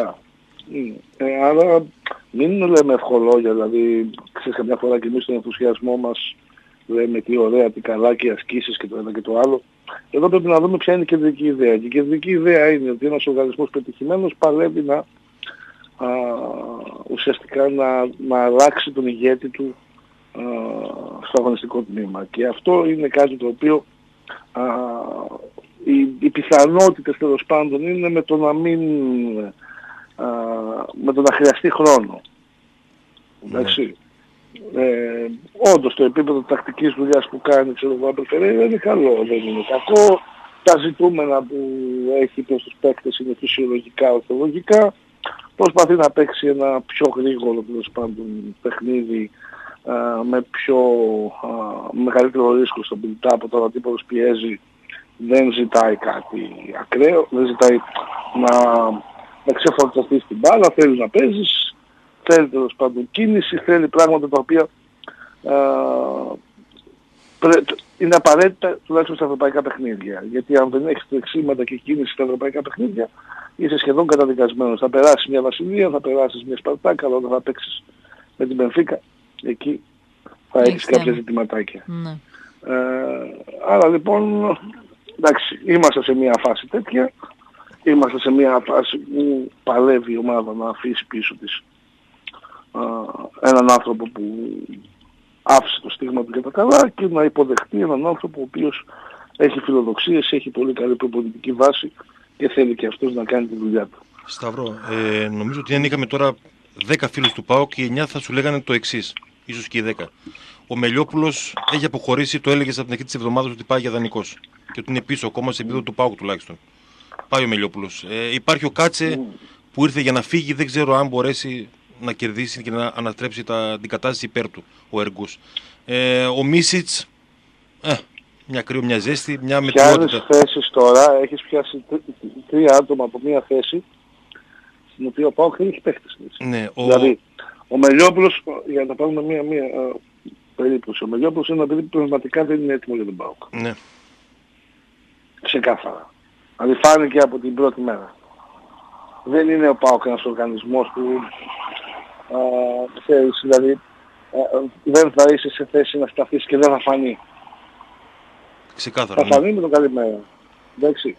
Ε, άρα μην λέμε ευχολόγια, δηλαδή ξέρεις καμιά φορά και εμείς τον ενθουσιασμό μας λέμε τι ωραία, τι καλά και οι ασκήσεις και το ένα και το άλλο. Εδώ πρέπει να δούμε ποια είναι η κεντρική ιδέα. Και η κεντρική ιδέα είναι ότι ένας οργανισμός πετυχημένος παλεύει να α, ουσιαστικά να, να αλλάξει τον ηγέτη του α, στο αγωνιστικό τμήμα. Και αυτό είναι κάτι το οποίο α, οι, οι πιθανότητες τέλος πάντων είναι με το να μην α, με το να χρειαστεί χρόνο. Εντάξει. Ε, όντως το επίπεδο τακτικής δουλειάς που κάνει ξέρω εγώ Άμπελ Φερέιρα είναι καλό, δεν είναι κακό. Τα ζητούμενα που έχει προς τους παίκτες είναι φυσιολογικά, ορθολογικά. Προσπαθεί να παίξει ένα πιο γρήγορο τέλος πάντων παιχνίδι α, με πιο α, μεγαλύτερο ρίσκο στο μπιλτά από το αντίπολος πιέζει. Δεν ζητάει κάτι ακραίο, δεν ζητάει να, να ξεφορτωθεί στην μπάλα, θέλει να παίζεις. Θέλει τέλος πάντων κίνηση, θέλει πράγματα τα οποία α, πρέ, είναι απαραίτητα τουλάχιστον στα ευρωπαϊκά παιχνίδια. Γιατί αν δεν έχεις τρεξίματα και κίνηση στα ευρωπαϊκά παιχνίδια είσαι σχεδόν καταδικασμένος. Θα περάσεις μια Βασιλεία, θα περάσεις μια Σπαρτάκα, αλλά όταν θα παίξεις με την Μπενφίκα, εκεί θα έχεις κάποια ζητηματάκια. Ναι. Ε, άρα λοιπόν, εντάξει, είμαστε σε μια φάση τέτοια, είμαστε σε μια φάση που παλεύει η ομάδα να αφήσει πίσω της Uh, έναν άνθρωπο που άφησε το στίγμα του για τα καλά και να υποδεχτεί έναν άνθρωπο ο οποίος έχει φιλοδοξίες, έχει πολύ καλή προπονητική βάση και θέλει και αυτός να κάνει τη δουλειά του. Σταυρό, ε, νομίζω ότι αν είχαμε τώρα δέκα φίλους του ΠΑΟΚ και οι εννιά θα σου λέγανε το εξής, ίσως και οι δέκα. Ο Μελιόπουλος έχει αποχωρήσει, το έλεγες από την αρχή της εβδομάδας ότι πάει για δανεικός και ότι είναι πίσω ακόμα σε επίπεδο του ΠΑΟΚ τουλάχιστον. Πάει ο Μελιόπουλος. Ε, υπάρχει ο Κάτσε mm. που ήρθε για να φύγει, δεν ξέρω αν μπορέσει να κερδίσει και να ανατρέψει τα, την κατάσταση υπέρ του ο Εργούς. Ε, ο Μίσιτς, ε, μια κρύο, μια ζέστη, μια μετριότητα. Πιάνεις θέσεις τώρα, έχεις πιάσει τρία άτομα από μια θέση στην οποία ο ΠΑΟΚ δεν έχει παίχτες. Ναι, ο... Δηλαδή, ο Μελιόπουλος, για να πάρουμε μια, μια uh, περίπτωση, ο Μελιόπουλος είναι ένα παιδί που πραγματικά δεν είναι έτοιμο για τον ΠΑΟΚ. Ναι. Ξεκάθαρα. Δηλαδή φάνηκε από την πρώτη μέρα. Δεν είναι ο ΠΑΟΚ ένας οργανισμός που Uh, ξέρεις, δηλαδή uh, δεν θα είσαι σε θέση να σταθείς και δεν θα φανεί. Ξεκάθαρα. Θα φανεί με το καλημέρα. Εντάξει.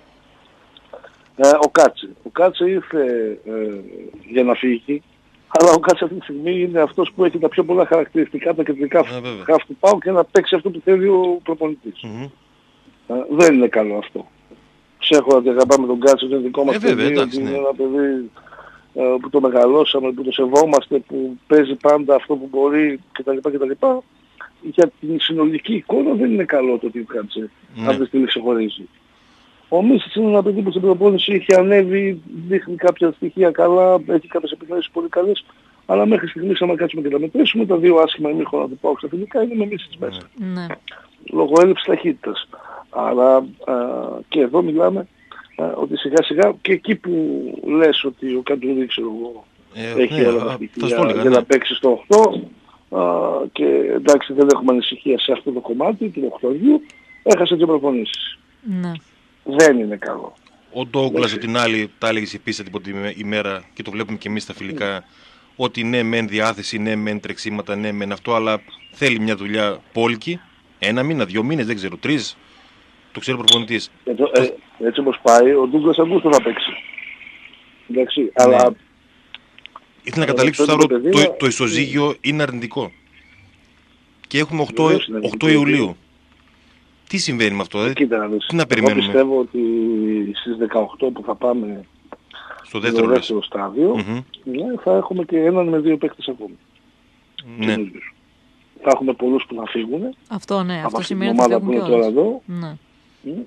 Uh, ο Κάτσε. Ο Κάτσε ήρθε uh, για να φύγει, αλλά ο Κάτσε αυτή τη στιγμή είναι αυτός που έχει τα πιο πολλά χαρακτηριστικά, τα κεντρικά χαφ του ΠΑΟΚ και να παίξει αυτό που θέλει ο προπονητής. Mm-hmm. Uh, δεν είναι καλό αυτό. Ξέχω ότι αγαπάμε τον Κάτσε, είναι δικό μας ε, παιδί, βέβαια, εντάξει, είναι ναι. ένα παιδί που το μεγαλώσαμε, που το σεβόμαστε, που παίζει πάντα αυτό που μπορεί κτλ. κτλ. Για την συνολική εικόνα δεν είναι καλό το ότι Κάτσε ναι. αυτή τη στιγμή ξεχωρίζει. Ο Μίσιτς είναι ένα παιδί που στην προπόνηση είχε ανέβει, δείχνει κάποια στοιχεία καλά, έχει κάποιες επικοινωνίες πολύ καλές, αλλά μέχρι στιγμής άμα κάτσουμε και τα μετρήσουμε, τα δύο άσχημα ημίχρονα του ΠΑΟΚ στα φιλικά είναι με Μίσιτς μέσα. Ναι. Λόγω έλλειψης ταχύτητας. Αλλά α, και εδώ μιλάμε ότι σιγά σιγά και εκεί που λες ότι ο Καντουρί ξέρω εγώ ε, έχει ναι, όλα τα στοιχεία για ναι. να παίξει στο οκτώ α, και εντάξει δεν έχουμε ανησυχία σε αυτό το κομμάτι του οκτωριού, έχασε και προπονήσεις. Ναι. Δεν είναι καλό. Ο Ντόγκλας την άλλη τα έλεγες επίσης την πρώτη ημέρα και το βλέπουμε και εμείς στα φιλικά ότι ναι μεν διάθεση, ναι μεν τρεξίματα, ναι μεν αυτό, αλλά θέλει μια δουλειά πόλικη. Ένα μήνα, δύο μήνες, δεν ξέρω, τρεις. Το ξέρει ο προπονητής. Ε, ε, έτσι όπως πάει, ο Ντούγκλας Αγκούστο θα παίξει. Εντάξει, ναι. Αλλά... Ήθελα να καταλήξω, Σταύρο, το, το, το ισοζύγιο είναι αρνητικό. Και έχουμε οκτώ Ιουλίου. Τι συμβαίνει με αυτό, ε? Κοίτα, τι να περιμένουμε. Εγώ πιστεύω ότι στις δεκαοκτώ που θα πάμε στο δεύτερο, στο δεύτερο στάδιο, mm-hmm. ναι, θα έχουμε και έναν με δύο παίκτες ακόμη. Ναι. Θα έχουμε πολλούς που θα φύγουν. Αυτό ναι, αυτό σημαίνει ότι θα φύγουν που είναι τώρα εδώ. Ναι. Mm.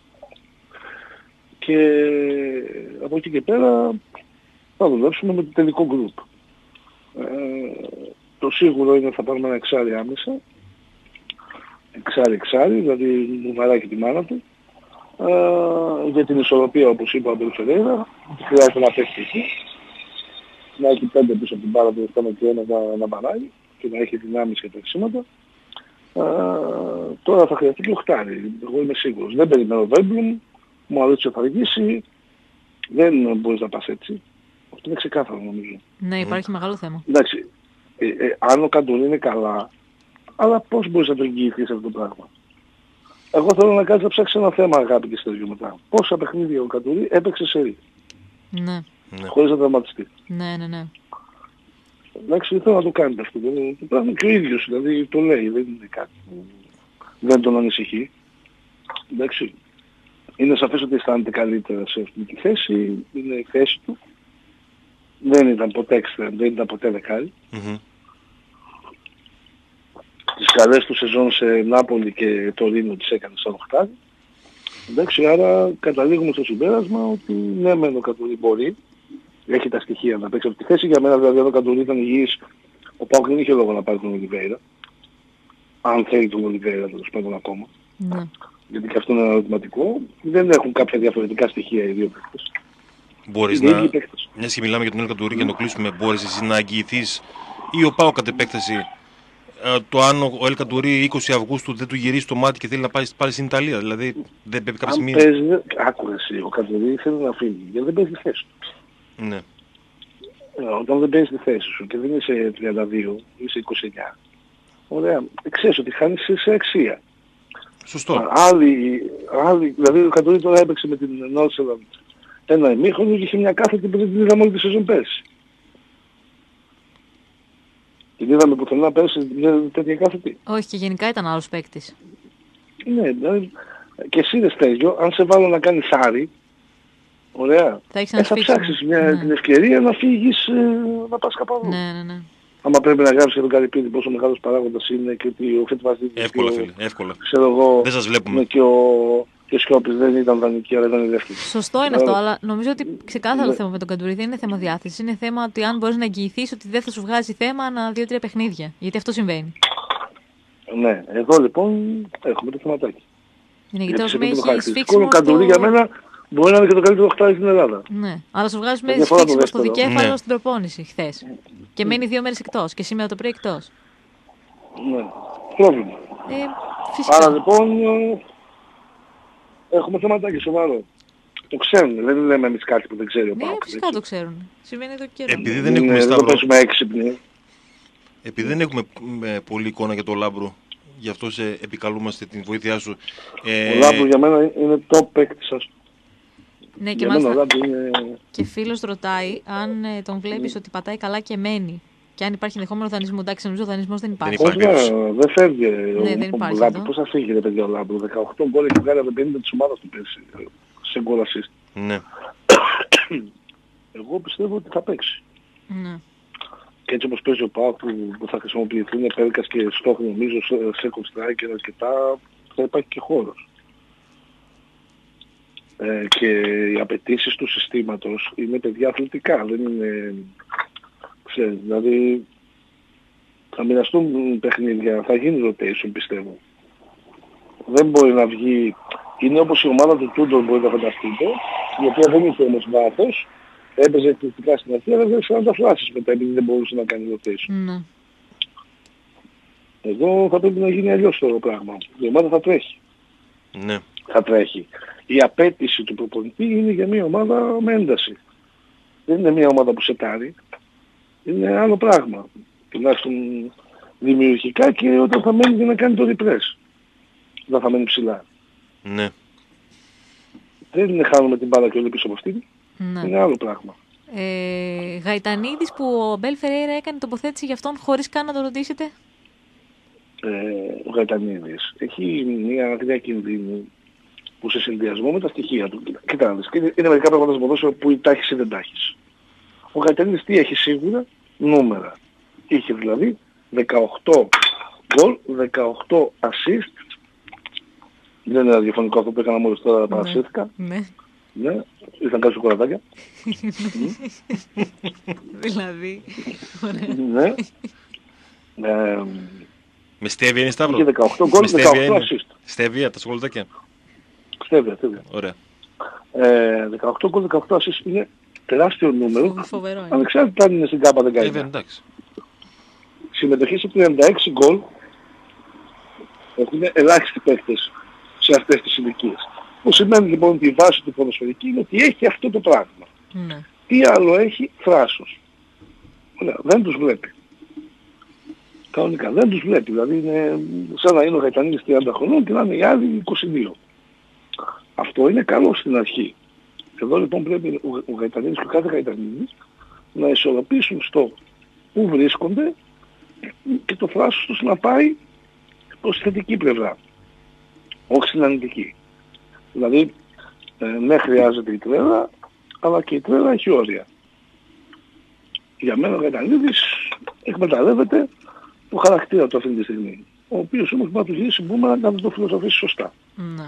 Και από εκεί και πέρα θα δουλέψουμε με το τελικό γκρουπ. Ε, το σίγουρο είναι ότι θα πάρουμε ένα εξάρι άμεσα. Εξάρι-εξάρι, δηλαδή μου βαράκι τη μάνα του. Ε, για την ισορροπία, όπως είπα, από τον Φερέιρα, χρειάζεται να παίξει εκεί. Να έχει πέντε πίσω από την μπάλα του, να και ένα να, να παράγει και να έχει δυνάμεις και τρεξίματα. Ε, τώρα θα χρειαστεί και οχτάρι, εγώ είμαι σίγουρος. Δεν περιμένω Βέμπλουμ, μου αρέσει ότι θα αργήσει. Δεν μπορείς να πας έτσι. Αυτό είναι ξεκάθαρο νομίζω. Ναι, υπάρχει mm. μεγάλο θέμα. Εντάξει, ε, ε, αν ο Καντουρί είναι καλά, αλλά πώς μπορείς να το εγγυηθείς αυτό το πράγμα. Εγώ θέλω να κάτσεις να ψάξεις ένα θέμα, αγάπη και στέλνει μετά. Πόσα παιχνίδια ο Καντουρί έπαιξε σε ρί. Ναι. Χωρίς να τραυματιστεί. Ναι, ναι, ναι. Εντάξει, θέλω να το κάνετε αυτό. Το πράγμα και ο ίδιος, δηλαδή το λέει, δεν είναι κάτι. Δεν τον ανησυχεί. Εντάξει. Είναι σαφές ότι αισθάνεται καλύτερα σε αυτή τη θέση. Είναι η θέση του. Δεν ήταν ποτέ έξτρα, δεν ήταν ποτέ δεκάρι. Mm-hmm. Τις καλές του σεζόν σε Νάπολη και το Ρήνο τις έκανε σαν οχτάρι. Εντάξει, άρα καταλήγουμε στο συμπέρασμα ότι ναι μεν ο Καντουρί μπορεί, έχει τα στοιχεία να παίξει από τη θέση. Για μένα δηλαδή αν ο Καντουρί ήταν υγιής, ο Πάοκ δεν είχε λόγο να πάρει τον Ολιβέηρα. Αν θέλει τον Ολιβέηρα τέλος πάντων ακόμα. Ναι. Γιατί και αυτό είναι ένα ερωτηματικό. Δεν έχουν κάποια διαφορετικά στοιχεία οι δύο παίκτες. Μπορείς να, μιας και μιλάμε για τον Ελ Καντουρί και να το κλείσουμε, μπορείς εσύ να αγγιηθείς ή ο Πάοκ κατ' επέκταση το αν ο Ελ Καντουρί είκοσι Αυγούστου δεν του γυρίσει το μάτι και θέλει να πάει πάλι στην Ιταλία. Δηλαδή δεν πρέπει κάποια στιγμή... Παίζει, άκουρε εσύ, ο Καντουρί θέλει να φύγει γιατί δεν παίζει τη θέση του. Ναι. Ε, όταν δεν παίζει τη θέση σου και δεν είσαι τριάντα δύο, είσαι είκοσι εννιά, ωραία, ξέρεις ότι χάνεις σε αξία. Σωστό. Άλλοι, άλλοι, δηλαδή ο Καντουρί τώρα έπαιξε με την Νόρσελαντ ένα ημίχρονο και είχε μια κάθετη που δεν την είδαμε όλη τη σεζόν πέρσι. Την είδαμε πουθενά πέρσι μια τέτοια κάθετη. Όχι, και γενικά ήταν άλλος παίκτης. Ναι, δηλαδή και εσύ δεν στέγιο, αν σε βάλω να κάνεις άρι, ωραία, θα, ε, θα ψάξεις μια, ναι. την ευκαιρία να φύγεις, ε, να πας κάπου αλλού. Ναι, ναι, ναι. Άμα πρέπει να γράψεις για τον Καρυπίδη πόσο μεγάλος παράγοντας είναι και ότι ο Φετβαζίδης... Εύκολα φίλε, εύκολα. Ξέρω εγώ, δεν σας βλέπουμε. Και ο, και ο Σκιώπης δεν ήταν δανεική, αλλά ήταν η δεύτερη. Σωστό είναι αυτό, αλλά νομίζω ότι ξεκάθαρο ναι. θέμα με τον Καντουρί δεν είναι θέμα διάθεσης. Είναι θέμα ότι αν μπορείς να εγγυηθείς ότι δεν θα σου βγάζει θέμα ανά δύο-τρία παιχνίδια. Γιατί αυτό συμβαίνει. Ναι, εδώ λοιπόν έχουμε το θεματάκι. Είναι γιατί όσο με έχεις φίξει Ο Καντουρί για μένα μπορεί να είναι και το καλύτερο οχτάρι στην Ελλάδα. Ναι, αλλά σου βγάζεις με φίξιμο στο δικέφαλο ναι. στην προπόνηση χθες. Και μένει δύο μέρες εκτός και σήμερα το πρωί εκτός. Ναι, πρόβλημα. Ε, φυσικά. Άρα λοιπόν έχουμε θεματάκι σοβαρό. Το ξέρουν, δεν λέμε εμείς κάτι που δεν ξέρει ο Πάοκ. Ναι, φυσικά το ξέρουν. Συμβαίνει εδώ και καιρό. Επειδή δεν έχουμε, δεν το παίζουμε έξυπνοι. Επειδή δεν έχουμε πολλή εικόνα για το Λάμπρο, γι' αυτό σε επικαλούμαστε την βοήθειά σου. Ε... Ο Λάμπρο για μένα είναι top παίκτης σας. Ναι, και μάλιστα είναι... και φίλος ρωτάει αν ε, τον βλέπεις ότι πατάει καλά και μένει. Και αν υπάρχει ενδεχόμενο δανεισμό. Εντάξει, νομίζω ο δανεισμός δεν υπάρχει. Δεν υπάρχει. Όχι, δεν φεύγει. Ναι, ο, δεν υπάρχει. Λάμπρο, πώς θα φύγει ρε παιδιά ο Λάμπρο. δεκαοκτώ γκολ έχει βγάλει από το πενήντα της ομάδας του πέρσι. Σε γκολ assist. Ναι. Εγώ πιστεύω ότι θα παίξει. Ναι. Και έτσι όπως παίζει ο Πάοκ που, που θα χρησιμοποιηθούν Πέρκας και Στόχ νομίζω σε κοστράκι και αρκετά θα υπάρχει και χώρος. Ε, και οι απαιτήσεις του συστήματος είναι παιδιά αθλητικά, δεν είναι, ξέρεις, δηλαδή θα μοιραστούν παιχνίδια, θα γίνει rotation πιστεύω. Δεν μπορεί να βγει, είναι όπως η ομάδα του Τούντορ μπορεί να φανταστείτε, η οποία δεν είχε όμως βάθος, έπαιζε εκπληκτικά στην αρχή, αλλά δεν ξέραν τα φλάσεις μετά επειδή δεν μπορούσε να κάνει rotation. Ναι. Εδώ θα πρέπει να γίνει αλλιώς το πράγμα. Η ομάδα θα τρέχει. Ναι. Θα τρέχει. Η απέτηση του προπονητή είναι για μια ομάδα με ένταση. Δεν είναι μια ομάδα που σετάρει. είναι άλλο πράγμα. Τουλάχιστον δημιουργικά και όταν θα μένει για να κάνει το repress. Δεν θα μένει ψηλά. Ναι. Δεν είναι χάνουμε την μπάλα και όλοι πίσω από αυτήν. Ναι. Είναι άλλο πράγμα. Ε, Γαϊτανίδης που ο Μπέλ Φερέιρα έκανε τοποθέτηση για αυτόν χωρίς καν να το ρωτήσετε. Ε, ο Γαϊτανίδης έχει μια αγρία κινδύνου που σε συνδυασμό με τα στοιχεία του. Κοίτα, είναι μερικά πράγματα στο ποδόσφαιρο που τα έχεις ή δεν τα έχεις. Ο Γαϊτανίδης τι έχει σίγουρα? Νούμερα. Είχε δηλαδή δεκαοκτώ γκολ, δεκαοκτώ assist. Δεν είναι ραδιοφωνικό αυτό που έκανα μόλις τώρα, παρασύρθηκα. Ναι. Ναι, ήρθαν κάποιες κορατάκια. Δηλαδή. Ναι. Ε, Με στέβια είναι, Σταύρο? είχε δεκαοκτώ γκολ, δεκαοκτώ assist. Στέβια, τα σκολτάκια. Στέβια, στέβια. Ωραία. Ε, δεκαοκτώ γκολ, δεκαοκτώ assist είναι τεράστιο νούμερο. Φοβερό είναι. Ανεξάρτητα αν είναι στην ΚΑΠΑ Ε, βέβαια, δεκαεννιά. εντάξει. Συμμετοχή σε τριάντα έξι γκολ. Έχουν ελάχιστοι παίκτες σε αυτές τις ηλικίες. Που σημαίνει λοιπόν ότι η βάση του ποδοσφαιρική είναι ότι έχει αυτό το πράγμα. Ναι. Τι άλλο έχει? Θράσος. Ωραία, δεν τους βλέπει. Κανονικά δεν τους βλέπει. Δηλαδή είναι σαν να είναι ο Γαϊτανίδης τριάντα χρονών και να είναι οι άλλοι είκοσι δύο. Αυτό είναι καλό στην αρχή. Εδώ λοιπόν πρέπει ο, ο Γαϊτανίδης και ο κάθε Γαϊτανίδης να ισορροπήσουν στο που βρίσκονται και το θράσος τους να πάει προς τη θετική πλευρά. Όχι στην αρνητική. Δηλαδή ε, ναι, χρειάζεται η τρέλα, αλλά και η τρέλα έχει όρια. Για μένα ο Γαϊτανίδης εκμεταλλεύεται το χαρακτήρα του αυτή τη στιγμή. Ο οποίος όμως μπορεί να του γυρίσει μπούμεραγκ να το φιλοσοφήσει σωστά. Ναι.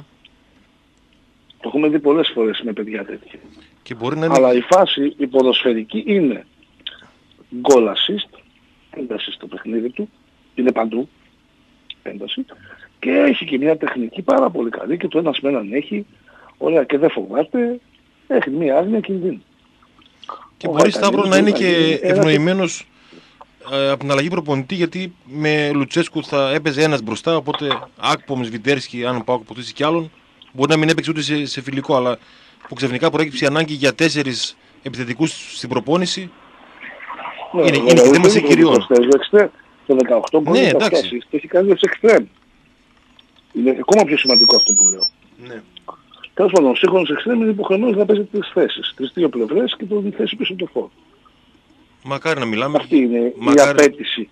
Το έχουμε δει πολλές φορές με παιδιά τέτοια. Και μπορεί να είναι... Αλλά η φάση, η ποδοσφαιρική είναι goal assist, ένταση στο παιχνίδι του, είναι παντού, ένταση, και έχει και μια τεχνική πάρα πολύ καλή και το ένας με έναν έχει, ωραία, και δεν φοβάται, έχει μια άγνοια κινδύνου. Και μπορεί, Σταύρο, να είναι και ευνοημένος ε, από την αλλαγή προπονητή, γιατί με Λουτσέσκου θα έπαιζε ένας μπροστά, οπότε Άκπομ, Σβιντέρσκι, αν πάω αποκτήσει κι άλλον, μπορεί να μην έπαιξε ούτε σε, σε φιλικό, αλλά που ξαφνικά προέκυψε η ανάγκη για τέσσερις επιθετικούς στην προπόνηση. Ναι, είναι είναι και θέμα σε κυριών. Το δεκαοκτώ γκολ, Ναι, το έχει κάνει ως εξτρέμ. Είναι ακόμα πιο σημαντικό αυτό που λέω. Ναι. Τέλος πάντων, ο σύγχρονος εξτρέμ είναι υποχρεωμένος να παίζει τρεις θέσεις. Τις δύο πλευρές και τη θέση πίσω από το φόρ. Μακάρι να μιλάμε. Αυτή είναι Μακάρι... η απέτηση.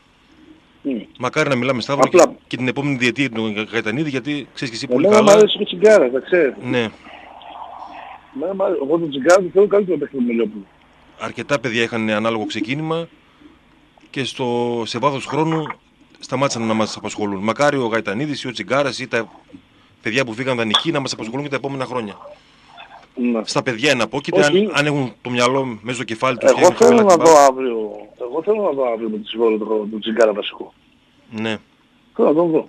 Μακάρι να μιλάμε, Σταύρο, Απλά... και, και την επόμενη διετία του Γαϊτανίδη, γιατί ξέρεις και εσύ πολύ Εμένα καλά. μου αρέσει και Τσιγκάρα, τα ξέρετε. Ναι. Εγώ τον Τσιγκάρα το θέλω καλύτερο παιχνίδι με Λιόπουλο. Αρκετά παιδιά είχαν ανάλογο ξεκίνημα και στο, σε βάθος χρόνου σταμάτησαν να μας απασχολούν. Μακάρι ο Γαϊτανίδης ή ο Τσιγκάρας ή τα παιδιά που φύγαν δανεικοί να μας απασχολούν και τα επόμενα χρόνια. Ναι. Στα παιδιά είναι απόκειται, αν, αν έχουν το μυαλό μέσα στο κεφάλι τους. Εγώ θέλω να δω αύριο, εγώ θέλω να δω αύριο με τη Συμβόλο τον το Τσιγκάρα βασικό. Ναι. Θέλω να τον δω.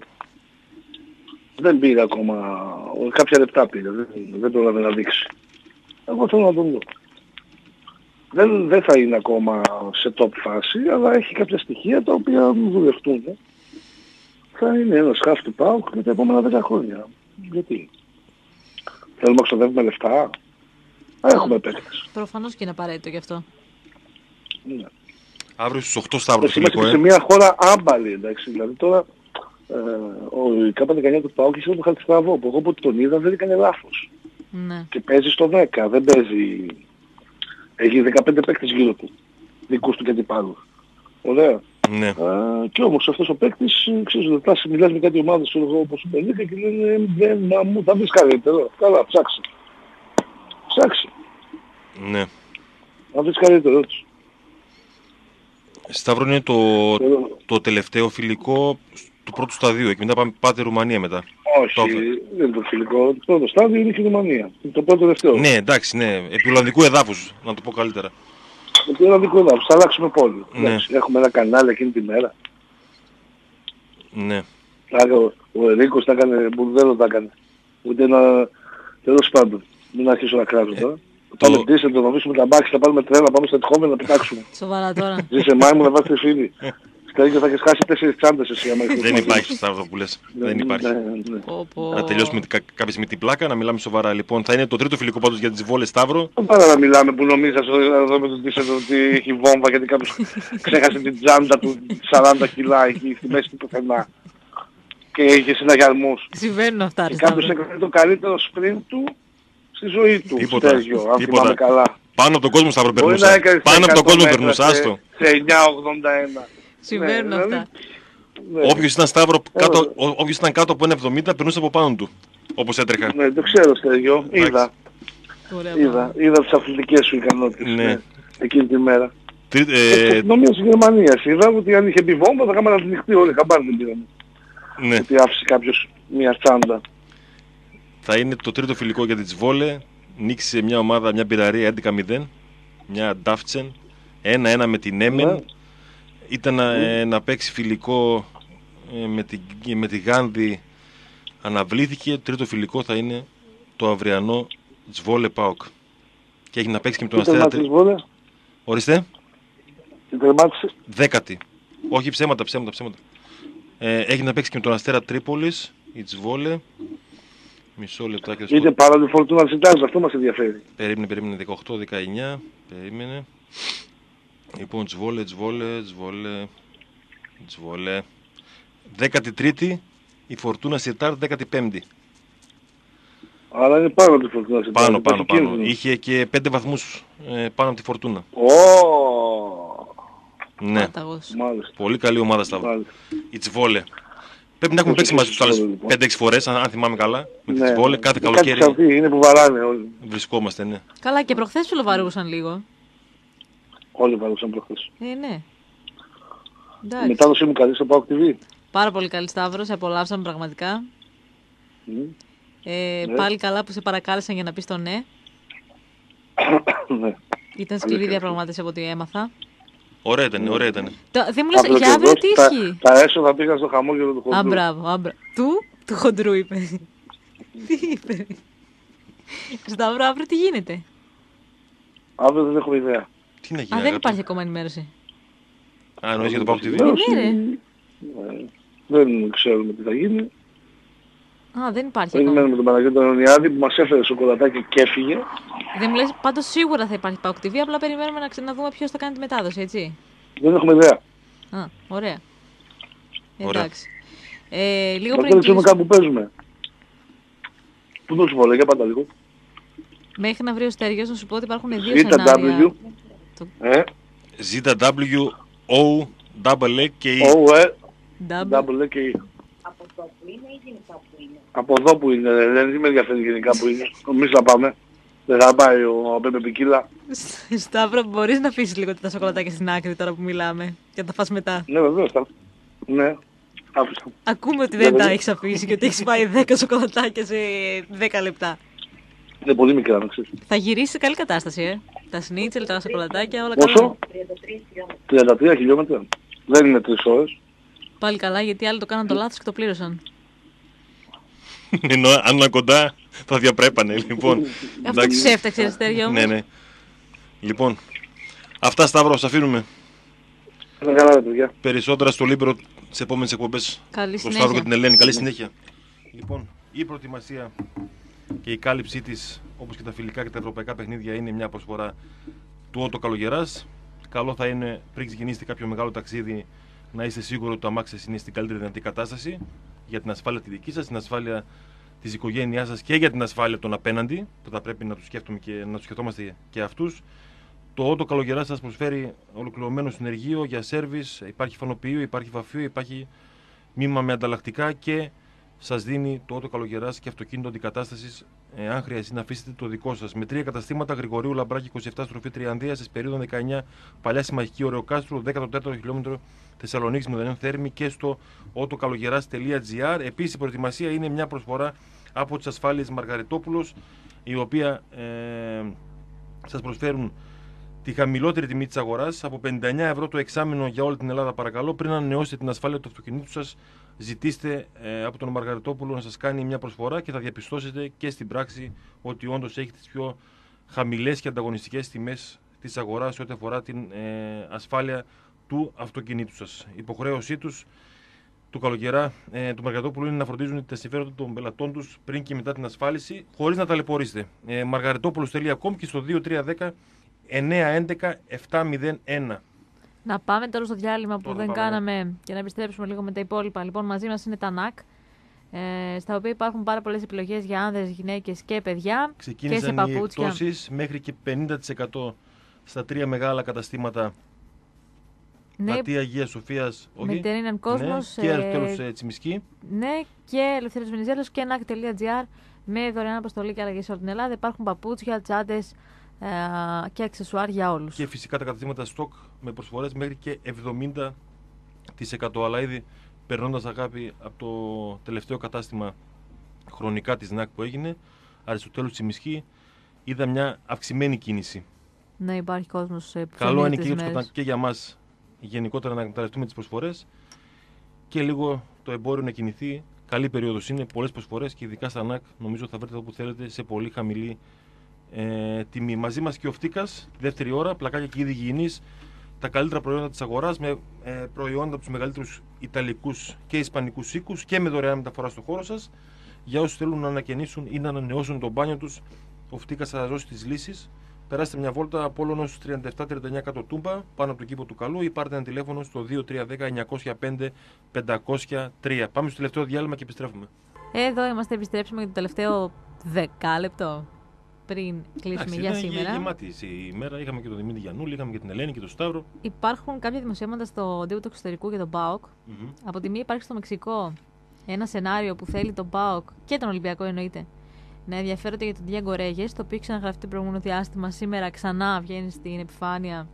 Δεν πήρε ακόμα, κάποια λεπτά πήρε, δεν, δεν το έλαβε να δείξει. Εγώ θέλω να τον δω. Δεν, δεν θα είναι ακόμα σε top φάση, αλλά έχει κάποια στοιχεία τα οποία δουλευτούν. Θα είναι ένας χαφ του ΠΑΟΚ για τα επόμενα δέκα χρόνια. Γιατί? Θέλουμε να ξοδεύουμε λεφτά. Έχουμε παίκτες. Προφανώς και είναι απαραίτητο γι' αυτό. Ναι. Αύριο στους οκτώ Σταύρο Είμαστε και σε μια χώρα άμπαλη, εντάξει. Δηλαδή τώρα ε, ο, η ΚΑΠΑ δεκαεννιά του ΠΑΟΚ είχε τον Χαλκιστραβό που εγώ που τον είδα δεν έκανε λάθος. Ναι. Και παίζει στο δέκα, δεν παίζει... Έχει δεκαπέντε παίκτες γύρω του, δικούς του και αντιπάλους. Ωραία. Ναι. Α, και όμως αυτός ο παίκτης, ξέρεις, λεπτά μιλάς με κάτι ομάδες όπως ο Πενίκα και λένε δεν μα μου θα βρεις καλύτερο. Καλά, ψάξε. Ψάξε. Ναι. Θα βρεις καλύτερο έτσι. Σταύρο είναι το, το τελευταίο φιλικό του πρώτου σταδίου. Εκεί μετά πάμε, πάτε Ρουμανία μετά. Όχι, το... δεν είναι το φιλικό. Το πρώτο στάδιο είναι και η Ρουμανία. Το πρώτο τελευταίο. Ναι, εντάξει, ναι. Επί Ολλανδικού εδάφους, να το πω καλύτερα. Επί Ολλανδικού εδάφους. Θα αλλάξουμε πόλη. Ναι. Έχουμε ένα κανάλι εκείνη τη μέρα. Ναι. Ο, ο Ερίκος τα έκανε, Μπουρδέλο τα έκανε. Ούτε ένα... Τέλος πάντων. Μην αρχίσω να κράζω τώρα. Ε, πάμε ντύσεν, το νομίσουμε τα μπάξι, θα πάρουμε τρέλα, πάμε στα τυχόμενα να πετάξουμε. Σοβαρά τώρα. Ζήσε μάι μου να βάζει τη φίλη. Στέργιο, θα έχεις χάσει τέσσερις τσάντες εσύ άμα έχεις. Δεν υπάρχει Σταύρο που λες. Δεν υπάρχει. Ναι, ναι. Πω, πω. Να τελειώσουμε κα- κάποια στιγμή την πλάκα, να μιλάμε σοβαρά. Λοιπόν, θα είναι το τρίτο φιλικό πάντως για τις βόλες Σταύρο. Δεν πάρα να μιλάμε που νομίζας εδώ με τον Τίσσερ ότι έχει βόμβα γιατί κάποιος ξέχασε την τσάντα του σαράντα κιλά εκεί στη μέση του πουθενά. Και είχε συναγερμούς. Συμβαίνουν αυτά, ρε Και κάποιος Σταύρο. έκανε το καλύτερο sprint του στη ζωή του. Τίποτα. Στέργιο, αν Τίποτα. θυμάμαι καλά. Πάνω από τον κόσμο Σταύρο Μπορεί να περνούσα. έκανες Πάνω από τον κόσμο εκατό περνούσα, μέτρα άστο. σε- σε εννιά ογδόντα ένα. Συμβαίνουν Ναι, αυτά. δηλαδή, ναι. Όποιος ήταν Σταύρο κάτω, Έλα. ο- όποιος ήταν κάτω από ένα εβδομήντα περνούσε από πάνω του. Όπως έτρεχα. Ναι, το ξέρω Στέργιο. Είδα, Ωραία, είδα, είδα τις αθλητικές σου ικανότητες. Ναι. Ναι. Εκείνη τη μέρα. Τρί- Ε, ε, αστυνομία της Γερμανίας. Είδα ότι αν είχε μπει βόμβα θα κάναμε να την νυχτεί όλοι. Καμπάρι δεν πήραμε. ναι. Ότι άφησε κάποιος μια τσάντα. Θα είναι το τρίτο φιλικό για τη Τσβόλε. Νίκησε μια ομάδα, μια πειραρία έντεκα μηδέν. Μια Ντάφτσεν. ένα ένα με την Έμεν. Ναι. Ήταν να, ε, να παίξει φιλικό ε, με, τη, με τη Γάνδη. Αναβλήθηκε. Τρίτο φιλικό θα είναι το αυριανό Τσβόλε Πάοκ. Και έχει να παίξει και με τον Τι Αστέρα. τερμάτισες Βόλε, Ορίστε. τι τερμάτισες. Δέκατη. Όχι ψέματα, ψέματα, ψέματα. Ε, έχει να παίξει και με τον Αστέρα Τρίπολης. Η Τσβόλε. Μισό λεπτάκι. θα σου πω. Είτε παρά τη φορτούνα της Ιταλίας, αυτό μας ενδιαφέρει. Περίμενε, περίμενε, δεκαοκτώ δεκαεννιά, περίμενε. Λοιπόν, Τσβόλε, Τσβόλε, Τσβόλε, Τσβόλε. δέκατη τρίτη, η Φορτούνα Σιρτάρ δέκατη πέμπτη. Αλλά είναι πάνω από τη φορτούνα της Πάνω, Ιταλίας. πάνω, υπάρχει πάνω. κίνδυνος. Είχε και πέντε βαθμούς ε, πάνω από τη Φορτούνα. Ω, Ναι, Πάταγος. μάλιστα. πολύ καλή ομάδα Σταύρο. μάλιστα. Η Τσβόλε. Πρέπει να έχουμε Όχι, παίξει μαζί τους άλλες Τσβόλε, λοιπόν. πέντε έξι φορές, αν αν θυμάμαι καλά. Με τη Ναι, Τσβόλε, κάθε κάτι καλοκαίρι σε αυτή είναι που βαράνε όλοι. βρισκόμαστε, ναι. Καλά, και προχθές ψιλοβαρούσαν λίγο. Όλοι βαρούσαν προχθές. Ε, ναι. Η Εντάξει. μετάδοση μου καλή στο ΠΑΟΚ τι βι. Πάρα πολύ καλή Σταύρο, σε απολαύσαμε πραγματικά. Μμ. Ε, Ναι. Πάλι καλά που σε παρακάλεσαν για να πεις το ναι. Ναι. Ήταν σκληρή Αλήθεια. διαπραγμάτευση από ό,τι έμαθα. Ωραία ήταν, ωραία ήταν. Το- Δεν μου λες, Αύριο για και αύριο εδώ, τι τα- ισχύει. Τα έσοδα πήγαν στο χαμόγελο του Α, χοντρού. μπράβο, α, μπράβο. Του, του χοντρού είπε. Τι είπε. Σταύρο, αύριο τι γίνεται. Αύριο δεν έχουμε ιδέα. Τι να γίνει, Α, δεν αγάπη? υπάρχει ακόμα ενημέρωση. Α, εννοείς για το ΠΑΟΚ τι βι. Ναι, ρε. Ε, Δεν ξέρουμε τι θα γίνει. Α, δεν υπάρχει ακόμα. Περιμένουμε τον Παναγιώτη τον Ιωνιάδη που μας έφερε σοκολατάκι και έφυγε. Δεν μου λες, πάντως σίγουρα θα υπάρχει ΠΑΟΚ τι βι, απλά περιμένουμε να ξαναδούμε ποιος θα κάνει τη μετάδοση, έτσι. Δεν έχουμε ιδέα. Α, ωραία. Ωραία. Εντάξει. Ε, λίγο Μα πριν δεν ξέρουμε κλείσουμε, κάπου που παίζουμε. Πού το σου πω, για πάντα λίγο. μέχρι να βρει ο Στέργιος, να σου πω ότι υπάρχουν δύο Β σενάρια. W, Το ε, ζι ντάμπλιου ο double A και E. O, ε, double. double και E. Από εδώ που είναι, δεν με ενδιαφέρει γενικά που είναι. Εμείς θα πάμε. Δεν θα πάει ο Πέπε Πικίλα. Σταύρο, μπορείς να αφήσεις λίγο τα σοκολατάκια στην άκρη τώρα που μιλάμε και να τα φας μετά. Ναι, βεβαίως θα. Ναι, άφησα. Ακούμε ότι Ναι, δεν τα βέβαια. έχεις αφήσει και ότι έχεις φάει δέκα σοκολατάκια σε δέκα λεπτά. Είναι πολύ μικρά, να ξέρεις. Θα γυρίσει σε καλή κατάσταση, ε. Τα σνίτσελ, τα σοκολατάκια, όλα καλά. Πόσο? τριάντα τρία χιλιόμετρα. Δεν είναι τρεις ώρες. Πάλι καλά, γιατί άλλοι το κάναν το λάθος και το πλήρωσαν. Ενώ αν ήταν κοντά θα διαπρέπανε. Λοιπόν, Αυτό τους έφταξε, ρε Στέργιο, όμως. Ναι, ναι. Λοιπόν, αυτά Σταύρο, σας αφήνουμε. Είναι καλά ρε παιδιά. Περισσότερα στο Λίμπερο τις επόμενες εκπομπές. Καλή Το συνέχεια. Σταύρο και την Ελένη. Καλή συνέχεια. Λοιπόν, η προετοιμασία και η κάλυψή της, όπως και τα φιλικά και τα ευρωπαϊκά παιχνίδια, είναι μια προσφορά του Ότο Καλογεράς. Καλό θα είναι πριν ξεκινήσετε κάποιο μεγάλο ταξίδι να είστε σίγουροι ότι το αμάξι σας είναι στην καλύτερη δυνατή κατάσταση για την ασφάλεια τη δική σας, την ασφάλεια της οικογένειάς σας και για την ασφάλεια των απέναντι, που θα πρέπει να τους σκέφτομαι και να τους σκεφτόμαστε και αυτούς. Το Ότο Καλογεράς σας προσφέρει ολοκληρωμένο συνεργείο για σέρβις, υπάρχει φανοποιείο, υπάρχει βαφείο, υπάρχει μήμα με ανταλλακτικά και σας δίνει το Ότο Καλογεράς και αυτοκίνητο αντικατάστασης, ε, αν χρειαστεί να αφήσετε το δικό σας. Με τρία καταστήματα: Γρηγορίου Λαμπράκη είκοσι επτά, στροφή Τριανδίας, Εσπερίδων δεκαεννιά, Παλιά Συμμαχική Ωρεοκάστρου, δέκατο τέταρτο χιλιόμετρο Θεσσαλονίκης Μηδενέν Θέρμη και στο ότοκαλογεράς τελεία τζι άρ. Επίσης, η προετοιμασία είναι μια προσφορά από τις ασφάλειες Μαργαριτόπουλος, η οποία ε, σας προσφέρουν τη χαμηλότερη τιμή της αγοράς, από πενήντα εννιά ευρώ το εξάμηνο για όλη την Ελλάδα. Παρακαλώ, πριν ανανεώσετε την ασφάλεια του αυτοκινήτου σας, ζητήστε ε, από τον Μαργαριτόπουλο να σας κάνει μια προσφορά και θα διαπιστώσετε και στην πράξη ότι όντως έχει τις πιο χαμηλές και ανταγωνιστικές τιμές της αγοράς ό,τι αφορά την ε, ασφάλεια του αυτοκινήτου σας. Η υποχρέωσή τους του καλοκαιρά ε, του Μαργαριτόπουλου είναι να φροντίζουν τα συμφέροντα των πελατών τους πριν και μετά την ασφάλιση, χωρίς να ταλαιπωρήσετε. Ε, μαργαριτόπουλος τελεία κομ και στο δύο τρία ένα μηδέν εννιά ένα επτά μηδέν ένα. Να πάμε τώρα στο διάλειμμα που Τώρα δεν πάμε. κάναμε και να επιστρέψουμε λίγο με τα υπόλοιπα. Λοιπόν, μαζί μας είναι τα νακ, ε, στα οποία υπάρχουν πάρα πολλές επιλογές για άνδρες, γυναίκες και παιδιά. Ξεκίνησαν και σε οι παπούτσια. εκπτώσεις μέχρι και πενήντα τοις εκατό στα τρία μεγάλα καταστήματα. Ναι, Πλατεία Αγίας Σοφίας, όχι. Mediterranean Cosmos, Ναι, και ε, Αριστοτέλους ε, Τσιμισκή. ναι, και Ελευθέριος Βενιζέλος και νακ τελεία τζι άρ με δωρεάν αποστολή και αλλαγή σε όλη την Ελλάδα. Υπάρχουν παπούτσια, τσάντες ε, και αξεσουάρ για όλους. Και φυσικά τα καταστήματα στοκ με προσφορές μέχρι και εβδομήντα τοις εκατό. Αλλά ήδη περνώντας αγάπη από το τελευταίο κατάστημα χρονικά της ΝΑΚ που έγινε, Αριστοτέλους Τσιμισκή, είδα μια αυξημένη κίνηση. Ναι, υπάρχει κόσμος ε, που Καλό φαίνεται είναι και, τις για τους μέρες. κατα- και για μας γενικότερα να εκμεταλλευτούμε τις προσφορές και λίγο το εμπόριο να κινηθεί. Καλή περίοδος είναι, πολλές προσφορές και ειδικά στα ΝΑΚ νομίζω θα βρείτε όπου θέλετε σε πολύ χαμηλή ε, τιμή. Μαζί μας και ο Φτίκας, δεύτερη ώρα, πλακάκια και είδη υγιεινής, τα καλύτερα προϊόντα της αγοράς με ε, προϊόντα από τους μεγαλύτερους ιταλικούς και ισπανικούς οίκους και με δωρεάν μεταφορά στο χώρο σας. Για όσους θέλουν να ανακαινήσουν ή να ανανεώσουν το μπάνιο τους, ο Φτίκας θα σας δώσει τις λύσεις. Περάστε μια βόλτα από Πόλωνος τριάντα επτά τριάντα εννιά κάτω Τούμπα, πάνω από το κήπο του Καλού, ή πάρτε ένα τηλέφωνο στο δύο τρία ένα μηδέν εννιά μηδέν πέντε πεντακόσια τρία. Πάμε στο τελευταίο διάλειμμα και επιστρέφουμε. Εδώ είμαστε, επιστρέψουμε για το τελευταίο δεκάλεπτο πριν κλείσουμε Εντάξει, για ήταν σήμερα. γεμάτη η μέρα. Είχαμε και τον Δημήτρη Γιαννούλη, είχαμε και την Ελένη και τον Σταύρο. Υπάρχουν κάποια δημοσιεύματα στο τύπο του εξωτερικού για τον ΠΑΟΚ. Mm-hmm. Από τη μία υπάρχει στο Μεξικό ένα σενάριο που θέλει τον ΠΑΟΚ και τον Ολυμπιακό εννοείται να ενδιαφέρονται για τον Διέγκο Ρέγες, το οποίο έχει ξαναγραφεί το προηγούμενο διάστημα. Σήμερα ξανά βγαίνει στην επιφάνεια.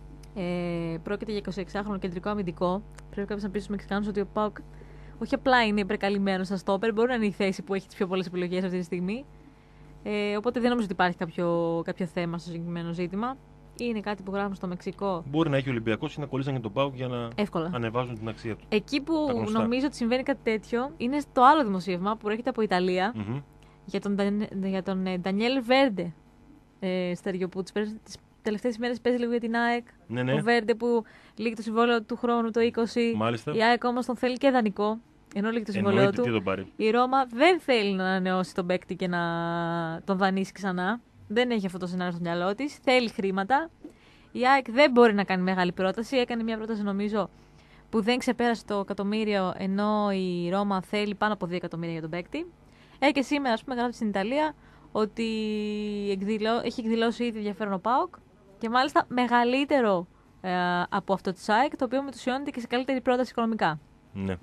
Ε, πρόκειται για εικοσιεξάχρονο κεντρικό αμυντικό. Πρέπει κάποιο να πει στου Μεξικάνου ότι ο ΠΑΟΚ όχι απλά είναι υπερκαλυμμένο σαν στόπερ, μπορεί να είναι η θέση που έχει τι πιο πολλές επιλογές αυτή τη στιγμή. Ε, οπότε δεν νομίζω ότι υπάρχει κάποιο, κάποιο θέμα στο συγκεκριμένο ζήτημα. Είναι κάτι που γράφουν στο Μεξικό. Μπορεί να έχει ο Ολυμπιακός ή να κολλήσαν για τον ΠΑΟΚ για να Εύκολα. ανεβάζουν την αξία του. Εκεί που Τα γνωστά. νομίζω ότι συμβαίνει κάτι τέτοιο είναι στο άλλο δημοσίευμα που προέρχεται από Ιταλία Mm-hmm. για τον, Νταν- για τον ε, Ντανιέλ Βέρντε. Ε, Στεριό, που τις τελευταίες ημέρες παίζει λίγο για την ΑΕΚ. Ναι, ναι. Ο Βέρντε που λύγει το συμβόλαιο του χρόνου το είκοσι. Μάλιστα. Η ΑΕΚ όμως τον θέλει και δανεικό. Ενώ λύγει το συμβόλαιο Εννοείται του. τι τον πάρει. Η Ρώμα δεν θέλει να ανανεώσει τον παίκτη και να τον δανείσει ξανά. Δεν έχει αυτό το σενάριο στο μυαλό τη. Θέλει χρήματα. Η ΑΕΚ δεν μπορεί να κάνει μεγάλη πρόταση. Έκανε μια πρόταση, νομίζω, που δεν ξεπέρασε το εκατομμύριο, ενώ η Ρώμα θέλει πάνω από δύο εκατομμύρια για τον παίκτη. Ε, και σήμερα, ας πούμε, γράφει στην Ιταλία ότι εκδηλώ... έχει εκδηλώσει ήδη ενδιαφέρον ο ΠΑΟΚ και μάλιστα μεγαλύτερο ε, από αυτό της ΑΕΚ, το οποίο μετουσιώνεται και σε καλύτερη πρόταση οικονομικά. Ναι.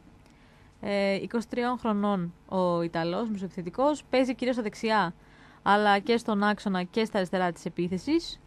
Ε, είκοσι τριών χρονών ο Ιταλός, μεσοεπιθετικός, παίζει κυρίως στα δεξιά, αλλά και στον άξονα και στα αριστερά της επίθεσης.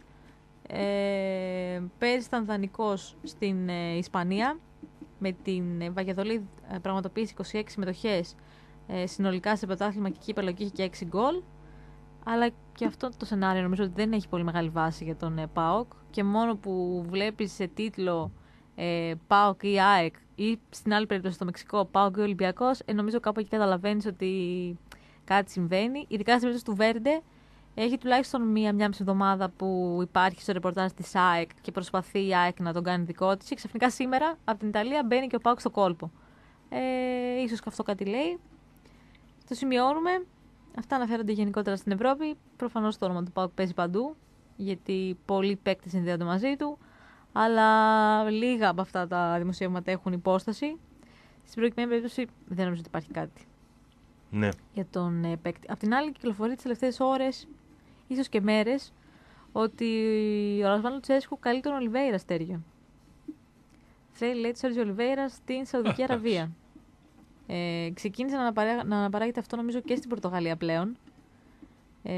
Ε, παίζει σαν δανεικός στην ε, Ισπανία, με την ε, Βαγιαδολίδ ε, πραγματοποίησε είκοσι έξι συμμετοχές ε, συνολικά σε πρωτάθλημα και κύπελλο και είχε και έξι γκολ. Αλλά και αυτό το σενάριο νομίζω ότι δεν έχει πολύ μεγάλη βάση για τον ε, ΠΑΟΚ, και μόνο που βλέπεις σε τίτλο ε, ΠΑΟΚ ή ΑΕΚ, ή στην άλλη περίπτωση στο Μεξικό ΠΑΟΚ ή Ολυμπιακός, ε, νομίζω κάπου εκεί καταλαβαίνεις ότι κάτι συμβαίνει. Ειδικά στην περίπτωση του Βέρντε, έχει τουλάχιστον μία, μία μισή εβδομάδα που υπάρχει στο ρεπορτάζ της ΑΕΚ και προσπαθεί η ΑΕΚ να τον κάνει δικό της. Και ξαφνικά σήμερα από την Ιταλία μπαίνει και ο ΠΑΟΚ στο κόλπο. Ε, ίσως και αυτό κάτι λέει. Το σημειώνουμε. Αυτά αναφέρονται γενικότερα στην Ευρώπη. Προφανώς το όνομα του ΠΑΟΚ παίζει παντού, γιατί πολλοί παίκτες συνδέονται μαζί του. Αλλά λίγα από αυτά τα δημοσιεύματα έχουν υπόσταση. Στην προκειμένη περίπτωση δεν νομίζω ότι υπάρχει κάτι. Ναι. Για τον ε, παίκτη. Απ' την άλλη, κυκλοφορεί τις τελευταίες ώρες, ίσως και μέρες, ότι ο Ρασβάν Λουτσέσκου καλεί τον Ολιβέηρα, Στέργιο. Θέλει, λέει, τον Σέρτζιο Ολιβέηρα στην Σαουδική Αραβία. Ε, ξεκίνησε να, αναπαρά... να αναπαράγεται αυτό, νομίζω, και στην Πορτογαλία πλέον. Ε,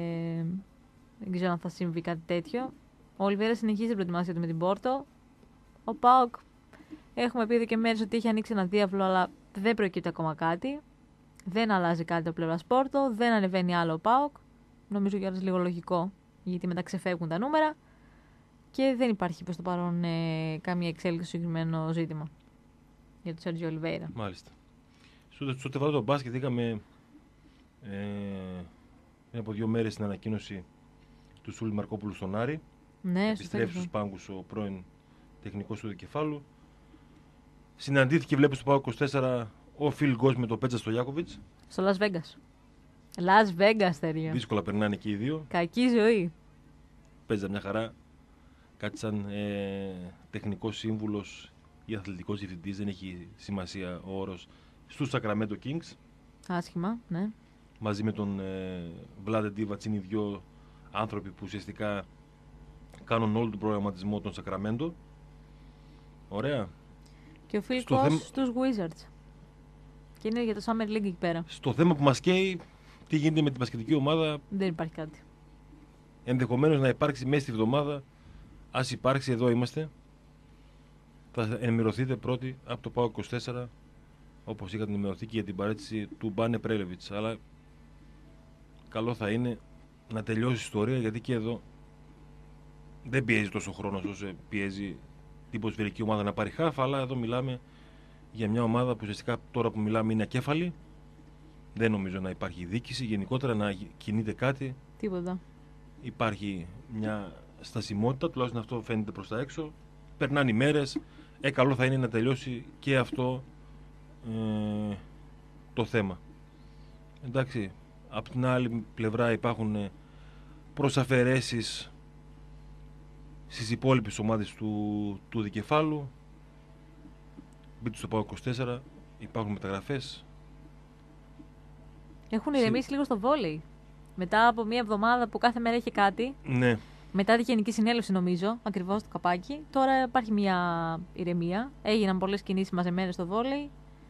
δεν ξέρω αν θα συμβεί κάτι τέτοιο. Ο Ολιβέηρα συνεχίζει την προετοιμασία του με την Πόρτο. Ο ΠΑΟΚ, έχουμε πει εδώ και μέρες ότι έχει ανοίξει ένα διάβλο, αλλά δεν προκύπτει ακόμα κάτι. Δεν αλλάζει κάτι από πλευρά Πόρτο, δεν ανεβαίνει άλλο ο ΠΑΟΚ. Νομίζω κιόλας λίγο λογικό, γιατί μετά ξεφεύγουν τα νούμερα. Και δεν υπάρχει προς το παρόν ε, καμία εξέλιξη στο συγκεκριμένο ζήτημα για τον Σέρτζιο Ολιβέηρα. Μάλιστα. Στο, στο τεβάδο το μπάσκετ είχαμε ε, πριν από δύο μέρες την ανακοίνωση του Σούλη Μαρκόπουλου στον Άρη. Ναι, Επιστρέφει στους πάγκους ο πρώην τεχνικός του δικεφάλου. Συναντήθηκε, βλέπεις, στο ΠΑΟΚ είκοσι τέσσερα ο Φιλ Γκος με τον Πέτσα Στογιάκοβιτς. Στο Las Vegas. Las Vegas, Θεριό. Δύσκολα περνάνε και οι δύο. Κακή ζωή. Παίζα μια χαρά. Κάτι σαν ε, τεχνικός σύμβουλος ή αθλητικός διευθυντής, δεν έχει σημασία ο όρος, στους Sacramento Kings. Άσχημα, ναι. Μαζί με τον ε, Vlade Divac είναι οι δυο άνθρωποι που ουσιαστικά κάνουν όλο τον προγραμματισμό των Sacramento. Ωραία. Και ο Phil Στο Kos θέμα- στους Wizards. Και είναι για το Summer League εκεί πέρα. Στο θέμα που μας καίει, τι γίνεται με την μπασκετική ομάδα, Δεν υπάρχει κάτι. ενδεχομένως να υπάρξει μέσα στη βδομάδα. Ας υπάρξει, εδώ είμαστε. Θα ενημερωθείτε πρώτοι από το ΠΑΟΚ είκοσι τέσσερα, όπως είχατε ενημερωθεί και για την παρέτηση του Μπάνε Πρέλεβιτς. Αλλά καλό θα είναι να τελειώσει η ιστορία, γιατί και εδώ δεν πιέζει τόσο χρόνο όσο πιέζει την ποδοσφαιρική ομάδα να πάρει χάφ, αλλά εδώ μιλάμε για μια ομάδα που ουσιαστικά τώρα που μιλάμε είναι ακέφαλη. Δεν νομίζω να υπάρχει δίκηση, γενικότερα να κινείται κάτι. Τίποτα. Υπάρχει μια στασιμότητα, τουλάχιστον αυτό φαίνεται προς τα έξω. Περνάνε οι μέρες, ε, καλό θα είναι να τελειώσει και αυτό ε, το θέμα. Εντάξει, από την άλλη πλευρά υπάρχουν ε, προσαφαιρέσεις στις υπόλοιπες ομάδες του, του δικεφάλου. Μπείτε στο ΠΑΟΚ είκοσι τέσσερα, υπάρχουν μεταγραφές. Έχουν Συ- ηρεμήσει λίγο στο βόλεϊ. Μετά από μία εβδομάδα που κάθε μέρα είχε κάτι, Ναι, μετά τη Γενική Συνέλευση νομίζω, ακριβώς το καπάκι, τώρα υπάρχει μία ηρεμία. Έγιναν πολλές κινήσεις μαζεμένες στο βόλεϊ.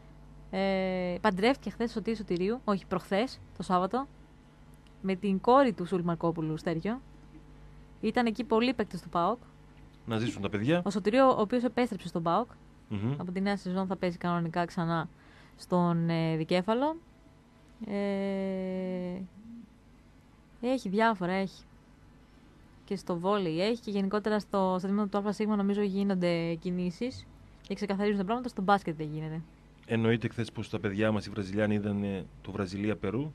Ε, παντρεύτηκε χθες ο Σωτήρης Σωτηρίου, όχι προχθές, το Σάββατο, με την κόρη του Σούλη Μαρκόπουλου, Στέργιο. Ήταν εκεί πολλοί παίκτες του ΠΑΟΚ. να ζήσουν τα παιδιά. Ο Σωτηρίου, ο οποίος επέστρεψε στον ΠΑΟΚ, Μμμ. από τη νέα σεζόν θα παίζει κανονικά ξανά στον ε, δικέφαλο. Ε, έχει διάφορα, έχει. Και στο βόλεϊ έχει και γενικότερα στο, στο τμήμα του ΑΣ νομίζω γίνονται κινήσεις και ξεκαθαρίζουν τα πράγματα. Στο μπάσκετ δεν γίνεται. Εννοείται χθες πως τα παιδιά μας οι Βραζιλιάνοι είδαν ε, το Βραζιλία-Περού.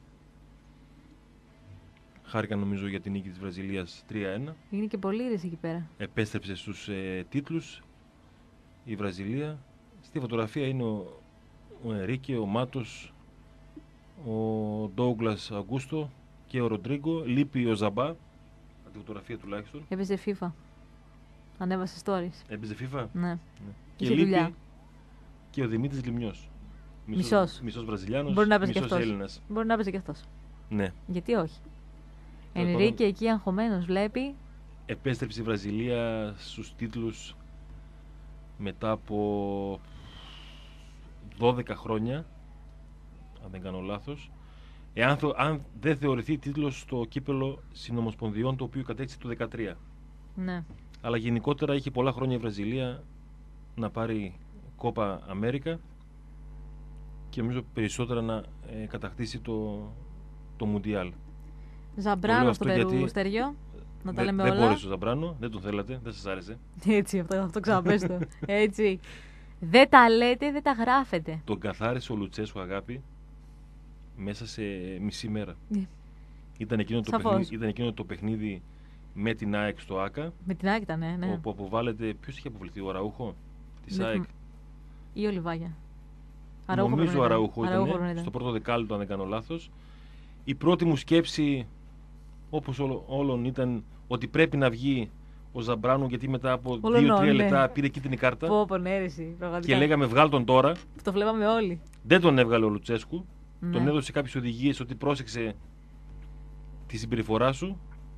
Χάρηκαν νομίζω για την νίκη της Βραζιλίας τρία ένα. Είναι και πολύ ήρες εκεί πέρα. Επέστρεψε στους ε, τίτλους η Βραζιλία. Στη φωτογραφία είναι ο, ο Ερίκε, ο Μάτος, ο Ντόγκλας Αγκούστο και ο Ροντρίγκο. Λείπει ο Ζαμπά, από τη φωτογραφία τουλάχιστον. Έπαιζε FIFA. Ανέβασε stories. Έπαιζε FIFA. Ναι. Και Είχε λείπει δουλειά. και ο Δημήτρης Λιμνιός. Μισός. Μισός Βραζιλιάνος, Μπορεί να παίζει και μισός αυτός. Έλληνας. Μπορεί να παίζει και αυτός. Ναι. Γιατί όχι. Τέλος Ενρίκε πάντων, εκεί αγχωμένος βλέπει. επέστρεψε η Βραζιλία στους τίτλους μετά από δώδεκα χρόνια, αν δεν κάνω λάθος. Εάν θω- αν δεν θεωρηθεί τίτλος στο κύπελο συνομοσπονδιών, το οποίο κατέκτησε το δεκατρία. Ναι. Αλλά γενικότερα είχε πολλά χρόνια η Βραζιλία να πάρει Κόπα Αμέρικα και νομίζω περισσότερα να ε, κατακτήσει το, το Μουντιάλ. Το λέω Ζαμπράνο στο αυτό Περού, γιατί Στεριό. Να τα Δεν- λέμε δεν όλα. μπόρεσε ο Ζαμπράνο, δεν τον θέλατε, δεν σας άρεσε. Έτσι, αυτό, αυτό ξαναπες το. Έτσι. Δεν τα λέτε, δεν τα γράφετε. Τον καθάρισε ο Λουτσέσκου, αγάπη, μέσα σε μισή μέρα. Ναι. Ήταν εκείνο, το Σαφώς. παιχνίδι, ήταν εκείνο το παιχνίδι με την ΑΕΚ στο ΆΚΑ, Με την ΑΕΚ ήταν, ναι. ναι. όπου αποβάλλεται. Ποιος είχε αποβληθεί, ο Αραούχο της Δεν ΑΕΚ. θυμ- Ή ο Λιβάγια. Νομίζω ο Αραούχο Αραούχο ήταν, πρέπει να στο πρώτο δεκάλεπτο, αν δεν κάνω λάθος. Η πρώτη μου σκέψη, όπως όλο- όλων, ήταν ότι πρέπει να βγει ο Ζαμπράνο, γιατί μετά από Όλων, δύο τρία ναι. λεπτά πήρε κίτρινη κάρτα. Πω, πω, ναι, ρε, εσύ, πραγματικά. Και λέγαμε βγάλ τον τώρα. Το βλέπαμε όλοι. Δεν τον έβγαλε ο Λουτσέσκου. Ναι. Τον έδωσε κάποιες οδηγίες ότι πρόσεξε τη συμπεριφορά σου.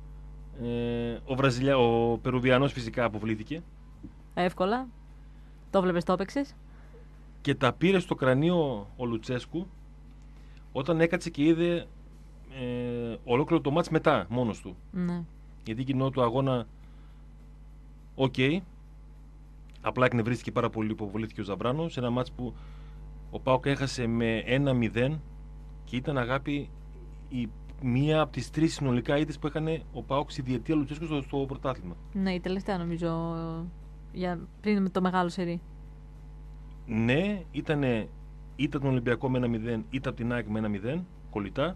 Ε, ο, Βραζιλιά, ο Περουβιανός φυσικά αποβλήθηκε Εύκολα. Το βλέπεις, το έπαιξες. και τα πήρε στο κρανίο ο Λουτσέσκου όταν έκατσε και είδε ε, ολόκληρο το μάτς μετά μόνος του. Ναι. Γιατί εκείνο του αγώνα, οκ, απλά εκνευρίστηκε πάρα πολύ που αποβλήθηκε ο Ζαμπράνο σε ένα μάτς που ο ΠΑΟΚ έχασε με ένα μηδέν και ήταν, αγάπη, η μία από τις τρεις συνολικά ήττες που έκανε ο ΠΑΟΚ στη διετία Λουτσέσκου στο, στο πρωτάθλημα. Ναι, η τελευταία νομίζω. Για... Πριν με το μεγάλο σερί. Ναι, ήτανε ήττα τον Ολυμπιακό με ένα μηδέν, ήττα από την ΑΕΚ με ένα μηδέν, κολλητά,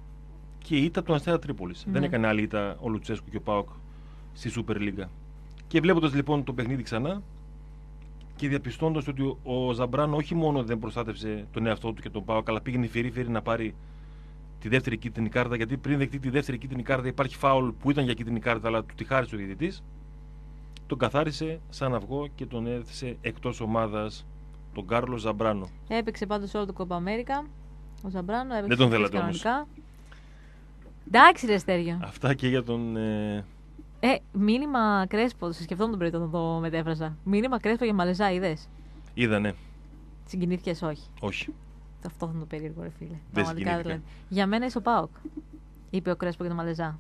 και ήττα από τον Αστέρα Τρίπολης. Ναι. Δεν έκανε άλλη ήττα ο Λουτσέσκου και ο ΠΑΟΚ στη Σούπερ Λίγκα. Και βλέποντας λοιπόν το παιχνίδι ξανά και διαπιστώντας ότι ο Ζαμπράνο όχι μόνο δεν προστάτευσε τον εαυτό του και τον ΠΑΟΚ, αλλά πήγαινε φυρί-φυρί να πάρει τη δεύτερη κίτρινη κάρτα, γιατί πριν δεχτεί τη δεύτερη κίτρινη κάρτα υπάρχει φάουλ που ήταν για κίτρινη κάρτα, αλλά του τη χάρισε ο διαιτητής. Τον καθάρισε σαν αυγό και τον έθεσε εκτός ομάδας, τον Κάρλο Ζαμπράνο. Έπαιξε πάντως όλο το Κόπα Αμέρικα. Ο Ζαμπράνο έπαιξε. Δεν τον θέλατε όμως. Εντάξει, ρε Στέργιο. Αυτά και για τον. Ε... Ε, μήνυμα Κρέσπο. Σε σκεφτόμουν τον πρωί, το μετέφρασα. Μήνυμα Κρέσπο για Μαλεζά, είδες? Είδα, ναι. Συγκινήθηκες, όχι? Όχι. Αυτό θα είναι το περίεργο, ρε φίλε. Δεν συγκινήθηκα. Δηλαδή. Για μένα είσαι ο ΠΑΟΚ, είπε ο Κρέσπο για τον Μαλεζά.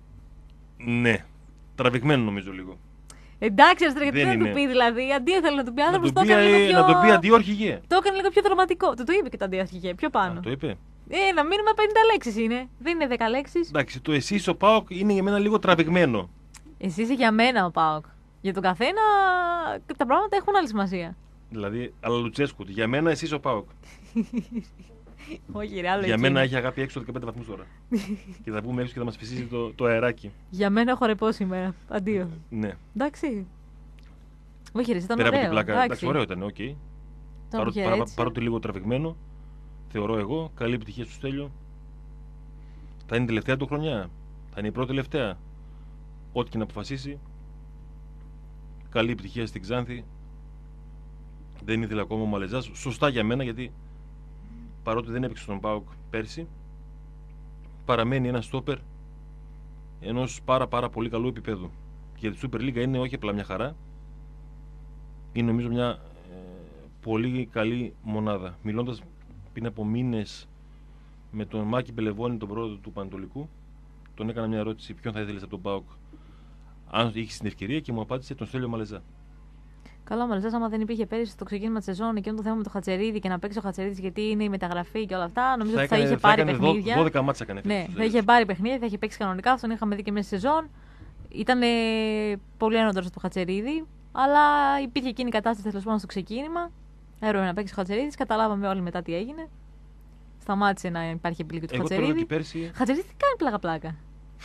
Ναι. Τραβηγμένο νομίζω λίγο. Εντάξει, Αστρέ, γιατί δεν να του πει δηλαδή. Αντί ήθελε να του πει άνθρωπο, το έκανε λίγο πιο. Να το πει αντί αρχηγέ. Το έκανε λίγο πιο δραματικό. Του το είπε και το αντί αρχηγέ. Πιο πάνω. Α, το είπε. Ε, ένα μήνυμα πενήντα λέξεις είναι. Δεν είναι δέκα λέξεις. Εντάξει, το εσύ ο ΠΑΟΚ είναι για μένα λίγο τραβηγμένο. Εσύ είσαι για μένα ο ΠΑΟΚ. Για τον καθένα τα πράγματα έχουν άλλη σημασία. Δηλαδή, αλλά Λουτσέσκου, για μένα εσύ ο ΠΑΟΚ. Όχι, ρε, άλλο για εκεί μένα είναι. έχει αγάπη έξω δεκαπέντε βαθμούς τώρα. Και θα βγούμε έξω και θα μας φυσήσει το, το αεράκι. Για μένα έχω ρεπό σήμερα. Αντίο. Ναι. Εντάξει. Όχι, ρε, ήταν Πέρα ωραίο. από την πλάκα. Εντάξει, Εντάξει, ωραίο ήταν, οκ. Okay. Παρότι, παρά, παρότι λίγο τραβηγμένο, θεωρώ εγώ, καλή επιτυχία στο Στέλιο. Θα είναι η τελευταία του χρονιά. Θα είναι η πρώτη τελευταία. Ό,τι και να αποφασίσει. Καλή επιτυχία στην Ξάνθη. Δεν ήθελε ακόμα ο Μαλεζάς. Σωστά για μένα, γιατί παρότι δεν έπαιξε στον ΠΑΟΚ πέρσι, παραμένει ένα στόπερ ενός πάρα πάρα πολύ καλού επίπεδου. Και για τη Super League είναι όχι απλά μια χαρά. Είναι νομίζω μια ε, πολύ καλή μονάδα. Μιλώντας πριν από μήνες με τον Μάκη Μπελεβόνη, τον πρόεδρο του Πανετολικού, τον έκανα μια ερώτηση ποιον θα ήθελες από τον ΠΑΟΚ αν είχε την ευκαιρία και μου απάντησε τον Στέλιο Μαλεζά. Καλά, ο Μαλεζάς, άμα δεν υπήρχε πέρυσι στο ξεκίνημα τη σεζόν εκείνο το θέμα με το Χατσερίδη και να παίξει ο Χατσερίδης γιατί είναι η μεταγραφή και όλα αυτά, νομίζω θα ότι θα έκανε, είχε θα πάρει έκανε παιχνίδια. δώδεκα μάτσα έκανε. Ναι, θα είχε πάρει παιχνίδια, θα είχε παίξει κανονικά. Αυτόν είχαμε δει και μέσα στη σεζόν. Ήταν πολύ ένοντος του Χατσερίδη, αλλά υπήρχε εκείνη η κατάσταση τέλος πάντων στο ξεκίνημα. Έπρεπε να παίξει ο Χατσερίδης, καταλάβαμε όλοι μετά τι έγινε. Σταμάτησε να υπάρχει επιλογή του Χατσερίδη. Πέρσι... Χατσερίδης τι κάνει πλάκα-πλάκα.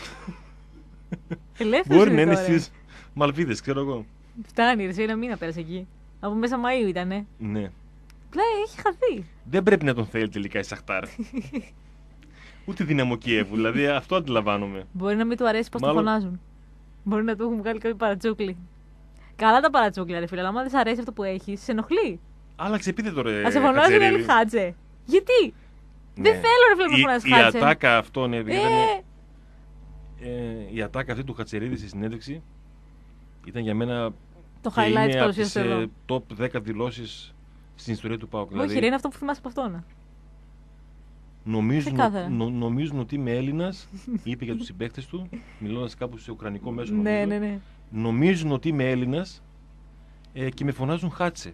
Μπορεί να είναι στις Μαλβίδες, ξέρω εγώ. Φτάνει, ρε, ένα μήνα πέρασε εκεί. Από μέσα Μαΐου ήτανε. Ναι. Πλέον έχει χαθεί. Δεν πρέπει να τον θέλει τελικά η Σαχτάρ. Ούτε δυναμό Κιέβου, δηλαδή αυτό αντιλαμβάνομαι. Μπορεί να μην του αρέσει πώς Μάλλον... το φωνάζουν. Μπορεί να του έχουν βγάλει κάποιο παρατσούκλι. Καλά τα παρατσούκλια, ρε φίλε, αλλά άμα δεν σ' αρέσει αυτό που έχει, σε ενοχλεί. Άλλαξε επίθετο, ρε. Α σε φωνάζουν όλοι Χάτσε. Γιατί? Ναι. Δεν θέλω, ρε φίλε, να φωνάζει Χάτσε. Η ατάκα αυτό, ναι, ε... ήταν. Ε, η ατάκα αυτή του Χατσερίδη στη συνέντευξη ήταν για μένα. Το highlight είναι από τις ε, top δέκα δηλώσεις στην ιστορία του ΠΑΟΚ. Όχι, δηλαδή, ρε, είναι αυτό που θυμάσαι από αυτόν. Νομίζουν, νο, νομίζουν ότι είμαι Έλληνας, είπε για τους συμπαίκτες του, μιλώντας κάπου σε ουκρανικό μέσο. Ναι, ναι, ναι. Νομίζουν ότι είμαι Έλληνας ε, και με φωνάζουν Χάτσε.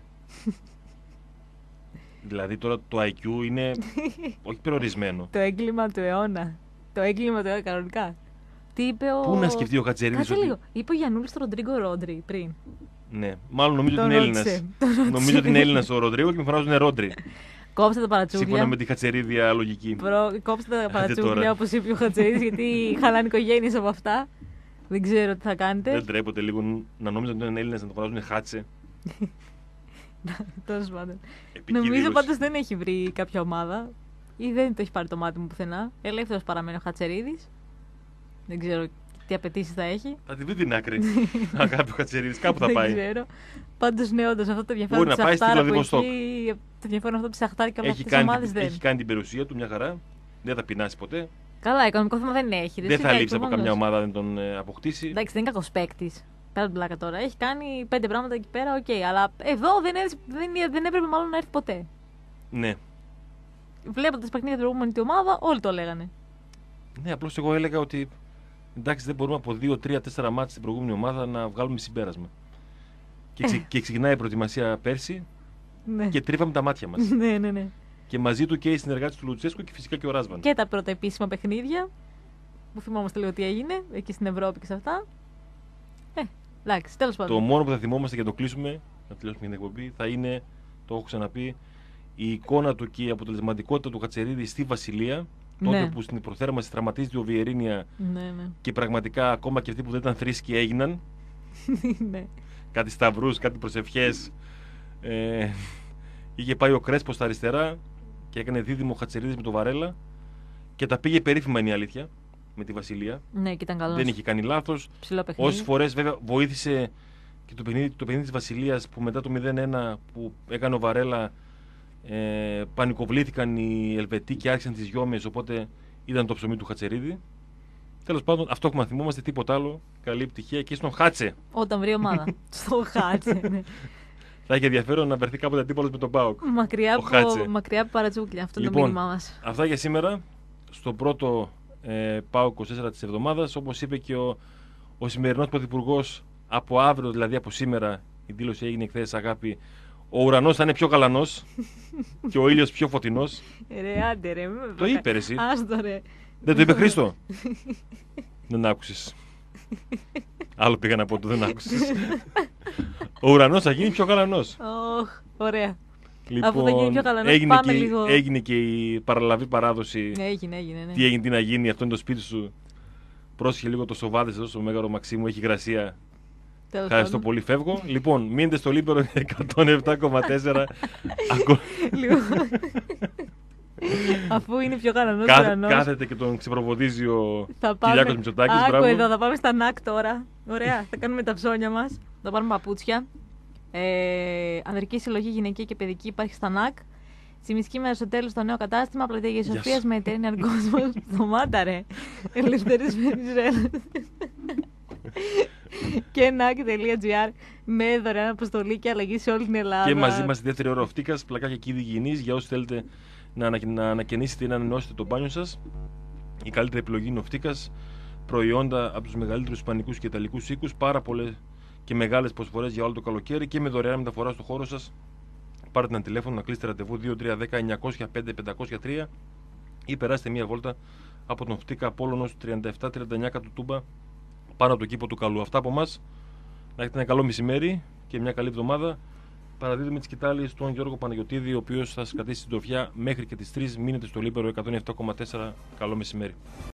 Δηλαδή τώρα το άι κιου είναι όχι περιορισμένο. Το έγκλημα του αιώνα. Το έγκλημα του αιώνα κανονικά. Τι είπε ο... Πού να σκεφτεί ο Χατσερίδης. Κάτσε ότι... λίγο. Είπε ο Γιαννούλης στον Ροντρίγκο Ρόντρι πριν. Ναι, μάλλον νομίζω ότι είναι Έλληνας. Ρώτησε. Νομίζω ότι είναι Έλληνας ο Ροντρίγκο και με φωνάζουν Ρόντρι. Κόψτε τα παρατσούκλια. Σύμφωνα με τη Χατσερίδια λογική. Προ... Κόψτε τα παρατσούκλια όπως είπε ο Χατσερίδης, γιατί χαλάνε οικογένειες από αυτά. Δεν ξέρω τι θα κάνετε. Δεν τρέπονται λίγο να νόμιζαν ότι είναι Έλληνας να το φωνάζουν Χάτσε. Τέλος πάντων. Νομίζω πάντως δεν έχει βρει κάποια ομάδα ή δεν το έχει πάρει το μάτι μου πουθενά. Ελεύθερος παραμένει ο Χατσερίδης. Δεν ξέρω τι απαιτήσεις θα έχει. Θα τη βρει την άκρη. Αγάπη ο Χατσερίδης, κάπου θα πάει. Δεν ξέρω. Πάντως ναι, όντως αυτό το ενδιαφέρον της Σαχτάρ από εκεί, το ενδιαφέρον αυτό της Σαχτάρ και όλες αυτές τις ομάδες δεν. Έχει κάνει την περιουσία του μια χαρά. Δεν θα πεινάσει ποτέ. Καλά, οικονομικό θέμα δεν έχει. Δεν θα λείψει από καμιά ομάδα να τον αποκτήσει. Εντάξει, δεν είναι κακός παίκτης. Πέρα την πλάκα τώρα. Έχει κάνει πέντε πράγματα εκεί πέρα, οκ. Okay, αλλά εδώ δεν, έρθει, δεν, δεν έπρεπε μάλλον να έρθει ποτέ. Ναι. Βλέποντας παιχνίδια την προηγούμενη ομάδα, όλοι το λέγανε. Ναι, απλώς εγώ έλεγα ότι εντάξει, δεν μπορούμε από δύο, τρία, τέσσερα μάτς στην προηγούμενη ομάδα να βγάλουμε συμπέρασμα. Και, ξε, και ξεκινάει η προετοιμασία πέρσι ναι. Και τρίβαμε τα μάτια μας. ναι, ναι, ναι. Και μαζί του και οι συνεργάτες του Λουτσέσκου και φυσικά και ο Ράσβαν. Και τα πρώτα επίσημα παιχνίδια που θυμόμαστε λίγο τι έγινε εκεί στην Ευρώπη και σε αυτά. Ε, εντάξει, τέλος πάντων. Το μόνο που θα θυμόμαστε για να το κλείσουμε, να τελειώσουμε την εκπομπή, θα είναι, το έχω ξαναπεί, η εικόνα του και η αποτελεσματικότητα του Χατσερίδη στη Βασιλεία. Τότε ναι. Που στην προθέρμανση τραυματίζεται ο Βιερίνια ναι, ναι. Και πραγματικά ακόμα και αυτοί που δεν ήταν θρήσκοι έγιναν. Ναι. Κάτι σταυρούς, κάτι προσευχές. Ε, είχε πάει ο Κρέσπος στα αριστερά και έκανε δίδυμο Χατσερίδης με το Βαρέλα και τα πήγε περίφημα, είναι η αλήθεια, με τη Βασιλεία. Ναι, και ήταν καλός. Δεν είχε κάνει λάθος. Όσες φορές βέβαια βοήθησε και το παιχνίδι, το παιχνίδι της Βασιλείας που μετά το μηδέν ένα που έκανε ο Βαρέλα, ε, πανικοβλήθηκαν οι Ελβετοί και άρχισαν τις γιόμες, οπότε ήταν το ψωμί του Χατσερίδη. Τέλος πάντων, αυτό που θυμόμαστε, τίποτα άλλο. Καλή επιτυχία και στον Χάτσε. Όταν βρει ομάδα. Στο Χάτσε, ναι. Θα έχει ενδιαφέρον να βρεθεί κάποτε αντίπαλος με τον ΠΑΟΚ. Μακριά, από, μακριά από παρατσούκλια. Αυτό λοιπόν, είναι το μήνυμά μας. Αυτά για σήμερα. Στο πρώτο ε, ΠΑΟΚ είκοσι τέσσερα της εβδομάδας. Όπως είπε και ο, ο σημερινός πρωθυπουργός, από αύριο, δηλαδή από σήμερα, η δήλωση έγινε χθες, αγάπη. Ο ουρανός θα είναι πιο γαλανός και ο ήλιος πιο φωτεινός. Ρε, άντε ρε. Το είπε ρε εσύ. Άστο ρε. Δεν το είπε Χρήστο. Δεν άκουσες. Άλλο πήγα να πω, το δεν άκουσες. Ο ουρανός θα γίνει πιο γαλανός. Ωχ, ωραία. Λοιπόν, αφού θα γίνει πιο γαλανός, έγινε, πάμε και, λίγο... έγινε και η παραλαβή παράδοση. Έγινε, έγινε, ναι. Τι έγινε, τι να γίνει, αυτό είναι το σπίτι σου. Πρόσεχε λίγο το Σοβάδες εδώ στο Μέγαρο Μαξίμου, έχει υγρασία. Ευχαριστώ πολύ, φεύγω. Λοιπόν, μείνετε στο Λίμπερο εκατόν επτά κόμμα τέσσερα. Αφού είναι πιο γαλανός Κάθε, ουρανός. Κάθεται και τον ξεπροβοδίζει ο πάμε... Κυριάκος Μητσοτάκης. Άκου εδώ, θα πάμε στα ΝΑΚ τώρα. Ωραία, θα κάνουμε τα ψώνια μας. Θα πάρουμε παπούτσια. Ε, ανδρική συλλογή, γυναική και παιδική υπάρχει στα ΝΑΚ. Τσιμισκή με στο στο νέο κατάστημα. Πλατεία Αγίας Σοφίας με εταιρεία Κόσμος. Στομάτα ρε. Ελευθερής Βενιζέλας. Και νακ.gr με δωρεάν αποστολή και αλλαγή σε όλη την Ελλάδα. Και μαζί μας η δεύτερη ώρα οφτίκας, πλακάκια και είδη υγιεινής για όσοι θέλετε να, ανα, να ανακαινήσετε ή να ανανεώσετε το μπάνιο σας. Η καλύτερη επιλογή είναι οφτίκας. Προϊόντα από τους μεγαλύτερους ισπανικούς και ιταλικούς οίκους. Πάρα πολλές και μεγάλες προσφορές για όλο το καλοκαίρι και με δωρεάν μεταφορά στο χώρο σας. Πάρτε ένα τηλέφωνο να κλείσετε ραντεβού δύο τρία ένα μηδέν εννιά μηδέν πέντε πέντε μηδέν τρία ή περάστε μία βόλτα από τον Φτίκα Απόλλωνος τριάντα επτά τριάντα εννιά κάτω Τούμπα, πάνω από το κήπο του Καλού. Αυτά από εμάς. Να έχετε ένα καλό μεσημέρι και μια καλή εβδομάδα. Παραδίδουμε τη σκητάλη στον Γιώργο Παναγιωτίδη, ο οποίος θα σας κρατήσει την τροφιά μέχρι και τις τρεις. Μείνετε στο Λίμπερο εκατόν επτά κόμμα τέσσερα. Καλό μεσημέρι.